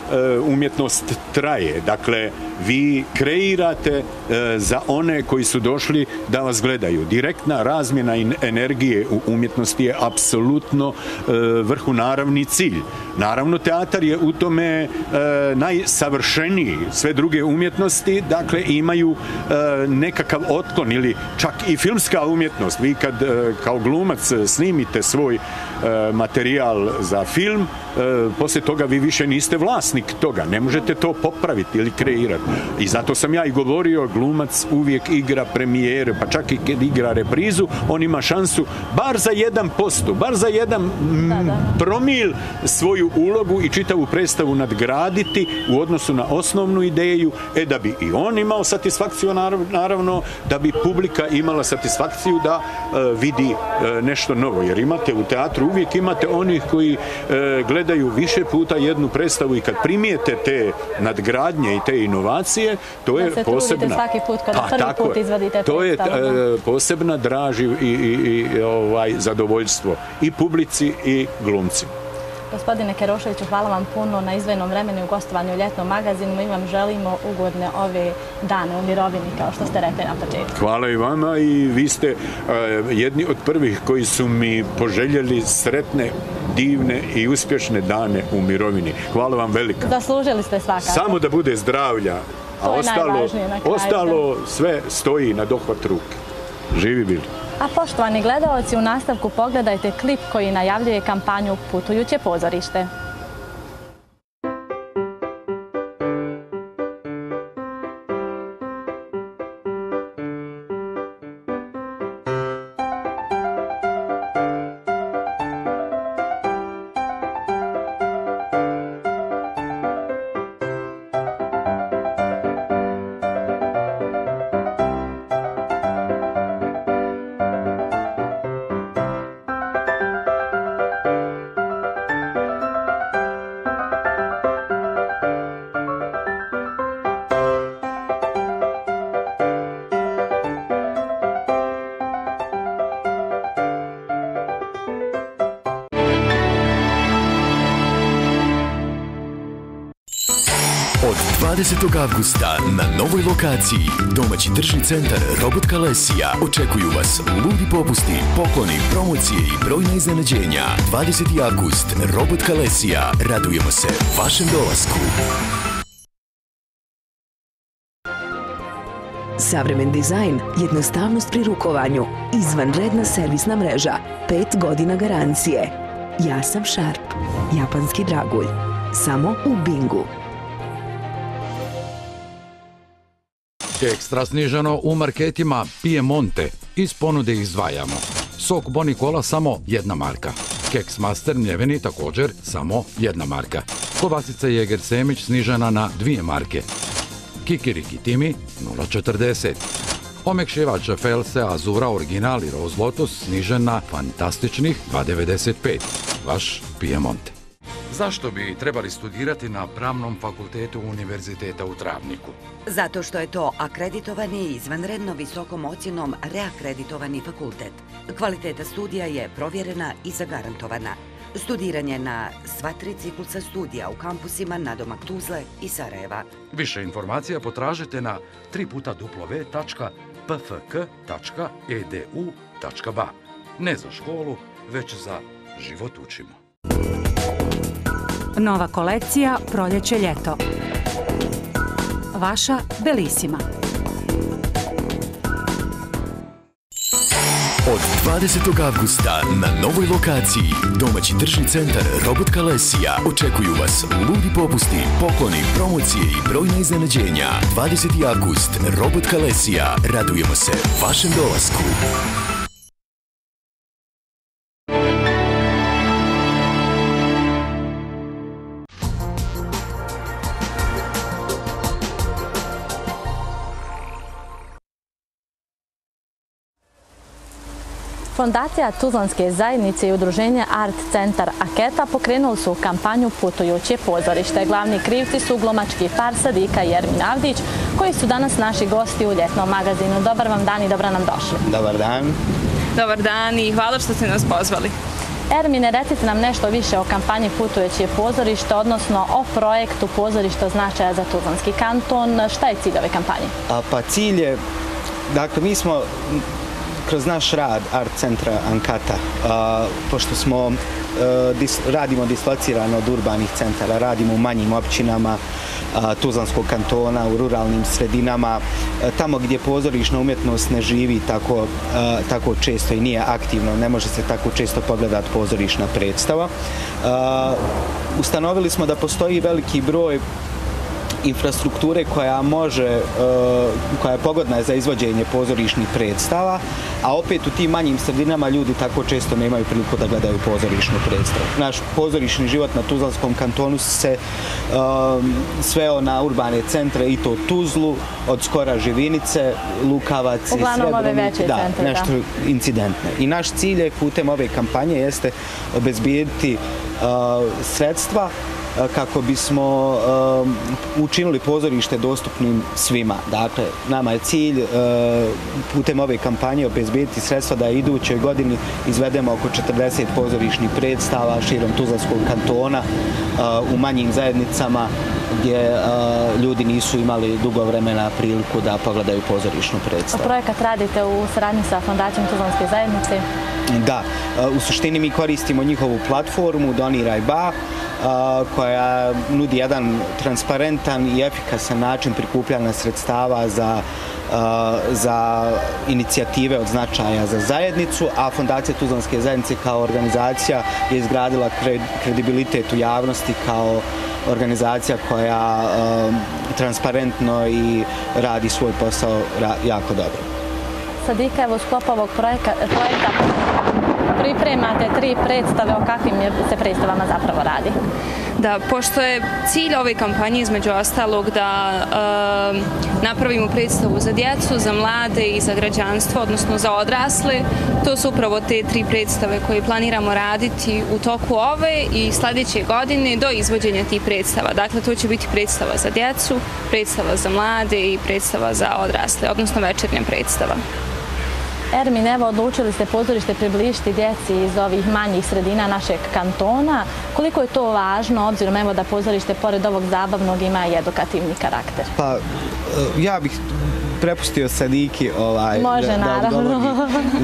umjetnost traje. Dakle, vi kreirate za one koji su došli da vas gledaju. Direktna razmjena energije u umjetnosti je apsolutno vrhunaravni cilj. Naravno, teatar je u tome najsavršeniji. Sve druge umjetnosti, dakle, imaju nekakav otklon ili čak i filmska umjetnost. Vi kad kao glumac snimite svoj materijal za film, poslije toga vi više niste vlasnik toga. Ne možete to popraviti ili kreirati. I zato sam ja i govorio, glumac uvijek igra premijeru, pa čak i kad igra reprizu, on ima šansu bar za 1%, bar za 1 promil svoju ulogu i čitavu predstavu nadgraditi u odnosu na osnovnu ideju, da bi i on imao satisfakciju, naravno, da bi publika imala satisfakciju da vidi nešto novo. Jer imate u teatru, uvijek imate onih koji gledaju više puta jednu predstavu i kad primijete te nadgradnje i te inovacije, to je posebna... Da se svaki put kada prvi put izvadite predstavu. To je posebna draž i zadovoljstvo i publici i glumci. Gospodine Keroševiću, hvala vam puno na izdvojenom vremenu i gostovanju u ljetnom magazinu. Mi vam želimo ugodne ove dane u mirovini, kao što ste rekli na početku. Hvala i vama i vi ste jedni od prvih koji su mi poželjeli sretne, divne i uspješne dane u mirovini. Hvala vam veliko. Zaslužili ste svakako. Samo da bude zdravlja, a ostalo sve stoji na dohvat ruke. Živi bili. A poštovani gledalci, u nastavku pogledajte klip koji najavljuje kampanju Putujuće pozorište. Od 20. avgusta na novoj lokaciji domaći tržni centar Robot Kalesija očekuju vas ludi popusti, pokloni, promocije i brojna iznenađenja. 20. avgust, Robot Kalesija. Radujemo se vašem dolasku. Savremen dizajn, jednostavnost pri rukovanju, izvanredna servisna mreža, 5 godina garancije. Ja sam Sharp, japanski dragulj. Samo u Bingu. Ekstra sniženo u marketima Piemonte. Iz ponude izdvajamo. Sok Bonikola samo 1 marka. Keks Master mljeveni također samo 1 marka. Kobasica Jeger Semić snižena na 2 marke. Kikiriki Timi 0,40. Omekšivač Felse Azura Original i Rose Lotus snižen na fantastičnih 2,95. Vaš Piemonte. Zašto bi trebali studirati na Pravnom fakultetu Univerziteta u Travniku? Zato što je to akreditovani i izvanredno visokom ocjenom reakreditovani fakultet. Kvaliteta studija je provjerena i zagarantovana. Studiranje na sva 3 ciklusa studija u kampusima nadomak Tuzle i Sarajeva. Više informacija potražite na www.pfk.edu.ba. Ne za školu, već za život učimo. Nova kolekcija Proljeće-ljeto. Vaša Belissima. Od 20. avgusta na novoj lokaciji domaći tržni centar Robot Kalesija očekuju vas ludi popusti, pokloni, promocije i brojna iznenađenja. 20. avgust, Robot Kalesija. Radujemo se vašem dolasku. Fondacija Tuzlanske zajednice i udruženje Art Centar Aketa pokrenuli su kampanju Putujuće pozorište. Glavni krivci su glumački par Sadika i Ermin Avdić, koji su danas naši gosti u ljetnom magazinu. Dobar vam dan i dobro nam došli. Dobar dan. Dobar dan i hvala što ste nas pozvali. Ermine, recite nam nešto više o kampanji Putujuće pozorište, odnosno o projektu Pozorište od značaja za Tuzlanski kanton. Šta je cilj ove kampanje? Pa cilj je, dakle, mi smo kroz naš rad Art centra Ankata, pošto smo radimo dislocirano od urbanih centara, radimo u manjim općinama Tuzlanskog kantona, u ruralnim sredinama, tamo gdje pozorišna umjetnost ne živi tako često i nije aktivno, ne može se tako često pogledati pozorišna predstava. Ustanovili smo da postoji veliki broj infrastrukture koja je pogodna za izvođenje pozorišnih predstava, a opet u tim manjim sredinama ljudi tako često nemaju priliku da gledaju pozorišnu predstavu. Naš pozorišni život na Tuzlanskom kantonu se sveo na urbane centre, i to Tuzlu, od skora Živinice, Lukavac i Srebrenicu. Uglavnom ove veće centre, da. Nešto incidentne. I naš cilj je putem ove kampanje jeste obezbijediti sredstva kako bismo učinili pozorište dostupnim svima. Dakle, nama je cilj putem ove kampanje obezbijediti sredstva da idućoj godini izvedemo oko 40 pozorišnih predstava širom Tuzlanskog kantona u manjim zajednicama gdje ljudi nisu imali dugo vremena priliku da pogledaju pozorišnu predstavu. Projekat radite u saradnji sa Fondacijom Tuzlanske zajednice? Da, u suštini mi koristimo njihovu platformu Doniraj Ba, koja nudi jedan transparentan i efikasan način prikupljanja sredstava za inicijative od značaja za zajednicu, a Fondacija Tuzlanske zajednice kao organizacija je izgradila kredibilitet u javnosti kao organizacija koja transparentno i radi svoj posao jako dobro. Sadika, evo u sklopu ovog projekta pripremate 3 predstave, o kakvim se predstavama zapravo radi? Da, pošto je cilj ove kampanje između ostalog da napravimo predstavu za djecu, za mlade i za građanstvo, odnosno za odrasle, to su upravo te 3 predstave koje planiramo raditi u toku ove i sljedeće godine do izvođenja tih predstava. Dakle, to će biti predstava za djecu, predstava za mlade i predstava za odrasle, odnosno večernja predstava. Ermin, evo, odlučili ste pozorište približiti djeci iz ovih manjih sredina našeg kantona. Koliko je to važno, obzirom evo da pozorište pored ovog zabavnog ima i edukativni karakter? Pa, ja bih prepustio Sadiki Može, naravno.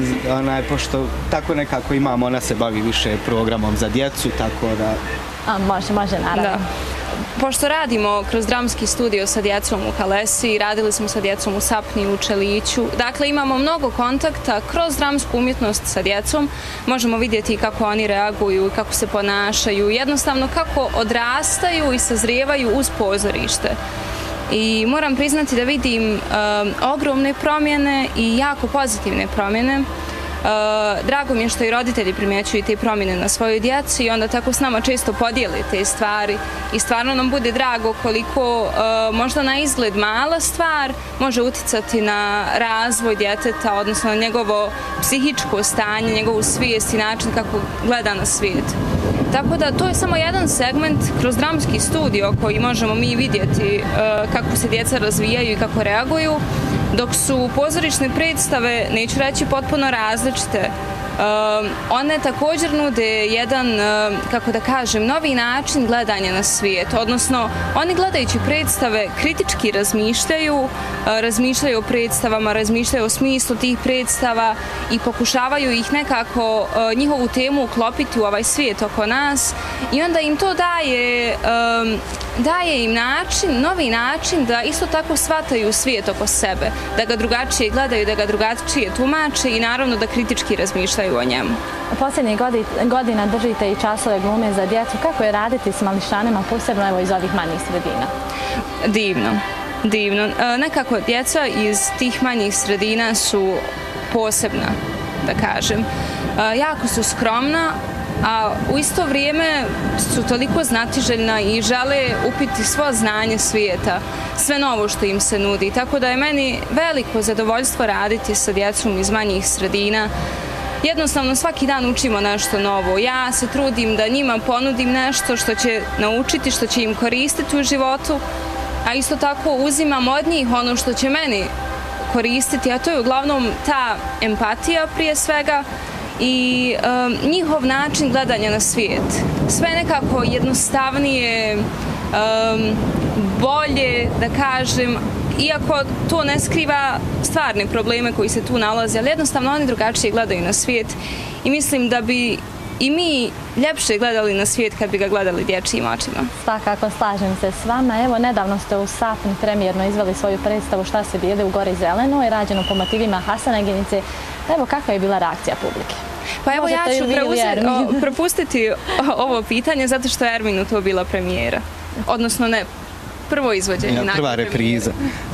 Pošto tako nekako imamo, ona se bavi više programom za djecu, tako da... Može, naravno. Pošto radimo kroz dramski studio sa djecom u Kalesi, radili smo sa djecom u Sapni, u Čeliću. Dakle, imamo mnogo kontakta kroz dramsku umjetnost sa djecom. Možemo vidjeti kako oni reaguju, kako se ponašaju, jednostavno kako odrastaju i sazrijevaju uz pozorište. I moram priznati da vidim ogromne promjene i jako pozitivne promjene. Drago mi je što i roditelji primjećuju te promjene na svojoj djeci i onda tako s nama često podijeli te stvari i stvarno nam bude drago koliko možda na izgled mala stvar može uticati na razvoj djeteta, odnosno na njegovo psihičko stanje, njegovu svijest i način kako gleda na svijet. Tako da to je samo jedan segment kroz dramski studio koji možemo mi vidjeti kako se djeca razvijaju i kako reaguju, dok su pozorišne predstave, neću reći potpuno različite, one također nude jedan, kako da kažem, novi način gledanja na svijet. Odnosno, oni gledajući predstave kritički razmišljaju o predstavama, razmišljaju o smislu tih predstava i pokušavaju ih nekako njihovu temu uklopiti u ovaj svijet oko nas i onda im to daje im novi način da isto tako shvataju svijet oko sebe, da ga drugačije gledaju, da ga drugačije tumače i naravno da kritički razmišljaju o njemu. Posljednjih godina držite i časove glume za djecu. Kako je raditi s mališanima, posebno evo iz ovih manjih sredina? Divno. Nekako djeca iz tih manjih sredina su posebna, da kažem. Jako su skromna, a u isto vrijeme su toliko znatiželjna i žele upiti svo znanje svijeta, sve novo što im se nudi. Tako da je meni veliko zadovoljstvo raditi sa djecom iz manjih sredina. Jednostavno svaki dan učimo nešto novo. Ja se trudim da njima ponudim nešto što će naučiti, što će im koristiti u životu, a isto tako uzimam od njih ono što će meni koristiti, a to je uglavnom ta empatija prije svega i njihov način gledanja na svijet. Sve nekako jednostavnije, bolje, da kažem, iako to ne skriva stvarne probleme koji se tu nalaze, ali jednostavno oni drugačije gledaju na svijet i mislim da bi i mi ljepše gledali na svijet kad bi ga gledali dječjim očima. Svakako, slažem se s vama. Evo, nedavno ste u Sapni premijerno izveli svoju predstavu Šta se bili u Gori zelenoj, rađenu po motivima Hasanaginice. Evo, kakva je bila reakcija publike? Pa evo, ja ću propustiti ovo pitanje zato što je Erminu to bila premijera. Odnosno ne, prvo izvođenje. Prva repriza.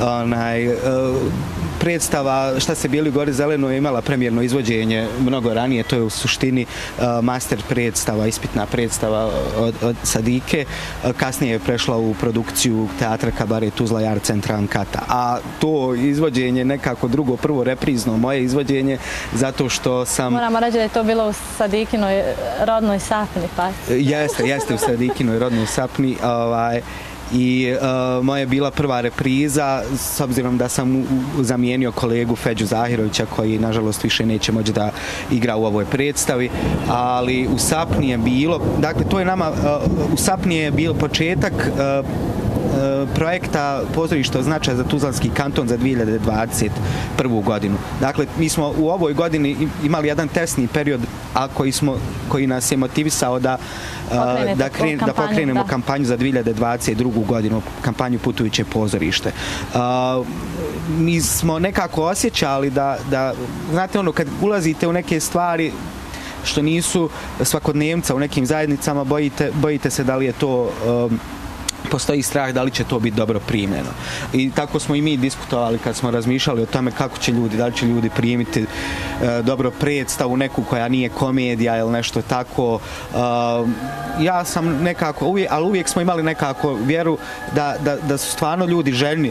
Predstava Šta se bili u Gori zelenoj imala premijerno izvođenje mnogo ranije, to je u suštini master predstava, ispitna predstava od Sadike. Kasnije je prešla u produkciju teatra Kabare Tuzla i Art Centra Ankata. A to izvođenje nekako drugo, prvo reprizno moje izvođenje, zato što sam... Moramo reći da je to bilo u Sadikinoj rodnoj Sapni, pa... Jeste u Sadikinoj rodnoj Sapni. I moja je bila prva repriza, s obzirom da sam zamijenio kolegu Feđu Zahirovića, koji nažalost više neće moći da igra u ovoj predstavi, ali u Sapni je bilo, dakle to je nama, u Sapni je bio početak projekta Pozorište od značaja za Tuzlanski kanton za 2021. godinu. Dakle, mi smo u ovoj godini imali jedan testni period, koji nas je motivisao da pokrenemo kampanju za 2022. godinu, kampanju Putujuće pozorište. Mi smo nekako osjećali da, znate ono, kad ulazite u neke stvari što nisu svakodnevnica u nekim zajednicama, bojite se da li je to... postoji strah da li će to biti dobro primljeno. I tako smo i mi diskutovali kad smo razmišljali o tome kako će ljudi, da li će ljudi primiti dobro predstavu, neku koja nije komedija ili nešto tako. Ja sam nekako, ali uvijek smo imali nekako vjeru da su stvarno ljudi željni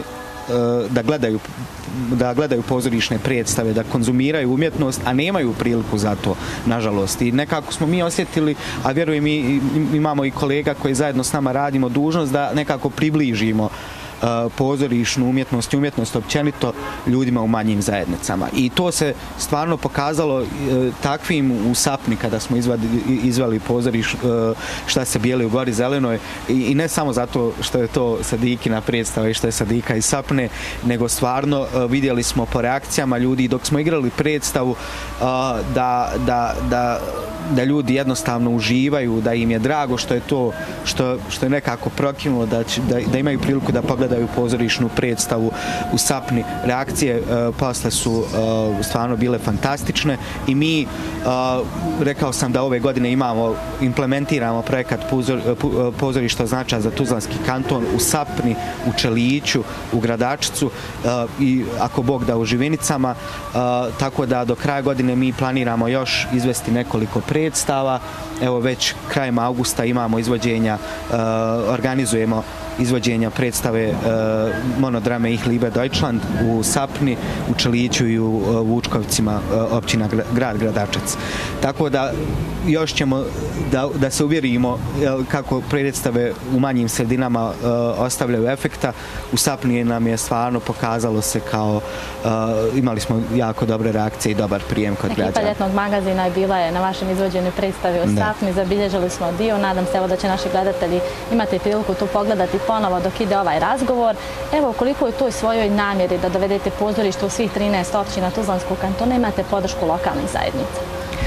da gledaju pozorišne predstave, da konzumiraju umjetnost, a nemaju priliku za to, nažalost. I nekako smo mi osjetili, a vjerujem imamo i kolega koji zajedno s nama radimo, dužnost da nekako približimo pozorišnu umjetnost i umjetnost općenito ljudima u manjim zajednicama. I to se stvarno pokazalo takvim u Sapni kada smo izveli pozoriš Šta se bijeli u Gori zelenoj, i ne samo zato što je to Sadikina predstava i što je Sadika iz Sapne, nego stvarno vidjeli smo po reakcijama ljudi dok smo igrali predstavu da ljudi jednostavno uživaju, da im je drago što je to što je nekako prokinulo, da imaju priliku da pogledaju pozorišnu predstavu u Sapni. Reakcije posle su stvarno bile fantastične i mi, rekao sam da ove godine implementiramo projekat Pozorišta od značaja za Tuzlanski kanton u Sapni, u Čeliću, u Gradačcu i ako Bog da u Živinicama, tako da do kraja godine mi planiramo još izvesti nekoliko predstava. Evo već krajem augusta imamo izvođenja, organizujemo izvođenja predstave monodrame Ich liebe Deutschland u Sapni, u Čeliću i u Vučkovcima, općina grad Gradačac. Tako da još ćemo da se uvjerimo kako predstave u manjim sredinama ostavljaju efekta. U Sapni nam je stvarno pokazalo se kao imali smo jako dobre reakcije i dobar prijem kod građana. Ekipa Ljetnog magazina je bila na vašem izvođenju predstavi u Sapni, zabilježili smo dio, nadam se da će naši gledatelji imati priliku tu pogledati ponovo dok ide ovaj razgovor. Evo, koliko je to svojoj namjeri da dovedete pozorište u svih 13 općina Tuzlanskog kantona, imate podršku lokalnih zajednica?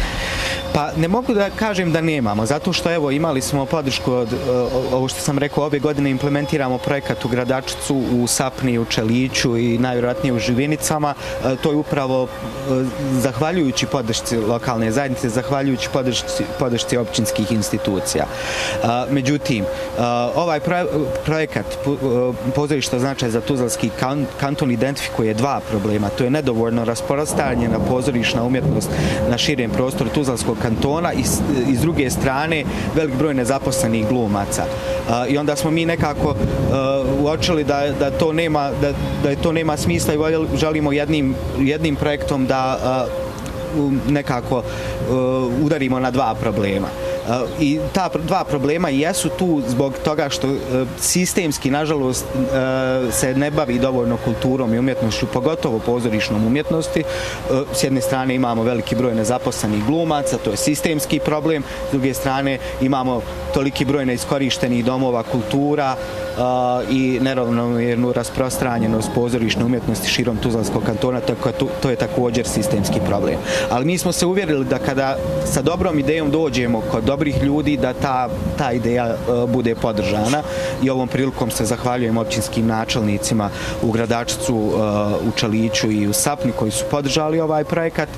Pa ne mogu da kažem da nemamo, zato što evo imali smo podršku od, ovo što sam rekao, ove godine implementiramo projekat u Gradačcu, u Sapni, u Čeliću i najvjerojatnije u Živinicama. To je upravo zahvaljujući podršci lokalne zajednice, zahvaljujući podršci općinskih institucija. Međutim, ovaj projekat Pozorišta od značaja za Tuzlanski kanton identifikuje dva problema. To je nedovoljno rasprostranjena pozorišna umjetnost na širem prostoru Tuzlanskog kantona i s druge strane velik broj nezaposlenih glumaca. I onda smo mi nekako uočili da to nema smisla i želimo jednim projektom da nekako udarimo na dva problema. I ta dva problema jesu tu zbog toga što sistemski, nažalost, se ne bavi dovoljno kulturom i umjetnošću, pogotovo pozorišnom umjetnosti. S jedne strane imamo veliki broj nezaposlenih glumaca, to je sistemski problem. S druge strane imamo toliki broj neiskorištenih domova kultura i neravnomjernu rasprostranjenost pozorišne umjetnosti širom Tuzlanskog kantona, to je također sistemski problem. Ali mi smo se uvjerili da kada sa dobrom idejom dođemo kod dobrih ljudi, da ta ideja bude podržana i ovom prilikom se zahvaljujem općinskim načelnicima u Gradačcu, u Čaliću i u Sapni koji su podržali ovaj projekat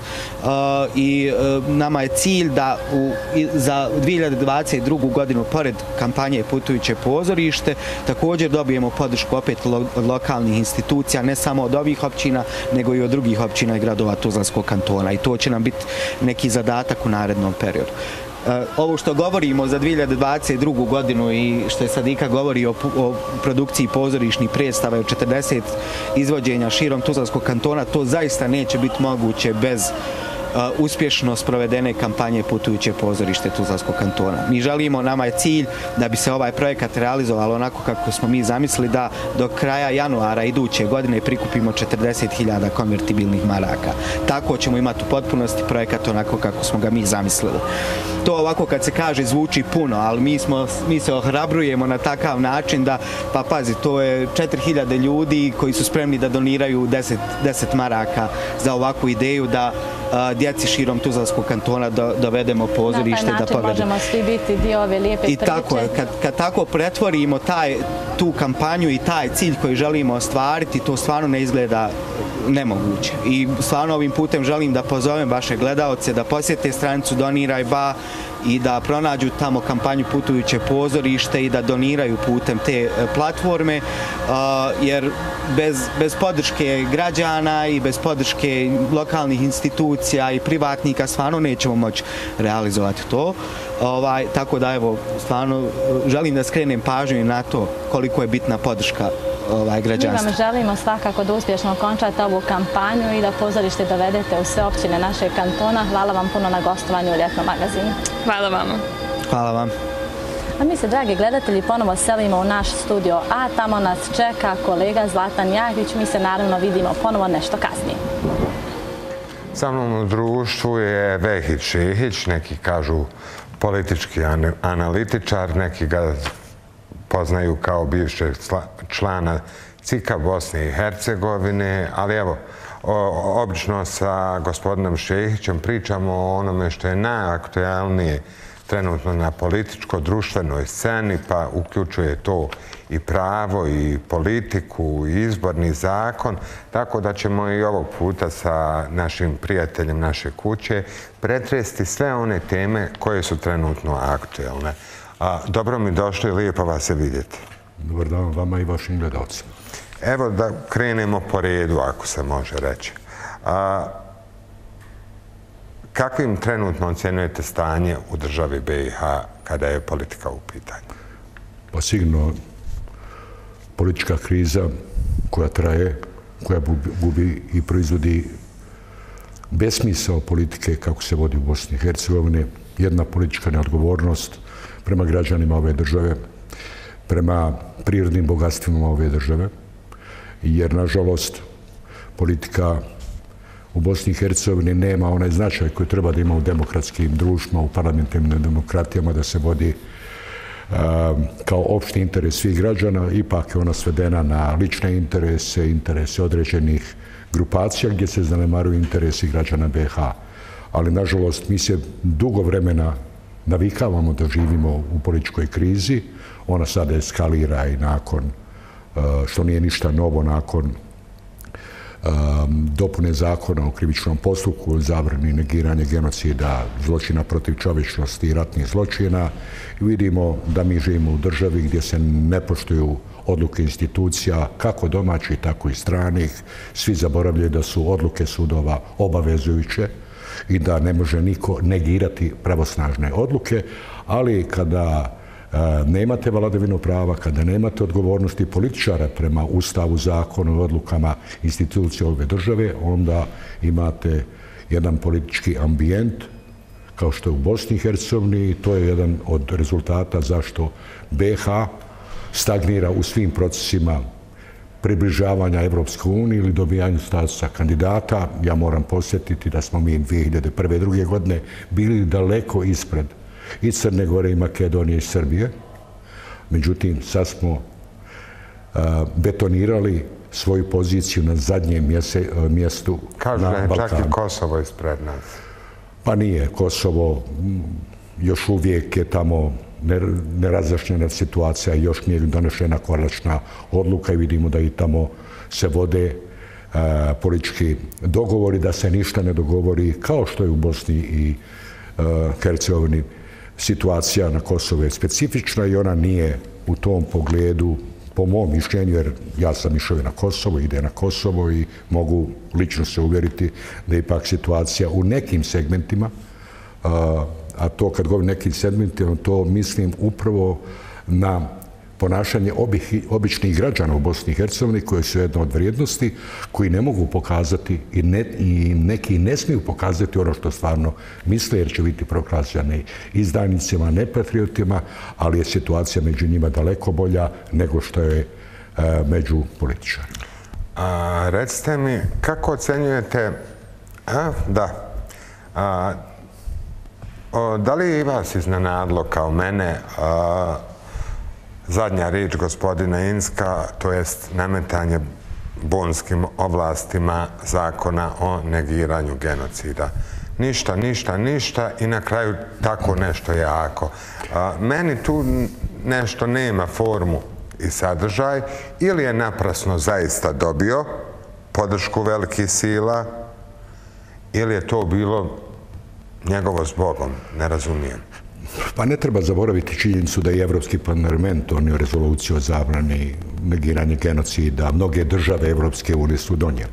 i nama je cilj da za 2022. godinu pored kampanje Putujuće pozorište također dobijemo podršku opet od lokalnih institucija, ne samo od ovih općina, nego i od drugih općina i gradova Tuzlanskog kantona i to će nam biti neki zadatak u narednom periodu. Ovo što govorimo za 2022. godinu i što je Sadika govori o produkciji pozorišnih predstava i 40 izvođenja širom Tuzlanskog kantona, to zaista neće biti moguće bez uspješno sprovedene kampanje Putujuće pozorište Tuzlanskog kantona. Mi želimo, nama je cilj da bi se ovaj projekat realizovalo onako kako smo mi zamislili, da do kraja januara iduće godine prikupimo 40.000 konvertibilnih maraka. Tako ćemo imati u potpunosti projekat onako kako smo ga mi zamislili. To ovako kad se kaže zvuči puno, ali mi se ohrabrujemo na takav način da, pa pazi, to je 4.000 ljudi koji su spremni da doniraju 10 maraka za ovakvu ideju da djeci širom Tuzlanskog kantona dovedemo pozorište da povedemo. Na taj način možemo svi biti dio ove lijepe priče. I tako, kad tako pretvorimo tu kampanju i taj cilj koji želimo ostvariti, to stvarno ne izgleda nemoguće. I stvarno ovim putem želim da pozovem vaše gledaoce da posjete stranicu Doniraj Ba i da pronađu tamo kampanju Putujuće pozorište i da doniraju putem te platforme, jer bez podrške građana i bez podrške lokalnih institucija i privatnika stvarno nećemo moći realizovati to. Tako da, evo, stvarno želim da skrenem pažnju na to koliko je bitna podrška građanstva. Mi vam želimo svakako da uspješno končate ovu kampanju i da pozorište dovedete u sve općine našeg kantona. Hvala vam puno na gostovanju u Ljetnom magazinu. Hvala vama. Hvala vam. A mi se, dragi gledatelji, ponovo selimo u naš studio A. Tamo nas čeka kolega Zlatan Jagić. Mi se naravno vidimo ponovo nešto kasnije. Sa mnom u društvu je Vehid Šehić, neki kažu politički analitičar, neki ga poznaju kao bivšeg člana CIK-a Bosne i Hercegovine, ali evo, obično sa gospodinom Šehićem pričamo o onome što je najaktualnije trenutno na političko-društvenoj sceni, pa uključuje to i pravo, i politiku, i izborni zakon, tako da ćemo i ovog puta sa našim prijateljem naše kuće pretresti sve one teme koje su trenutno aktualne. Dobro mi došli, lijepo vas je vidjeti. Dobar dan vama i vašim gledalcima. Evo da krenemo po redu, ako se može reći. Kakvim trenutno ocjenjujete stanje u državi BiH kada je politika u pitanju? Pa sigurno politička kriza koja traje, koja gubi i proizvodi besmisao politike kako se vodi u Bosni i Hercegovini, jedna politička neodgovornost prema građanima ove države, prema prirodnim bogatstvima ove države, jer, nažalost, politika u Bosni i Hercegovini nema onaj značaj koji treba da ima u demokratskim društvima, u parlamentarnim demokratijama, da se vodi kao opšti interes svih građana. Ipak je ona svedena na lične interese, interese određenih grupacija gdje se zanemaruju interesi građana BiH. Ali, nažalost, mi se dugo vremena navikavamo da živimo u političkoj krizi. Ona sada eskalira i nakon, što nije ništa novo, nakon dopune zakona o krivičnom postupku, zabrani negiranja genocida, zločina protiv čovječnosti i ratnih zločina. I vidimo da mi živimo u državi gdje se ne poštuju odluke institucija, kako domaćih, tako i stranih. Svi zaboravljaju da su odluke sudova obavezujuće i da ne može niko negirati pravosnažne odluke, ali kada nemate vladavinu prava, kada nemate odgovornosti političara prema Ustavu, zakonu i odlukama institucija ove države, onda imate jedan politički ambijent kao što je u Bosni i Hercegovini, i to je jedan od rezultata zašto BiH stagnira u svim procesima približavanja Evropskoj uniji ili dobijanju statusa kandidata. Ja moram posjetiti da smo mi 2001. 2002. godine bili daleko ispred i Crne Gore, i Makedonije, i Srbije. Međutim, sad smo betonirali svoju poziciju na zadnjem mjestu na Balkanu. Kažu da je čak i Kosovo ispred nas. Pa nije. Kosovo još uvijek je tamo nerazjašnjena situacija, još nije donešena konačna odluka i vidimo da i tamo se vode politički dogovori, da se ništa ne dogovori, kao što je u Bosni i Hercegovini. Situacija na Kosovo je specifična i ona nije u tom pogledu, po mom mišljenju, jer ja sam išao i na Kosovo, ide na Kosovo i mogu lično se uvjeriti da je ipak situacija u nekim segmentima, a to kad govorim nekim segmentima, to mislim upravo na ponašanje običnih građana u Bosni i Hercegovini, koje su jedna od vrijednosti, koji ne mogu pokazati i neki ne smiju pokazati ono što stvarno misle, jer će biti proglašeni izdajnicima, nepatriotima, ali je situacija među njima daleko bolja nego što je među političarima. Recite mi, kako ocenjujete da li je i vas iznenadilo kao mene zadnja riječ gospodina Inska, to jest nametanje bonskim ovlastima zakona o negiranju genocida? Ništa, ništa, ništa i na kraju tako nešto jako. Meni tu nešto nema formu i sadržaj, ili je naprasno zaista dobio podršku velikih sila, ili je to bilo njegovo zbogom, ne razumijem. Pa ne treba zaboraviti činjenicu da je Evropski parlament donio rezoluciju o zabrani negiranja genocida. Mnoge države Evropske unije su donijele.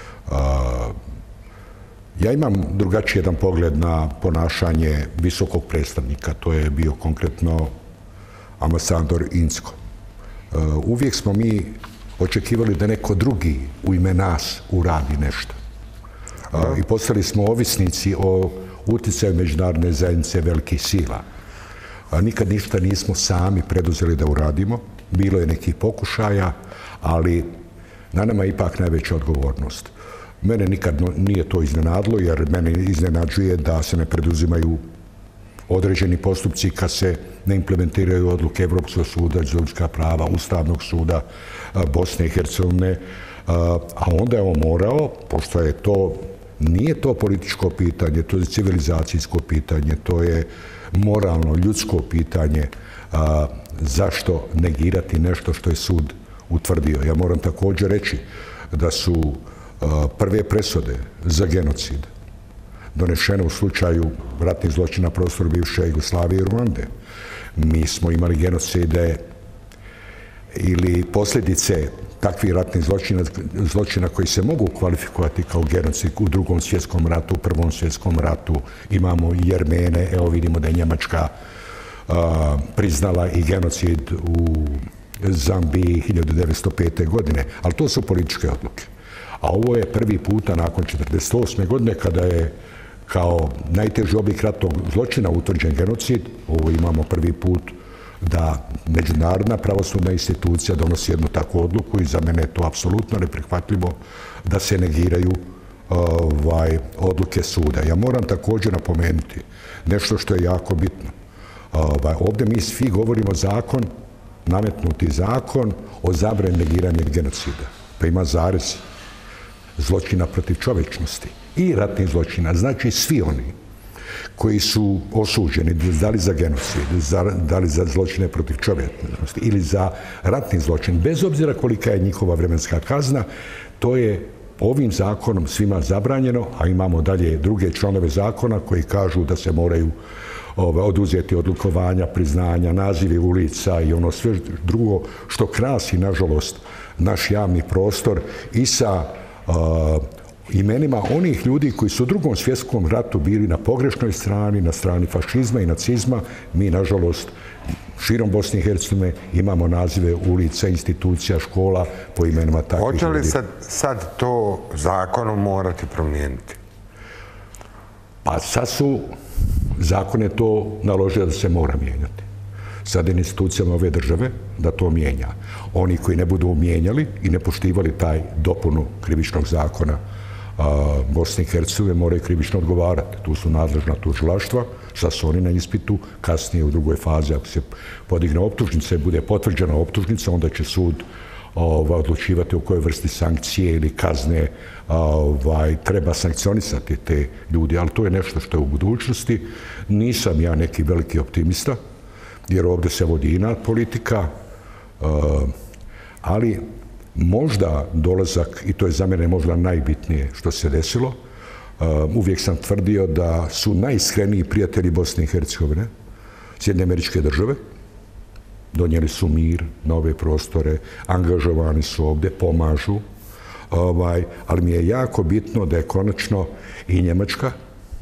Ja imam drugačiji jedan pogled na ponašanje visokog predstavnika. To je bio konkretno ambasador Insko. Uvijek smo mi očekivali da neko drugi u ime nas uradi nešto. I postali smo ovisnici o utjecaju međunarodne zajednice velikih sila. Nikad ništa nismo sami preduzeli da uradimo. Bilo je nekih pokušaja, ali na nama je ipak najveća odgovornost. Mene nikad nije to iznenadilo, jer mene iznenađuje da se ne preduzimaju određeni postupci kad se ne implementiraju odluke Evropskog suda za ljudska prava, Ustavnog suda Bosne i Hercegovine, a onda je on morao, pošto je to, nije to političko pitanje, to je civilizacijsko pitanje, to je moralno, ljudsko pitanje, zašto negirati nešto što je sud utvrdio. Ja moram također reći da su prve presude za genocid donešene u slučaju ratnih zločina na prostoru bivše Jugoslavije i Ruande. Mi smo imali genocide ili posljedice takvih ratnih zločina koji se mogu kvalifikovati kao genocid u Drugom svjetskom ratu, u Prvom svjetskom ratu. Imamo i Jermene, evo vidimo da je Njemačka priznala i genocid u Zambiji 1905. godine, ali to su političke odluke. A ovo je prvi puta nakon 1948. godine kada je kao najteži oblik ratnog zločina utvrđen genocid. Ovo imamo prvi put da međunarodna pravosudna institucija donosi jednu takvu odluku i za mene je to apsolutno neprihvatljivo da se negiraju odluke suda. Ja moram također napomenuti nešto što je jako bitno. Ovdje mi svi govorimo zakon, nametnuti zakon o zabrani negiranja genocida. Pa ima zarez zločina protiv čovječnosti i ratnih zločina. Znači svi oni koji su osuđeni, da li za genocid, da li za zločine protiv čovječnosti ili za ratni zločin, bez obzira kolika je njihova vremenska kazna, to je ovim zakonom svima zabranjeno, a imamo dalje druge članove zakona koji kažu da se moraju oduzeti odlikovanja, priznanja, nazivi ulica i ono sve drugo što krasi, nažalost, naš javni prostor i sa imenima onih ljudi koji su u Drugom svjetskom ratu bili na pogrešnoj strani, na strani fašizma i nacizma. Mi, nažalost, širom Bosne i Hercegovine imamo nazive ulica, institucija, škola po imenima takvih ljudi. Hoće li se sad to zakonom morati promijeniti? Pa sad su Zakon je to naložio da se mora mijenjati. Sad je institucijama ove države da to mijenja. Oni koji ne budu mijenjali i ne poštivali taj dopunu krivičnog zakona Bosne i Hercegovine moraju krivično odgovarati. Tu su nadležna tužilaštva, sad su oni na ispitu, kasnije u drugoj fazi, ako se podigne optužnica i bude potvrđena optužnica, onda će sud odlučivati o kojoj vrsti sankcije ili kazne treba sankcionisati te ljudi, ali to je nešto što je u budućnosti. Nisam ja neki veliki optimista, jer ovdje se vodi inat politika, ali možda dolazak, i to je za mene možda najbitnije što se desilo, uvijek sam tvrdio da su najiskreniji prijatelji Bosne i Hercegovine Sjedinjene Američke Države. Donijeli su mir na ove prostore, angažovani su ovdje, pomažu, ali mi je jako bitno da je konačno i Njemačka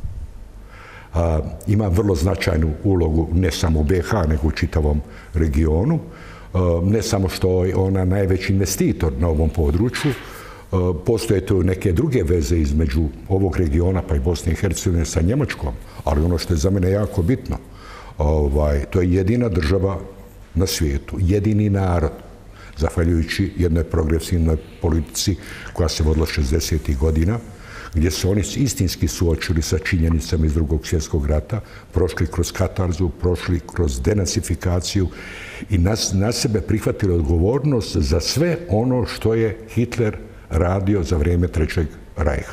ima vrlo značajnu ulogu ne samo u BiH, nego u čitavom regionu. Ne samo što je ona najveći investitor na ovom području, postoje tu neke druge veze između ovog regiona pa i Bosne i Hercegovine sa Njemačkom, ali ono što je za mene jako bitno, to je jedina država na svijetu, jedini narod, zahvaljujući jednoj progresivnoj politici koja se vodila 60. godina, gdje su oni istinski suočili sa činjenicama iz Drugog svjetskog rata, prošli kroz katarzu, prošli kroz denacifikaciju i na sebe prihvatili odgovornost za sve ono što je Hitler radio za vrijeme Trećeg rajha.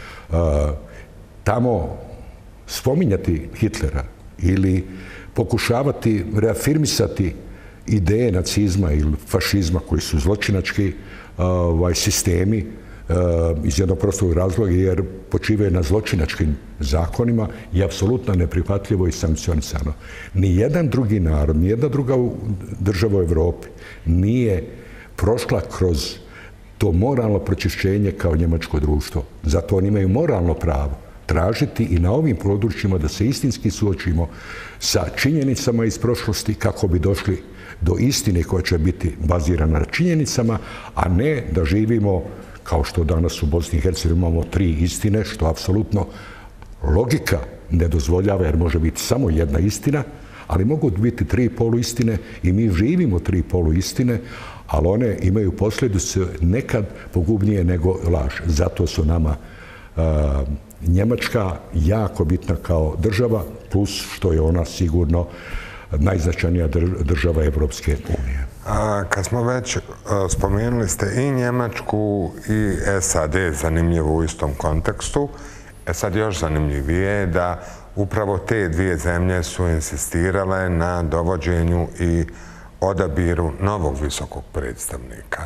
Tamo spominjati Hitlera ili pokušavati reafirmisati ideje nacizma ili fašizma koji su zločinački sistemi iz jednog prostog razloga jer počivaju na zločinačkim zakonima je apsolutno neprihvatljivo i sankcionisano. Nijedan drugi narod, nijedna druga država u Evropi nije prošla kroz to moralno pročišćenje kao njemačko društvo. Zato oni imaju moralno pravo tražiti i na ovim područjima da se istinski suočimo sa činjenicama iz prošlosti kako bi došli do istine koja će biti bazirana na činjenicama, a ne da živimo kao što danas u Bosni i Hercegovini imamo 3 istine, što apsolutno logika ne dozvoljava jer može biti samo jedna istina, ali mogu biti 3 poluistine i mi živimo 3 poluistine, ali one imaju posljedice nekad pogubnije nego laž. Zato su nama Njemačka jako bitna kao država, plus što je ona sigurno najznačajnija država Evropske unije. Kad smo već spomenuli ste i Njemačku i SAD zanimljivo u istom kontekstu, sad još zanimljivije je da upravo te dvije zemlje su insistirale na dovođenju i odabiru novog visokog predstavnika.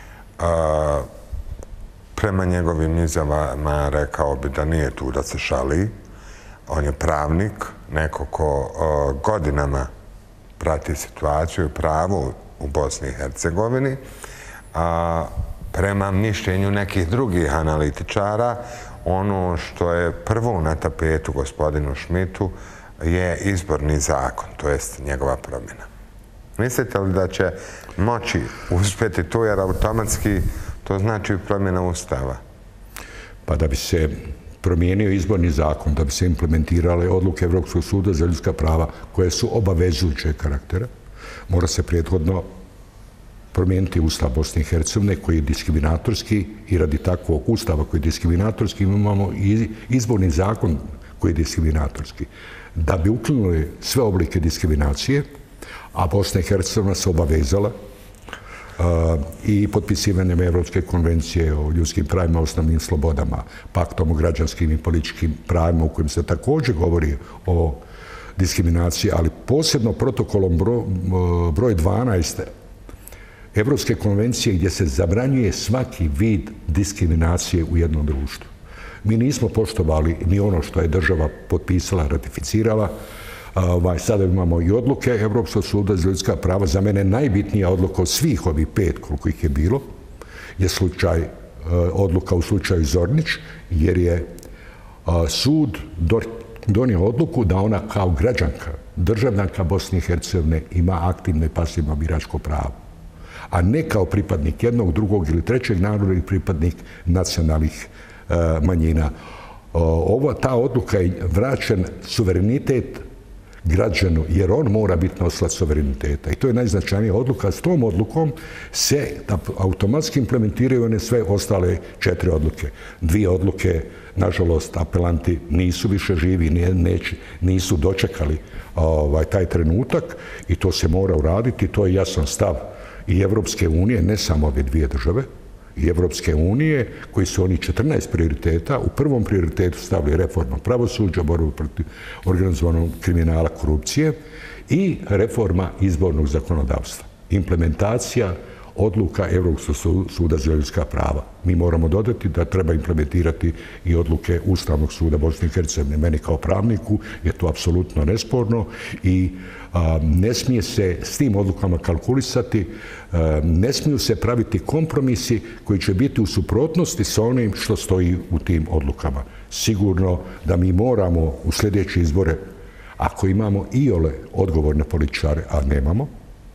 Prema njegovim izjavama rekao bi da nije tu da se šali. On je pravnik, neko ko godinama prati situaciju i pravo u Bosni i Hercegovini. Prema mišljenju nekih drugih analitičara, ono što je prvo na tapetu gospodinu Schmidtu je izborni zakon, to jest njegova promjena. Mislite li da će moći uspjeti to jer automatski to znači promjena Ustava? Pa da bi se promijenio izborni zakon, da bi se implementirale odluke Evropskog suda za ljudska prava koje su obavezujućeg karaktera, mora se prethodno promijeniti Ustav Bosne i Hercegovine koji je diskriminatorski i radi takvog Ustava koji je diskriminatorski imamo i izborni zakon koji je diskriminatorski. Da bi uklonili sve oblike diskriminacije, a Bosna i Hercegovina se obavezala i potpisivanjem Evropske konvencije o ljudskim pravima, osnovnim slobodama, paktom o građanskim i političkim pravima u kojem se također govori o diskriminaciji, ali posebno protokolom broj 12 Evropske konvencije gdje se zabranjuje svaki vid diskriminacije u jednom društvu. Mi nismo poštovali ni ono što je država potpisala, ratificirala. Sada imamo i odluke Evropskog suda za ljudska prava. Za mene najbitnija odluka od svih ovih 5, koliko ih je bilo, je odluka u slučaju Zornić, jer je sud donio odluku da ona kao građanka, državljanka Bosne i Hercegovine ima aktivno i pasivno biračko pravo, a ne kao pripadnik jednog, drugog ili trećeg naroda ili pripadnik nacionalnih manjina. Ta odluka je vraćen suverenitet građanu, jer on mora biti nosilac suvereniteta. I to je najznačajnija odluka. S tom odlukom se automatski implementiraju one sve ostale 4 odluke. 2 odluke, nažalost, apelanti nisu više živi, nisu dočekali taj trenutak i to se mora uraditi. To je jasan stav i Evropske unije, ne samo ove 2 države, i Evropske unije, koji su oni 14 prioriteta. U prvom prioritetu stavili reforma pravosuđa, borbu protiv organizovanog kriminala, korupcije i reforma izbornog zakonodavstva. Implementacija odluka Evropskog suda za ljudska prava. Mi moramo dodati da treba implementirati i odluke Ustavnog suda Bosne i Hercegovine. Meni kao pravniku je to apsolutno nesporno i ne smije se s tim odlukama kalkulisati, ne smiju se praviti kompromisi koji će biti u suprotnosti sa onim što stoji u tim odlukama. Sigurno da mi moramo u sljedeće izbore, ako imamo iole odgovorne političare, a nemamo,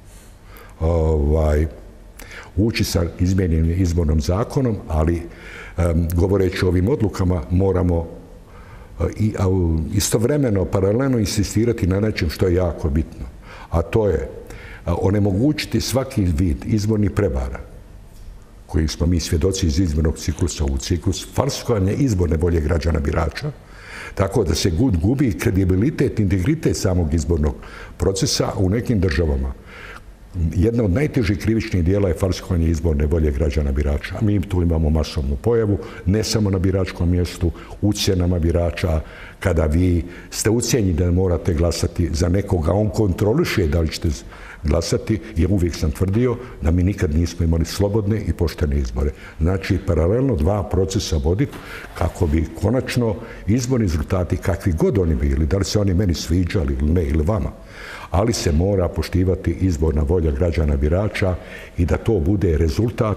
ući sa izmijenjenim izbornom zakonom, ali govoreći o ovim odlukama moramo istovremeno, paralelno insistirati na nečem što je jako bitno. A to je onemogućiti svaki vid izbornih prevara, koji smo mi svjedoci iz izbornog ciklusa u ciklus, falsifikovanje izborne volje građana birača, tako da se gubi kredibilitet, integritet samog izbornog procesa u nekim državama. Jedna od najtežih krivičnih dijela je falsifikovanje izborne volje građana birača. Mi tu imamo masovnu pojavu, ne samo na biračkom mjestu, ucjenama birača, kada vi ste ucijenjeni da morate glasati za nekoga, on kontroliše da li ćete glasati, jer uvijek sam tvrdio da mi nikad nismo imali slobodne i poštene izbore. Znači, paralelno 2 procesa voditi kako bi konačno izborni rezultati, kakvi god oni bili, da li se oni meni sviđali ili ne, ili vama, ali se mora poštivati izborna volja građana birača i da to bude rezultat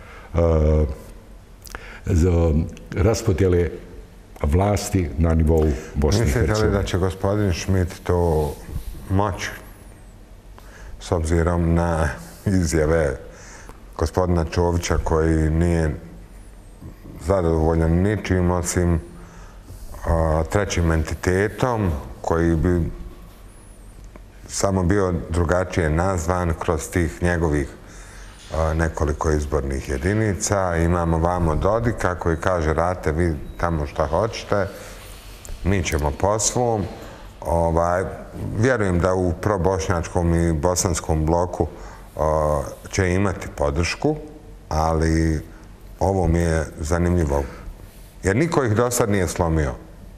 raspodjele vlasti na nivou Bosne i Hercegovine. Mislite li da će gospodin Schmidt to moći, s obzirom na izjave gospodina Čovića koji nije zadovoljan ničim osim trećim entitetom koji bi samo bio drugačije nazvan kroz tih njegovih nekoliko izbornih jedinica. Imamo vamo Dodika koji kaže radite vi tamo šta hoćete, mi ćemo po svom. Vjerujem da u probošnjačkom i bosanskom bloku će imati podršku, ali ovo mi je zanimljivo. Jer niko ih do sad nije slomio.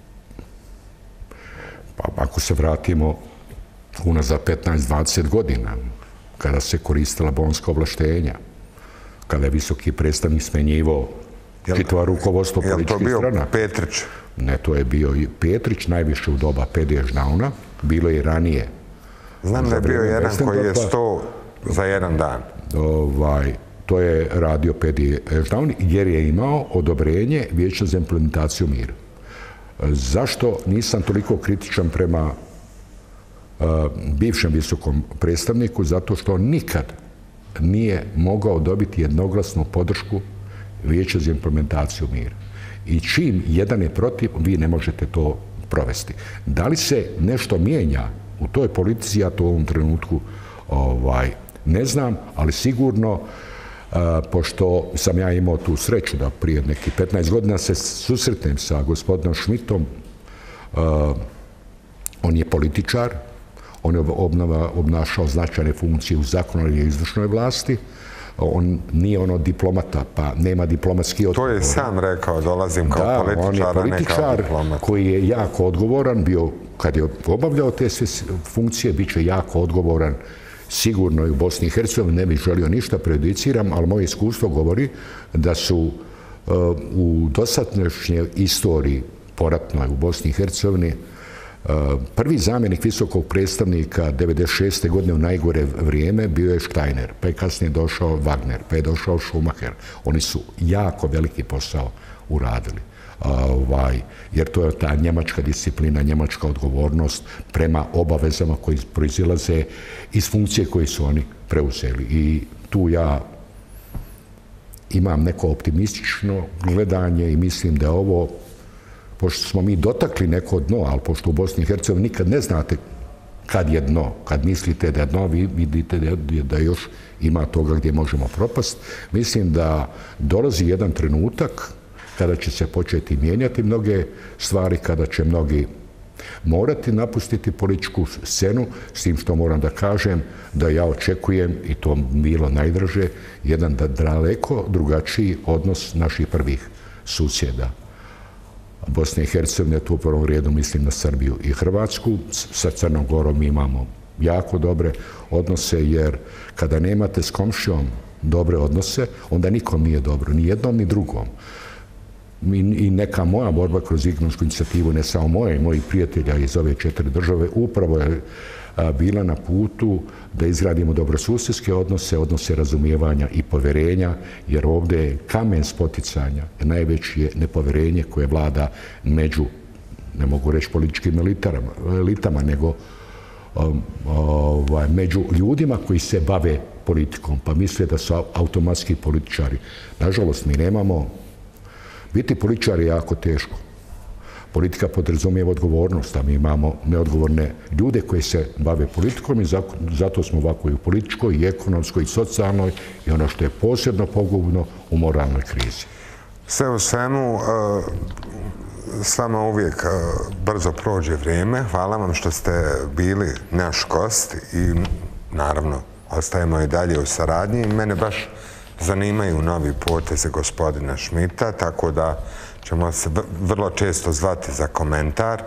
Pa ako se vratimo unazad 15-20 godina, kada se koristila bonska ovlaštenja, kada je visoki predstavnik smenjivao čitavo rukovodstvo političkih stranaka. Je li to bio Petrić? Ne, to je bio i Petrić, najviše u doba Pedija Ždauna, bilo je i ranije. Znam da je bio jedan koji je 100 za jedan dan. To je radio Pedija Ždaun jer je imao odobrenje Vijeća za implementaciju mira. Zašto nisam toliko kritičan prema bivšem visokom predstavniku? Zato što nikad nije mogao dobiti jednoglasnu podršku Vijeća za implementaciju mira. I čim jedan je protiv, vi ne možete to provesti. Da li se nešto mijenja u toj politici, ja to u ovom trenutku ne znam, ali sigurno, pošto sam ja imao tu sreću da prije nekih 15 godina se susretnem sa gospodinom Schmidtom, on je političar, on je obnašao značajne funkcije u zakonodavnoj i izvršnoj vlasti, on nije ono diplomata, pa nema diplomatski odgovor. To je sam rekao, dolazim kao političar, a ne kao diplomat. Koji je jako odgovoran, bio, kad je obavljao te sve funkcije, bit će jako odgovoran sigurno i u Bosni i Hercegovini, ne bih želio ništa prejudiciram, ali moje iskustvo govori da su u dosadašnjoj istoriji poratnoj u Bosni i Hercegovini prvi zamjenik visokog predstavnika 1996. godine u najgore vrijeme bio je Steiner, pa je kasnije došao Wagner, pa je došao Schumacher. Oni su jako veliki posao uradili. Jer to je ta njemačka disciplina, njemačka odgovornost prema obavezama koji proizilaze iz funkcije koje su oni preuzeli. I tu ja imam neko optimistično gledanje i mislim da ovo pošto smo mi dotakli neko dno, ali pošto u Bosni i Hercegovini nikad ne znate kad je dno, kad mislite da je dno, vi vidite da još ima toga gdje možemo propast. Mislim da dolazi jedan trenutak kada će se početi mijenjati mnoge stvari, kada će mnogi morati napustiti političku scenu, s tim što moram da kažem da ja očekujem, i to bilo najdraže, jedan daleko drugačiji odnos naših prvih susjeda. Bosne i Hercegovine, tu u prvom redu mislim na Srbiju i Hrvatsku. Sa Crnom Gorom imamo jako dobre odnose, jer kada nemate s komšijom dobre odnose, onda nikom nije dobro, ni jednom ni drugom. I neka moja borba kroz ekonomsku inicijativu, ne samo moja i mojih prijatelja iz ove 4 države, upravo je bila na putu da izgradimo dobrosusjedske odnose, odnose razumijevanja i poverenja, jer ovdje je kamen spoticanja, najveće je nepoverenje koje vlada među, ne mogu reći političkim elitama, nego među ljudima koji se bave politikom, pa misle da su automatski političari. Nažalost, mi nemamo. Biti političar je jako teško. Politika podrazumijeva odgovornost, a mi imamo neodgovorne ljude koji se bave politikom i zato smo ovako i u političkoj, i ekonomskoj, i socijalnoj, i ono što je posebno pogubno, u moralnoj krizi. Sve u svemu, s vama uvijek brzo prođe vrijeme. Hvala vam što ste bili naš gost i naravno ostajemo i dalje u saradnji. Mene baš zanimaju novi poteze gospodina Šmita, tako da ćemo se vrlo često zvati za komentar.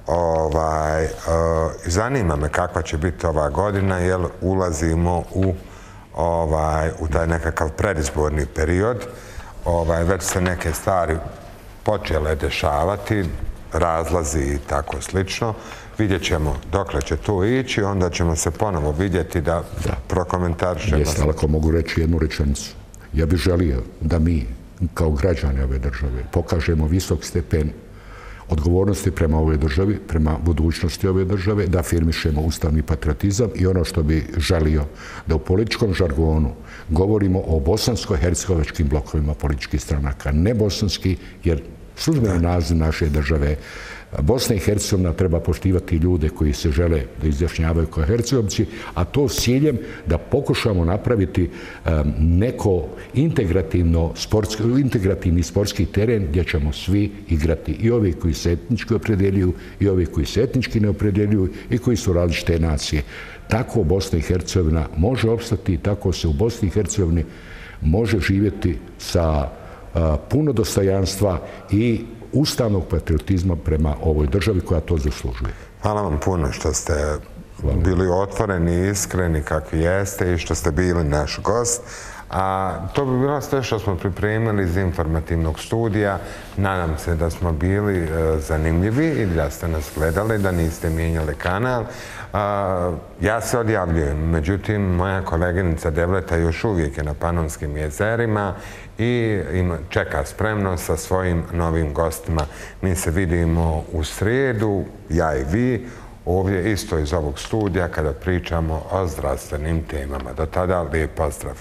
Zanima me kakva će biti ova godina, jer ulazimo u taj nekakav predizborni period. Već se neke stvari počele dešavati, razlazi i tako slično. Vidjet ćemo dokle će to ići, onda ćemo se ponovo vidjeti da prokomentarišemo. Jeste, ali ako mogu reći jednu rečenicu. Ja bih želio da mi, kao građani ove države, pokažemo visok stepen odgovornosti prema ovoj državi, prema budućnosti ove države, da afirmišemo ustavni patriotizam i ono što bih želio da u političkom žargonu govorimo o bosansko-hercegovačkim blokovima političkih stranaka, ne bosanski, jer službeni naziv naše države Bosna i Hercegovina treba poštivati ljude koji se žele da izjašnjavaju kao Hercegovci, a to s ciljem da pokušamo napraviti neko integrativni sportski teren gdje ćemo svi igrati. I ovi koji se etnički opredjeljuju, i ovi koji se etnički ne opredjeljuju, i koji su različite nacije. Tako Bosna i Hercegovina može opstati, tako se u Bosni i Hercegovini može živjeti sa puno dostojanstva i ustavnog patriotizma prema ovoj državi koja to zaslužuje. Hvala vam puno što ste bili otvoreni i iskreni kakvi jeste i što ste bili naš gost. A to bi bilo sve što smo pripremili iz informativnog studija. Nadam se da smo bili zanimljivi i da ste nas gledali, da niste mijenjali kanal. Ja se odjavljujem, međutim, moja koleginica Devleta još uvijek je na Panonskim jezerima i čeka spremno sa svojim novim gostima. Mi se vidimo u srijedu, ja i vi, ovdje isto iz ovog studija kada pričamo o zdravstvenim temama. Do tada, lijep pozdrav.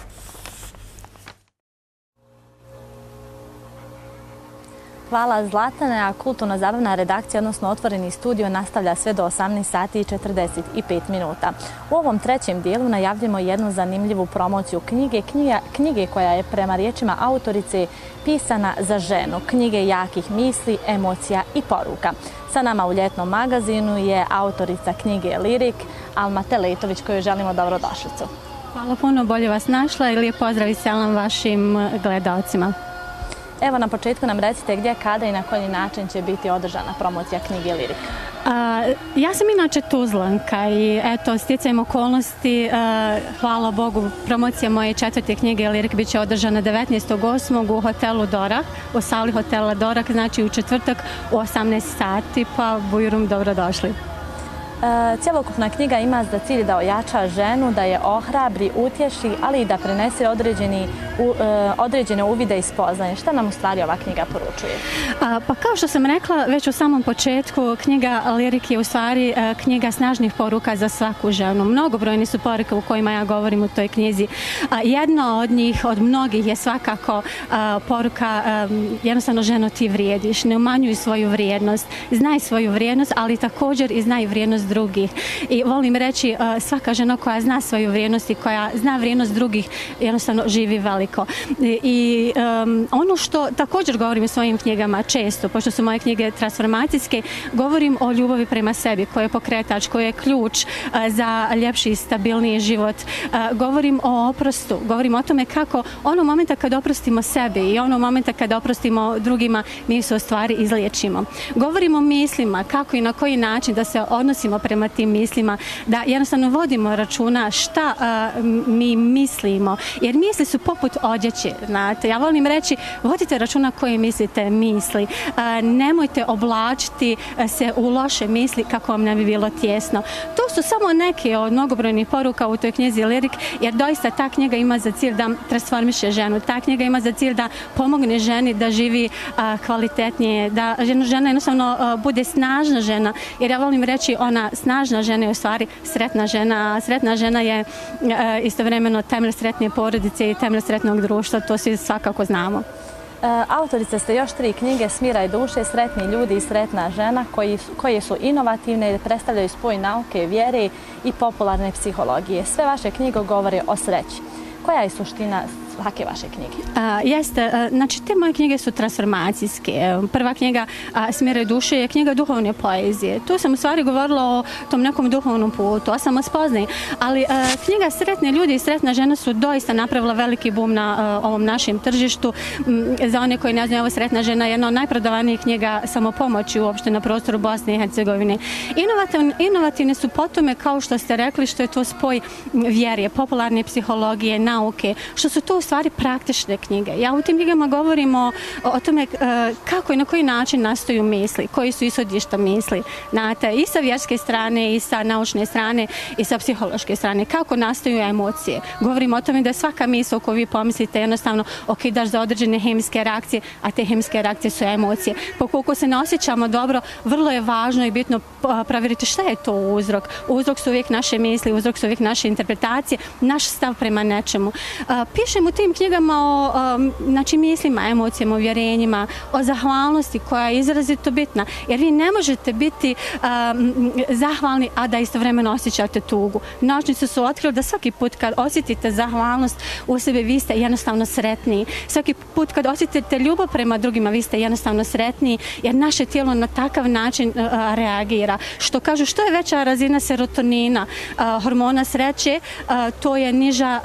Hvala Zlatane, a kulturno-zabavna redakcija, odnosno otvoreni studio, nastavlja sve do 18 sati i 45 minuta. U ovom trećem dijelu najavljamo jednu zanimljivu promociju knjige koja je prema riječima autorice pisana za ženu. Knjige jakih misli, emocija i poruka. Sa nama u ljetnom magazinu je autorica knjige Lirik, Alma Teletović, koju želimo dobrodošlicu. Hvala puno, bolje vas našla i lijep pozdrav i selam vašim gledalcima. Evo, na početku nam recite gdje, kada i na koji način će biti održana promocija knjige Lirik. Ja sam inače Tuzlanka i eto, stjecajem okolnosti, hvala Bogu, promocija moje 4. knjige Lirik bit će održana 19.8. u hotelu Dorak, u sali hotela Dorak, znači u četvrtak u 18 sati, pa bujurum, dobrodošli. Cjelokupna knjiga ima za cilj da ojača ženu, da je ohrabri, utješi, ali i da prenese određene uvide i spoznaje. Šta nam u stvari ova knjiga poručuje? Pa kao što sam rekla već u samom početku, knjiga Lirik je u stvari knjiga snažnih poruka za svaku ženu. Mnogobrojni su poruke u kojima ja govorim u toj knjizi. Jedna od njih, od mnogih, je svakako poruka jednostavno ženo ti vrijediš, ne umanjuj svoju vrijednost, znaj svoju vrijednost, ali također i znaj vrijednost drugih. I volim reći, svaka žena koja zna svoju vrijednost i koja zna vrijednost drugih jednostavno živi veliko. I ono što također govorim u svojim knjigama često, pošto su moje knjige transformacijske, govorim o ljubavi prema sebi, koja je pokretač, koja je ključ za ljepši i stabilniji život. Govorim o oprostu, govorim o tome kako onog momenta kad oprostimo sebi i onog momenta kad oprostimo drugima, mi se u stvari izliječimo. Govorim o mislima, kako i na koji način da se odnosimo prema tim mislima, da jednostavno vodimo računa šta mi mislimo, jer misli su poput odjeće, znate. Ja volim reći, vodite računa koje mislite misli, nemojte oblačiti se u loše misli kako vam ne bi bilo tjesno. To su samo neke od mnogobrojnih poruka u toj knjizi Lirik, jer doista ta knjiga ima za cilj da transformiše ženu, ta knjiga ima za cilj da pomogne ženi da živi kvalitetnije, da žena jednostavno bude snažna žena, jer ja volim reći, ona snažna žena je u stvari sretna žena, a sretna žena je istovremeno temelj sretnije porodice i temelj sretnog društva, to svi svakako znamo. Autorice ste još 3 knjige, Smiraj duše, Sretni ljudi i Sretna žena, koje su inovativne i predstavljaju spoj nauke, vjere i popularne psihologije. Sve vaše knjige govore o sreći. Koja je suština svake vaše knjige? Jeste, znači te moje knjige su transformacijske. Prva knjiga Smiraj duše je knjiga duhovne poezije. Tu sam u stvari govorila o tom nekom duhovnom putu, o samospoznaji, ali knjiga Sretni ljudi i Sretna žena su doista napravila veliki bum na ovom našem tržištu. Za one koji ne znaju, ovo Sretna žena je jedna od najprodavanijih knjiga samopomoći uopšte na prostoru Bosne i Hercegovine. Inovativne su po tome, kao što ste rekli, što je to spoj vjere, popularne psihologije, nauke, što su to u stvari praktične knjige. Ja u tim knjigama govorim o tome kako i na koji način nastaju misli, koji su ishodišta misli, znate, i sa vjerske strane, i sa naučne strane, i sa psihološke strane, kako nastaju emocije. Govorim o tome da svaka misl koju vi pomislite jednostavno okidaš za određene hemijske reakcije, a te hemijske reakcije su emocije. Koliko se ne osjećamo dobro, vrlo je važno i bitno provjeriti šta je to uzrok. Uzrok su uvijek naše misli, uzrok su uvijek naše interpretacije, naš stav prema nečemu. Pišem u tim knjigama o mislima, emocijama, uvjerenjima, o zahvalnosti koja je izrazito bitna, jer vi ne možete biti zahvalni, a da istovremeno osjećate tugu. Naučnici su otkrili da svaki put kad osjetite zahvalnost u sebi, vi ste jednostavno sretniji. Svaki put kad osjetite ljubav prema drugima, vi ste jednostavno sretniji, jer naše tijelo na takav način reagira. Što kažu, što je veća razina serotonina, hormona sreće, to je niža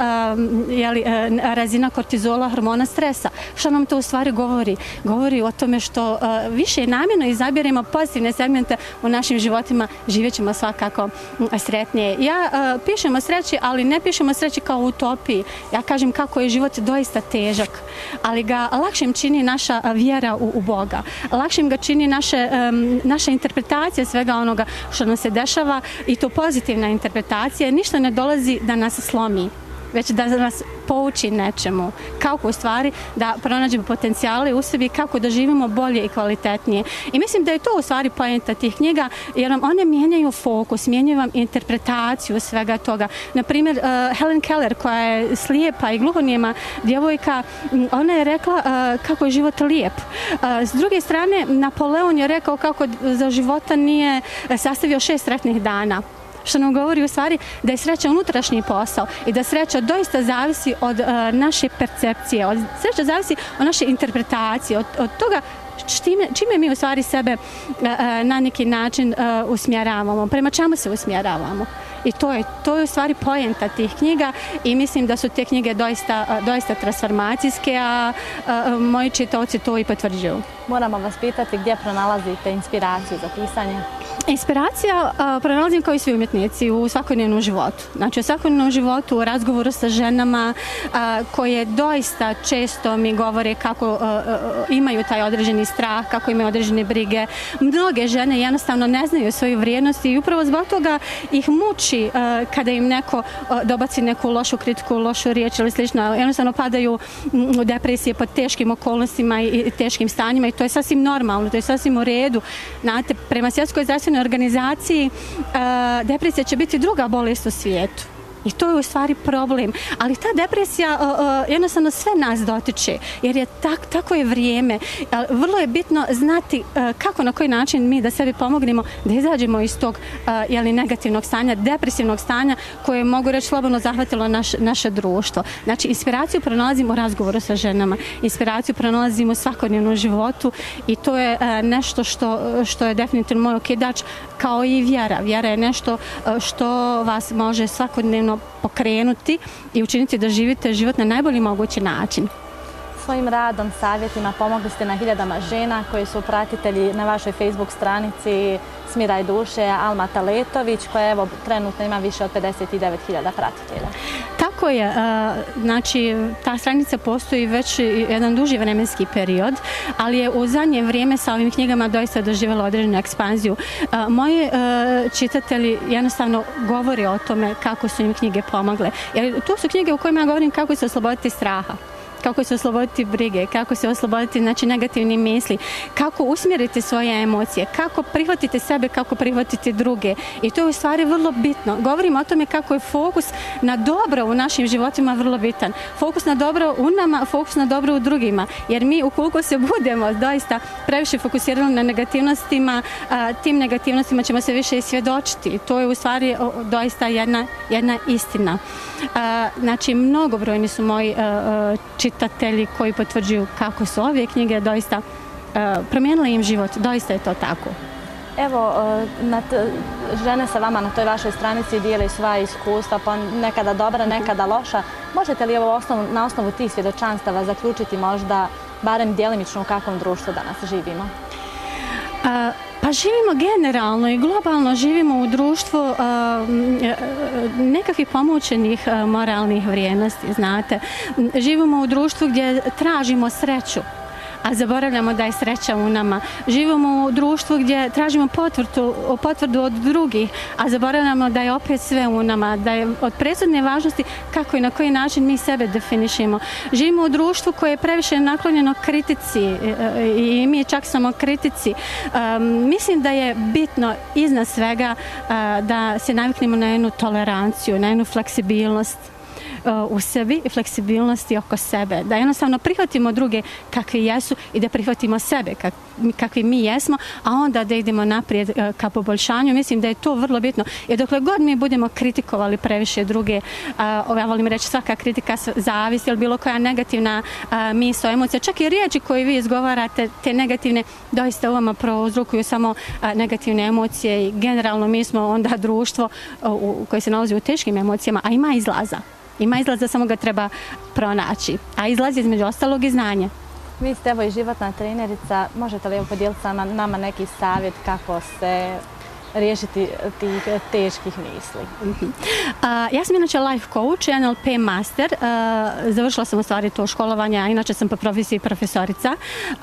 razina kortizola, hormona stresa. Što nam to u stvari govori? Govori o tome što više namjerno izabiramo pozitivne segmente u našim životima, živjet ćemo svakako sretnije. Ja pišem o sreći, ali ne pišem o sreći kao utopiji. Ja kažem kako je život doista težak, ali ga lakšim čini naša vjera u Boga. Lakšim ga čini naša interpretacija svega onoga što nam se dešava, i to pozitivna interpretacija. Ništa ne dolazi da nas slomi, već da nas pouči nečemu. Kako u stvari da pronađemo potencijale u sebi, kako da živimo bolje i kvalitetnije. I mislim da je to u stvari poenta tih knjiga, jer nam one mijenjaju fokus, mijenjaju vam interpretaciju svega toga. Naprimjer, Helen Keller, koja je slijepa i gluhonijema djevojka, ona je rekla kako je život lijep. S druge strane, Napoleon je rekao kako za života nije sastavio 6 sretnih dana. Što nam govori u stvari da je sreća unutrašnji posao i da sreća doista zavisi od naše percepcije, sreća zavisi od naše interpretacije, od toga čime mi u stvari sebe na neki način usmjeravamo, prema čemu se usmjeravamo. I to je u stvari poenta tih knjiga, i mislim da su te knjige doista transformacijske, a moji čitaoci to i potvrđuju. Moramo vas pitati gdje pronalazite inspiraciju za pisanje? Inspiracija pronalazim kao i svi umjetnici u svakodnevnom životu. Znači u svakodnevnom životu, u razgovoru sa ženama koje doista često mi govore kako imaju taj određeni strah, kako imaju određene brige. Mnoge žene jednostavno ne znaju svoju vrijednost i upravo zbog toga ih muči kada im neko dobaci neku lošu kritiku, lošu riječ ili slično. Jednostavno padaju u depresije pod teškim okolnostima i teškim stanjima i to je sasvim normalno, to je sasvim u redu. Znate, prema Svjetskoj zdravstvenoj organizaciji depresija će biti druga bolest u svijetu. I to je u stvari problem. Ali ta depresija jednostavno sve nas dotiče, jer je tako je vrijeme. Vrlo je bitno znati kako, na koji način mi da sebi pomognemo da izađemo iz tog negativnog stanja, depresivnog stanja koje, mogu reći, slobodno zahvatilo naše društvo. Znači, inspiraciju pronalazimo u razgovoru sa ženama, inspiraciju pronalazimo u svakodnevnom životu i to je nešto što je definitivno moj okidač, kao i vjera. Vjera je nešto što vas može svakodnevno pokrenuti i učiniti da živite život na najbolji mogući način. Svojim radom, savjetima pomogli ste na hiljadama žena koji su pratitelji na vašoj Facebook stranici Smiraj duše Alma Taletović, koja evo trenutno ima više od 59.000 pratitelja. Tako je, znači ta stranica postoji već jedan duži vremenski period, ali je u zadnje vrijeme sa ovim knjigama doista doživjela određenu ekspanziju. Moji čitatelji jednostavno govore o tome kako su im knjige pomogle. Jer to su knjige u kojima ja govorim kako se osloboditi straha, kako se osloboditi brige, kako se osloboditi negativnih misli, kako usmjeriti svoje emocije, kako prihvatiti sebe, kako prihvatiti druge. I to je u stvari vrlo bitno. Govorim o tome kako je fokus na dobro u našim životima vrlo bitan. Fokus na dobro u nama, fokus na dobro u drugima. Jer mi, ukoliko se budemo doista previše fokusirali na negativnostima, tim negativnostima ćemo se više i svjedočiti. To je u stvari doista jedna istina. Znači, mnogobrojni su moji čitatelji koji potvrđuju kako su ove knjige doista promijenile im život. Doista je to tako. Evo, žene sa vama na toj vašoj stranici dijele svoja iskustva, pa nekada dobra, nekada loša. Možete li na osnovu tih svjedočanstava zaključiti možda barem djelimično u kakvom društvu danas živimo? Pa živimo generalno i globalno, živimo u društvu nekakvih pomučenih moralnih vrijednosti, znate. Živimo u društvu gdje tražimo sreću, a zaboravljamo da je sreća u nama. Živimo u društvu gdje tražimo potvrdu od drugih, a zaboravljamo da je opet sve u nama, da je od presudne važnosti kako i na koji način mi sebe definišemo. Živimo u društvu koje je previše naklonjeno kritici i mi čak samo kritici. Mislim da je bitno iznad svega da se naviknemo na jednu toleranciju, na jednu fleksibilnost u sebi i fleksibilnosti oko sebe. Da jednostavno prihvatimo druge kakvi jesu i da prihvatimo sebe kakvi mi jesmo, a onda da idemo naprijed ka poboljšanju. Mislim da je to vrlo bitno. Jer dokle god mi budemo kritikovali previše druge, ja volim reći svaka kritika zavisi, ili bilo koja negativna misao, emocija, čak i riječi koje vi izgovarate, te negativne, doista u vama prouzrokuju samo negativne emocije i generalno mi smo onda društvo koje se nalazi u teškim emocijama, a ima izlaza. Ima izlaza, samo ga treba pronaći. A izlaz je između ostalog i znanje. Vi ste evo i životna trenerica. Možete li podijeliti sa nama neki savjet kako se riješiti tih teških misli? Ja sam inače life coach, NLP master. Završila sam u stvari to školovanje, a inače sam po profesiji profesorica.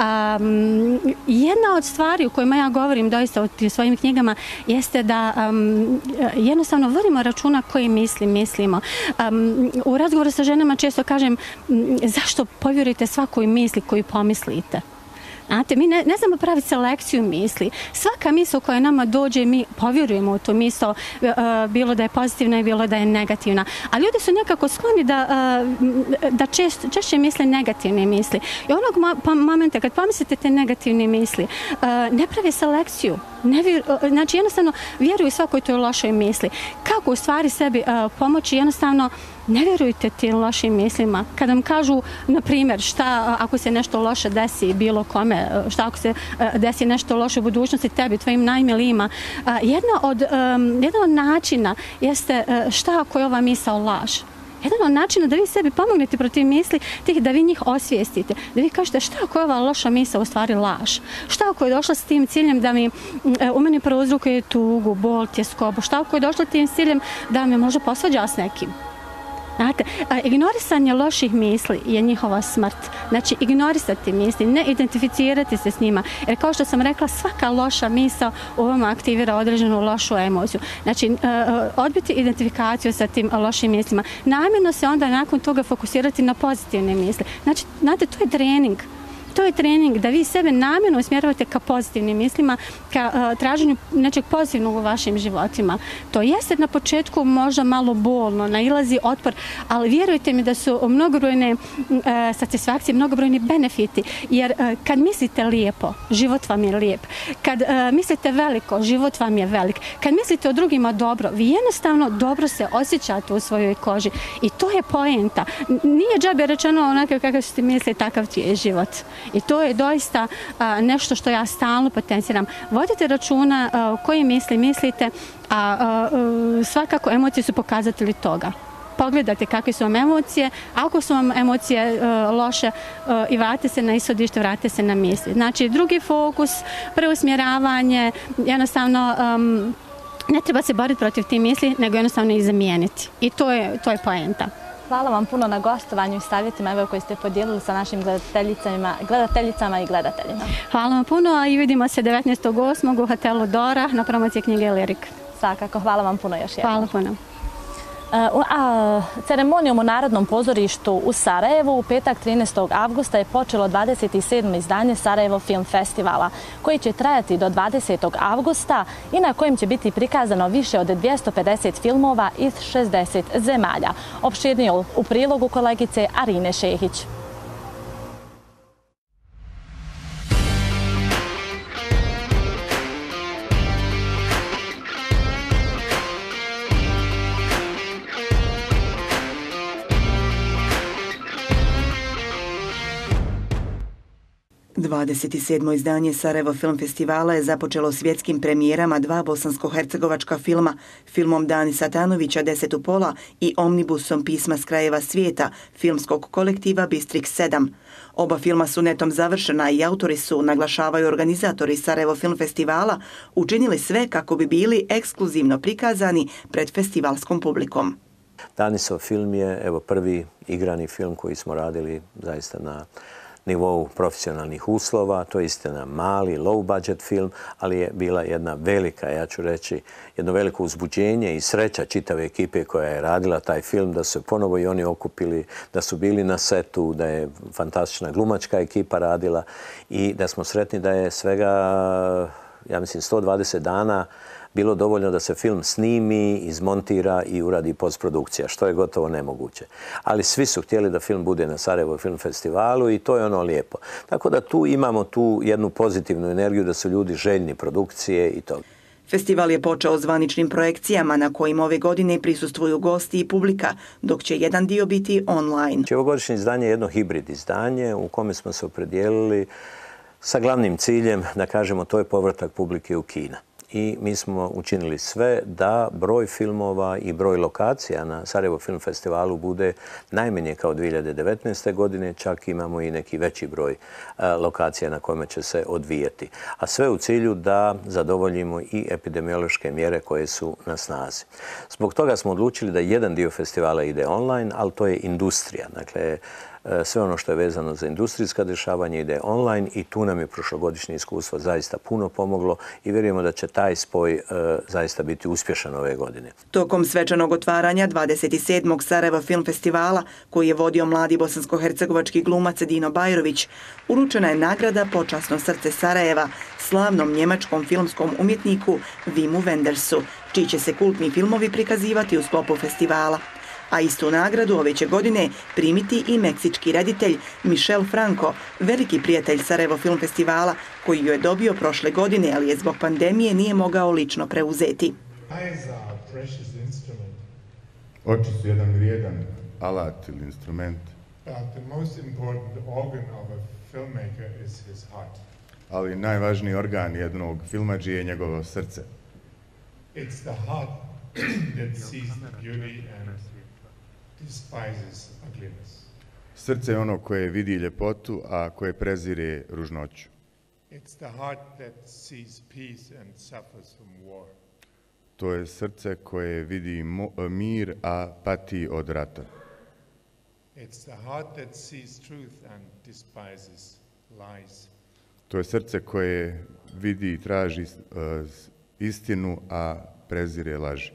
Jedna od stvari u kojima ja govorim doista u svojim knjigama jeste da jednostavno vodimo računa koje mislimo. U razgovoru sa ženama često kažem zašto povjerujete svakoj misli koju pomislite. Znate, mi ne znamo praviti selekciju misli. Svaka misl koja nama dođe, mi povjerujemo u tu misl, bilo da je pozitivna i bilo da je negativna. A ljudi su nekako skloni da češće misle negativne misli. I onog momenta kad pomislite te negativne misli, ne prave selekciju. Znači, jednostavno vjeruju svakoj toj lošoj misli. Kako u stvari sebi pomoći? Jednostavno ne vjerujte tim lošim mislima. Kad vam kažu, na primjer, šta ako se nešto loše desi bilo kome, šta ako se desi nešto loše u budućnosti tebi, tvojim najmilijima, jedan od načina jeste šta ako je ova misao laž. Jedan od načina da vi sebi pomognete protiv misli, da vi njih osvijestite, da vi kažete šta ako je ova loša misao u stvari laž, šta ako je došla s tim ciljem da mi u meni prouzrokuje tugu, bol, tjeskobu, šta ako je došla tim ciljem da me možda posvađa s nekim. Znate, ignorisanje loših misli je njihova smrt. Znači, ignorisati misli, ne identificirati se s njima. Jer kao što sam rekla, svaka loša misao u ovom aktivira određenu lošu emociju. Znači, odbiti identifikaciju sa tim lošim mislima. Namjerno se onda nakon toga fokusirati na pozitivne misli. Znači, znate, to je trening. To je trening da vi sebe namjerno usmjeravate ka pozitivnim mislima, ka traženju nečeg pozitivnog u vašim životima. To jeste na početku možda malo bolno, nailazi otpor, ali vjerujte mi da su mnogobrojne satisfakcije, mnogobrojni benefiti. Jer kad mislite lijepo, život vam je lijep. Kad mislite veliko, život vam je velik. Kad mislite o drugima dobro, vi jednostavno dobro se osjećate u svojoj koži. I to je poenta. Nije džabe rečeno onako kakav ste misli, takav ti je život. I to je doista nešto što ja stalno potenciram. Vodite računa koje misli mislite, a svakako emocije su pokazatelji toga. Pogledajte kakve su vam emocije, ako su vam emocije loše i vratite se na ishodište, vratite se na misli. Znači, drugi fokus, preusmjeravanje, jednostavno ne treba se boriti protiv tih misli, nego jednostavno ih zamijeniti. I to je poenta. Hvala vam puno na gostovanju i savjetima koje ste podijelili sa našim gledateljicama i gledateljima. Hvala vam puno i vidimo se 19.8. u hotelu Dora na promociji knjige Lirik. Svakako, hvala vam puno još jednom. Hvala puno. Ceremonijom u Narodnom pozorištu u Sarajevu u petak 13. avgusta je počelo 27. izdanje Sarajevo Film Festivala, koji će trajati do 20. avgusta i na kojem će biti prikazano više od 250 filmova iz 60 zemalja. Opširnije u prilogu kolegice Arine Šehić. Dvadeset sedmo izdanje Sarajevo Film Festivala je započelo svjetskim premijerama dva bosansko-hercegovačka filma, filmom Dani Satanovića 10 u pola i omnibusom Pisma s krajeva svijeta filmskog kolektiva Bistrix 7. Oba filma su netom završena i autori su, naglašavaju organizatori Sarajevo Film Festivala, učinili sve kako bi bili ekskluzivno prikazani pred festivalskom publikom. Danisov film je prvi igrani film koji smo radili zaista na nivou profesionalnih uslova. To je istina mali, low budget film, ali je bila jedna velika, ja ću reći, jedno veliko uzbuđenje i sreća čitave ekipe koja je radila taj film, da su se ponovo i oni okupili, da su bili na setu, da je fantastična glumačka ekipa radila i da smo sretni da je svega, ja mislim, 120 dana bilo dovoljno da se film snimi, izmontira i uradi postprodukcija, što je gotovo nemoguće. Ali svi su htjeli da film bude na Sarajevo Film Festivalu i to je ono lijepo. Tako da tu imamo tu jednu pozitivnu energiju da su ljudi željni produkcije i toga. Festival je počeo zvaničnim projekcijama na kojim ove godine prisustvuju gosti i publika, dok će jedan dio biti online. Ovogodišnje izdanje je jedno hibrid izdanje u kome smo se opredijelili sa glavnim ciljem, da kažemo, to je povratak publike u kina. I mi smo učinili sve da broj filmova i broj lokacija na Sarajevo Film Festivalu bude najmanje kao 2019. godine, čak imamo i neki veći broj lokacija na kojima će se odvijati. A sve u cilju da zadovoljimo i epidemiološke mjere koje su na snazi. Zbog toga smo odlučili da jedan dio festivala ide online, ali to je industrija. Dakle, sve ono što je vezano za industrijska dešavanja ide online i tu nam je prošlogodišnje iskustvo zaista puno pomoglo i vjerujemo da će taj spoj zaista biti uspješan ove godine. Tokom svečanog otvaranja 27. Sarajevo Film Festivala, koji je vodio mladi bosansko-hercegovački glumac Dino Bajrović, uručena je nagrada Počasno srce Sarajeva slavnom njemačkom filmskom umjetniku Vimu Wendersu, čiji će se kultni filmovi prikazivati u sklopu festivala. A istu nagradu ove će godine primiti i meksički reditelj Michel Franco, veliki prijatelj Sarajevo Film Festivala, koji ju je dobio prošle godine, ali je zbog pandemije nije mogao lično preuzeti. Oči su jedan vrijedan alat ili instrument. Ali najvažniji organ jednog filmadžije je njegovo srce. It's the heart that sees the beauty and Srce je ono koje vidi ljepotu, a koje prezire ružnoću. To je srce koje vidi mir, a pati od rata. To je srce koje vidi i traži istinu, a prezire laži.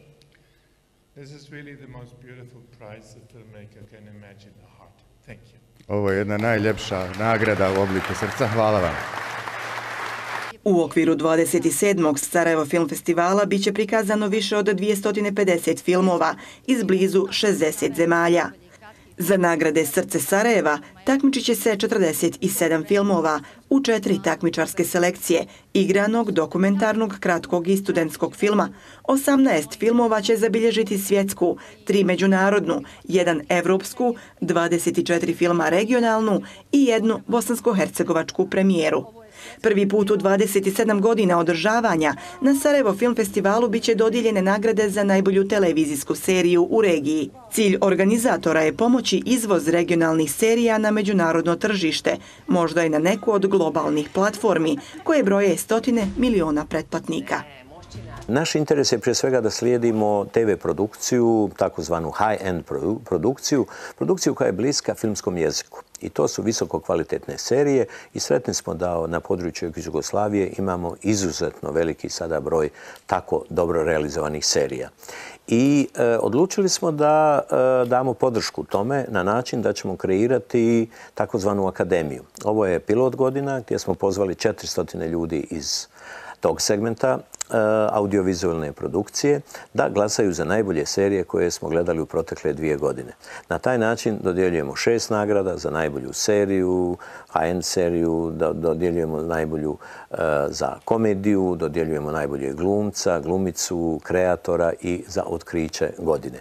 Ovo je jedna najljepša nagrada u obliku srca. Hvala vam. U okviru 27. Sarajevo Film Festivala biće prikazano više od 250 filmova iz blizu 60 zemalja. Za nagrade Srce Sarajeva takmičit će se 47 filmova u 4 takmičarske selekcije igranog, dokumentarnog, kratkog i studentskog filma. 18 filmova će zabilježiti svjetsku, 3 međunarodnu, 1 evropsku, 24 filma regionalnu i 1 bosansko-hercegovačku premijeru. Prvi put u 27 godina održavanja na Sarajevo Film Festivalu biće dodijeljene nagrade za najbolju televizijsku seriju u regiji. Cilj organizatora je pomoći izvoz regionalnih serija na međunarodno tržište, možda i na neku od globalnih platformi koje broje 100 miliona pretplatnika. Naš interes je prije svega da slijedimo TV produkciju, takozvanu high-end produkciju koja je bliska filmskom jeziku. I to su visoko kvalitetne serije i sretni smo da na području Jugoslavije imamo izuzetno veliki sada broj tako dobro realizovanih serija. I odlučili smo da damo podršku tome na način da ćemo kreirati takozvanu akademiju. Ovo je pilot godina gdje smo pozvali 400 ljudi iz tog segmenta audiovizualne produkcije da glasaju za najbolje serije koje smo gledali u protekle 2 godine. Na taj način dodjeljujemo 6 nagrada za najbolju seriju, high-end seriju, dodjeljujemo najbolju za komediju, dodjeljujemo najbolje glumca, glumicu, kreatora i za otkriće godine.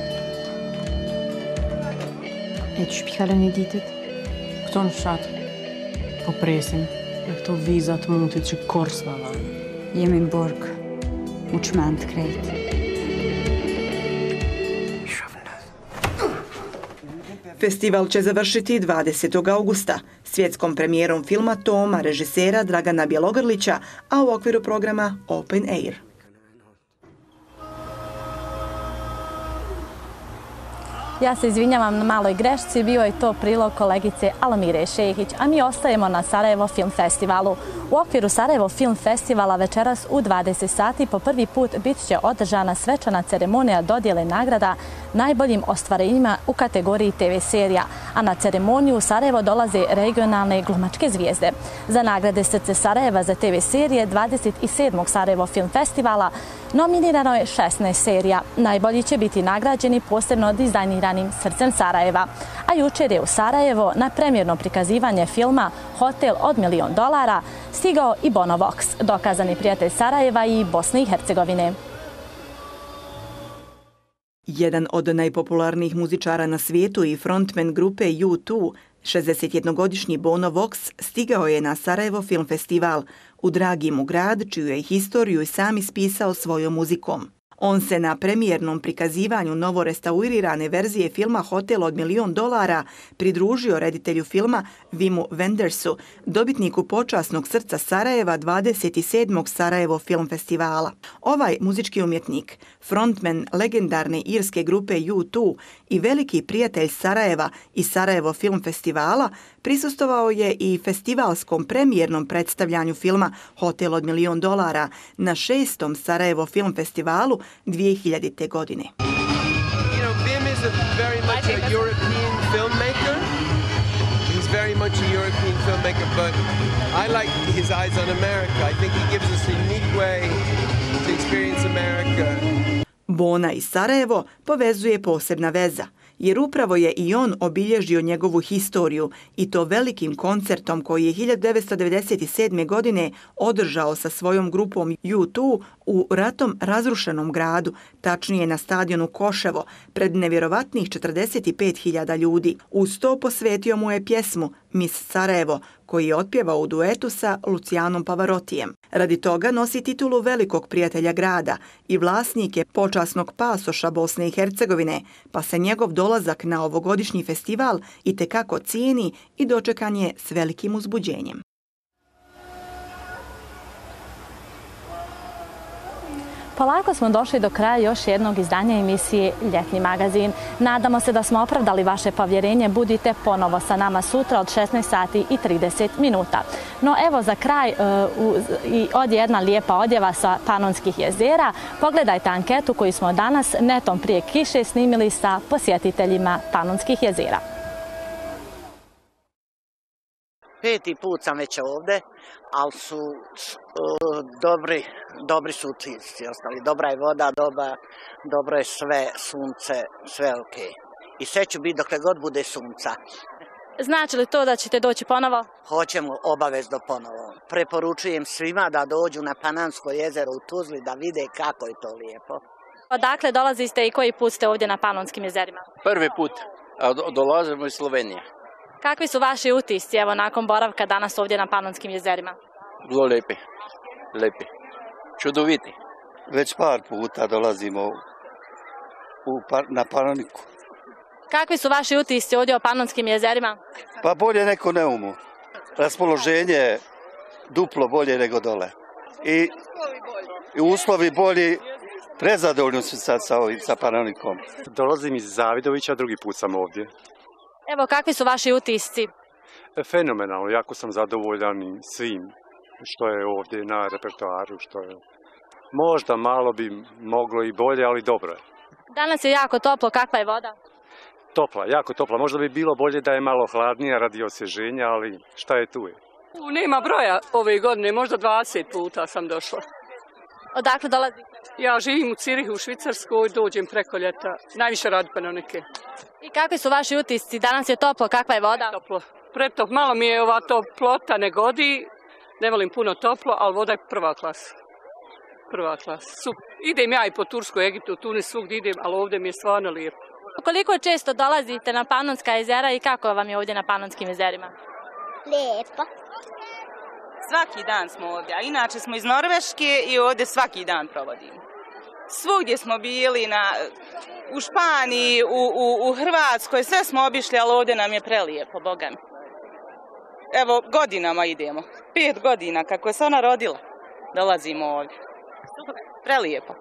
Tu spikar një ditët, këto në fshat, po presim, e këto vizat mund të që korsnava. Jemi në burg, u qmen të krejt. Festival će završiti 20. augusta svjetskom premijerom filma Toma režisera Dragana Bjelogrlića, a u okviru programa Open Air. Ja se izvinjavam na maloj grešci, bio je to prilog kolegice Alamire Šehić, a mi ostajemo na Sarajevo Film Festivalu. U okviru Sarajevo Film Festivala večeras u 20 sati po prvi put bit će održana svečana ceremonija dodjele nagrada najboljim ostvarenjima u kategoriji TV serija, a na ceremoniju u Sarajevo dolaze regionalne glumačke zvijezde. Za nagrade Srce Sarajeva za TV serije 27. Sarajevo Film Festivala nominirano je 16 serija. Najbolji će biti nagrađeni posebno dizajniranim Srcem Sarajeva. A jučer je u Sarajevo na premijerno prikazivanje filma Hotel od $1 milion stigao i Bono Vox, dokazani prijatelj Sarajeva i Bosne i Hercegovine. Jedan od najpopularnijih muzičara na svijetu i frontman grupe U2, 61-godišnji Bono Vox, stigao je na Sarajevo Film Festival, u dragi mu grad, čiju je historiju i sam ispisao svojom muzikom. On se na premijernom prikazivanju novorestaurirane verzije filma Hotel od $1 milion pridružio reditelju filma Vimu Wendersu, dobitniku počasnog Srca Sarajeva 27. Sarajevo Film Festivala. Ovaj muzički umjetnik, frontman legendarne irske grupe U2 i veliki prijatelj Sarajeva i Sarajevo Film Festivala, prisustvovao je i festivalskom premijernom predstavljanju filma Hotel od $1 milion na 6. Sarajevo Film Festivalu 2000. godine. Vim is very much a European filmmaker. He's very much a European filmmaker, but I like his eyes on America. I think he gives us a unique way to experience America. Bona i Sarajevo povezuje posebna veza, jer upravo je i on obilježio njegovu historiju i to velikim koncertom koji je 1997. godine održao sa svojom grupom U2 u ratom razrušenom gradu, tačnije na stadionu Koševo, pred nevjerovatnih 45.000 ljudi. Uz to posvetio mu je pjesmu Miss Sarajevo, koji je otpjevao u duetu sa Lucijanom Pavarottijem. Radi toga nosi titulu velikog prijatelja grada i vlasnik je počasnog pasoša Bosne i Hercegovine, pa se njegov dolazak na ovogodišnji festival itekako cijeni i dočekan je s velikim uzbuđenjem. Polako smo došli do kraja još jednog izdanja emisije Ljetni magazin. Nadamo se da smo opravdali vaše povjerenje. Budite ponovo sa nama sutra od 16 sati i 30 minuta. No evo za kraj od jedna lijepa odjeva sa Panonskih jezera. Pogledajte anketu koju smo danas netom prije kiše snimili sa posjetiteljima Panonskih jezera. 5. put sam već ovdje, ali su dobri su utisci ostali. Dobra je voda, dobro je sve, sunce, sve ok. I sve ću biti dokle god bude sunca. Znači li to da ćete doći ponovo? Hoćemo obavezno ponovo. Preporučujem svima da dođu na Panonsko jezero u Tuzli da vide kako je to lijepo. Odakle dolazite i koji put ste ovdje na Panonskim jezerima? Prvi put, dolazimo iz Slovenije. Kakvi su vaši utisci evo nakon boravka danas ovdje na Panonskim jezerima? Vrlo lepi, čudoviti. Već par puta dolazimo na Panoniku. Kakvi su vaši utisci ovdje o Panonskim jezerima? Pa bolje neko ne umu. Raspoloženje je duplo bolje nego dole. I uslovi bolji. Prezadovoljno sam sad sa Panonikom. Dolazim iz Zavidovića, drugi put sam ovdje. Evo, kakvi su vaši utisci? Fenomenalno, jako sam zadovoljan svim što je ovdje na repertoaru, što je možda malo bi moglo i bolje, ali dobro je. Danas je jako toplo, kakva je voda? Topla, jako topla. Možda bi bilo bolje da je malo hladnija radi osvježenja, ali šta je tu je. Nema broja ove godine, možda 20 puta sam došla. Odakle dolazite? Ja živim u Cirihu, u Švicarskoj, dođem preko ljeta, najviše radi Panonike. I kakvi su vaši utisci? Danas je toplo, kakva je voda? Toplo, pretoplo. Malo mi je ova toplota ne godi, ne volim puno toplo, ali voda je prva klasa. Prva klasa. Idem ja i po Turskoj, Egiptu, Tunis, svugdje idem, ali ovdje mi je stvarno lijepo. Koliko često dolazite na Panonska jezera i kako vam je ovdje na Panonskim jezerima? Lijepo. Svaki dan smo ovdje, a inače smo iz Norveške i ovdje svaki dan provodimo. Svugdje smo bili, u Španiji, u Hrvatskoj, sve smo obišli, ali ovdje nam je prelijepo, Boga mi. Evo, godinama idemo. 5 godina, kako je se ona rodila, dolazimo ovdje. Prelijepo.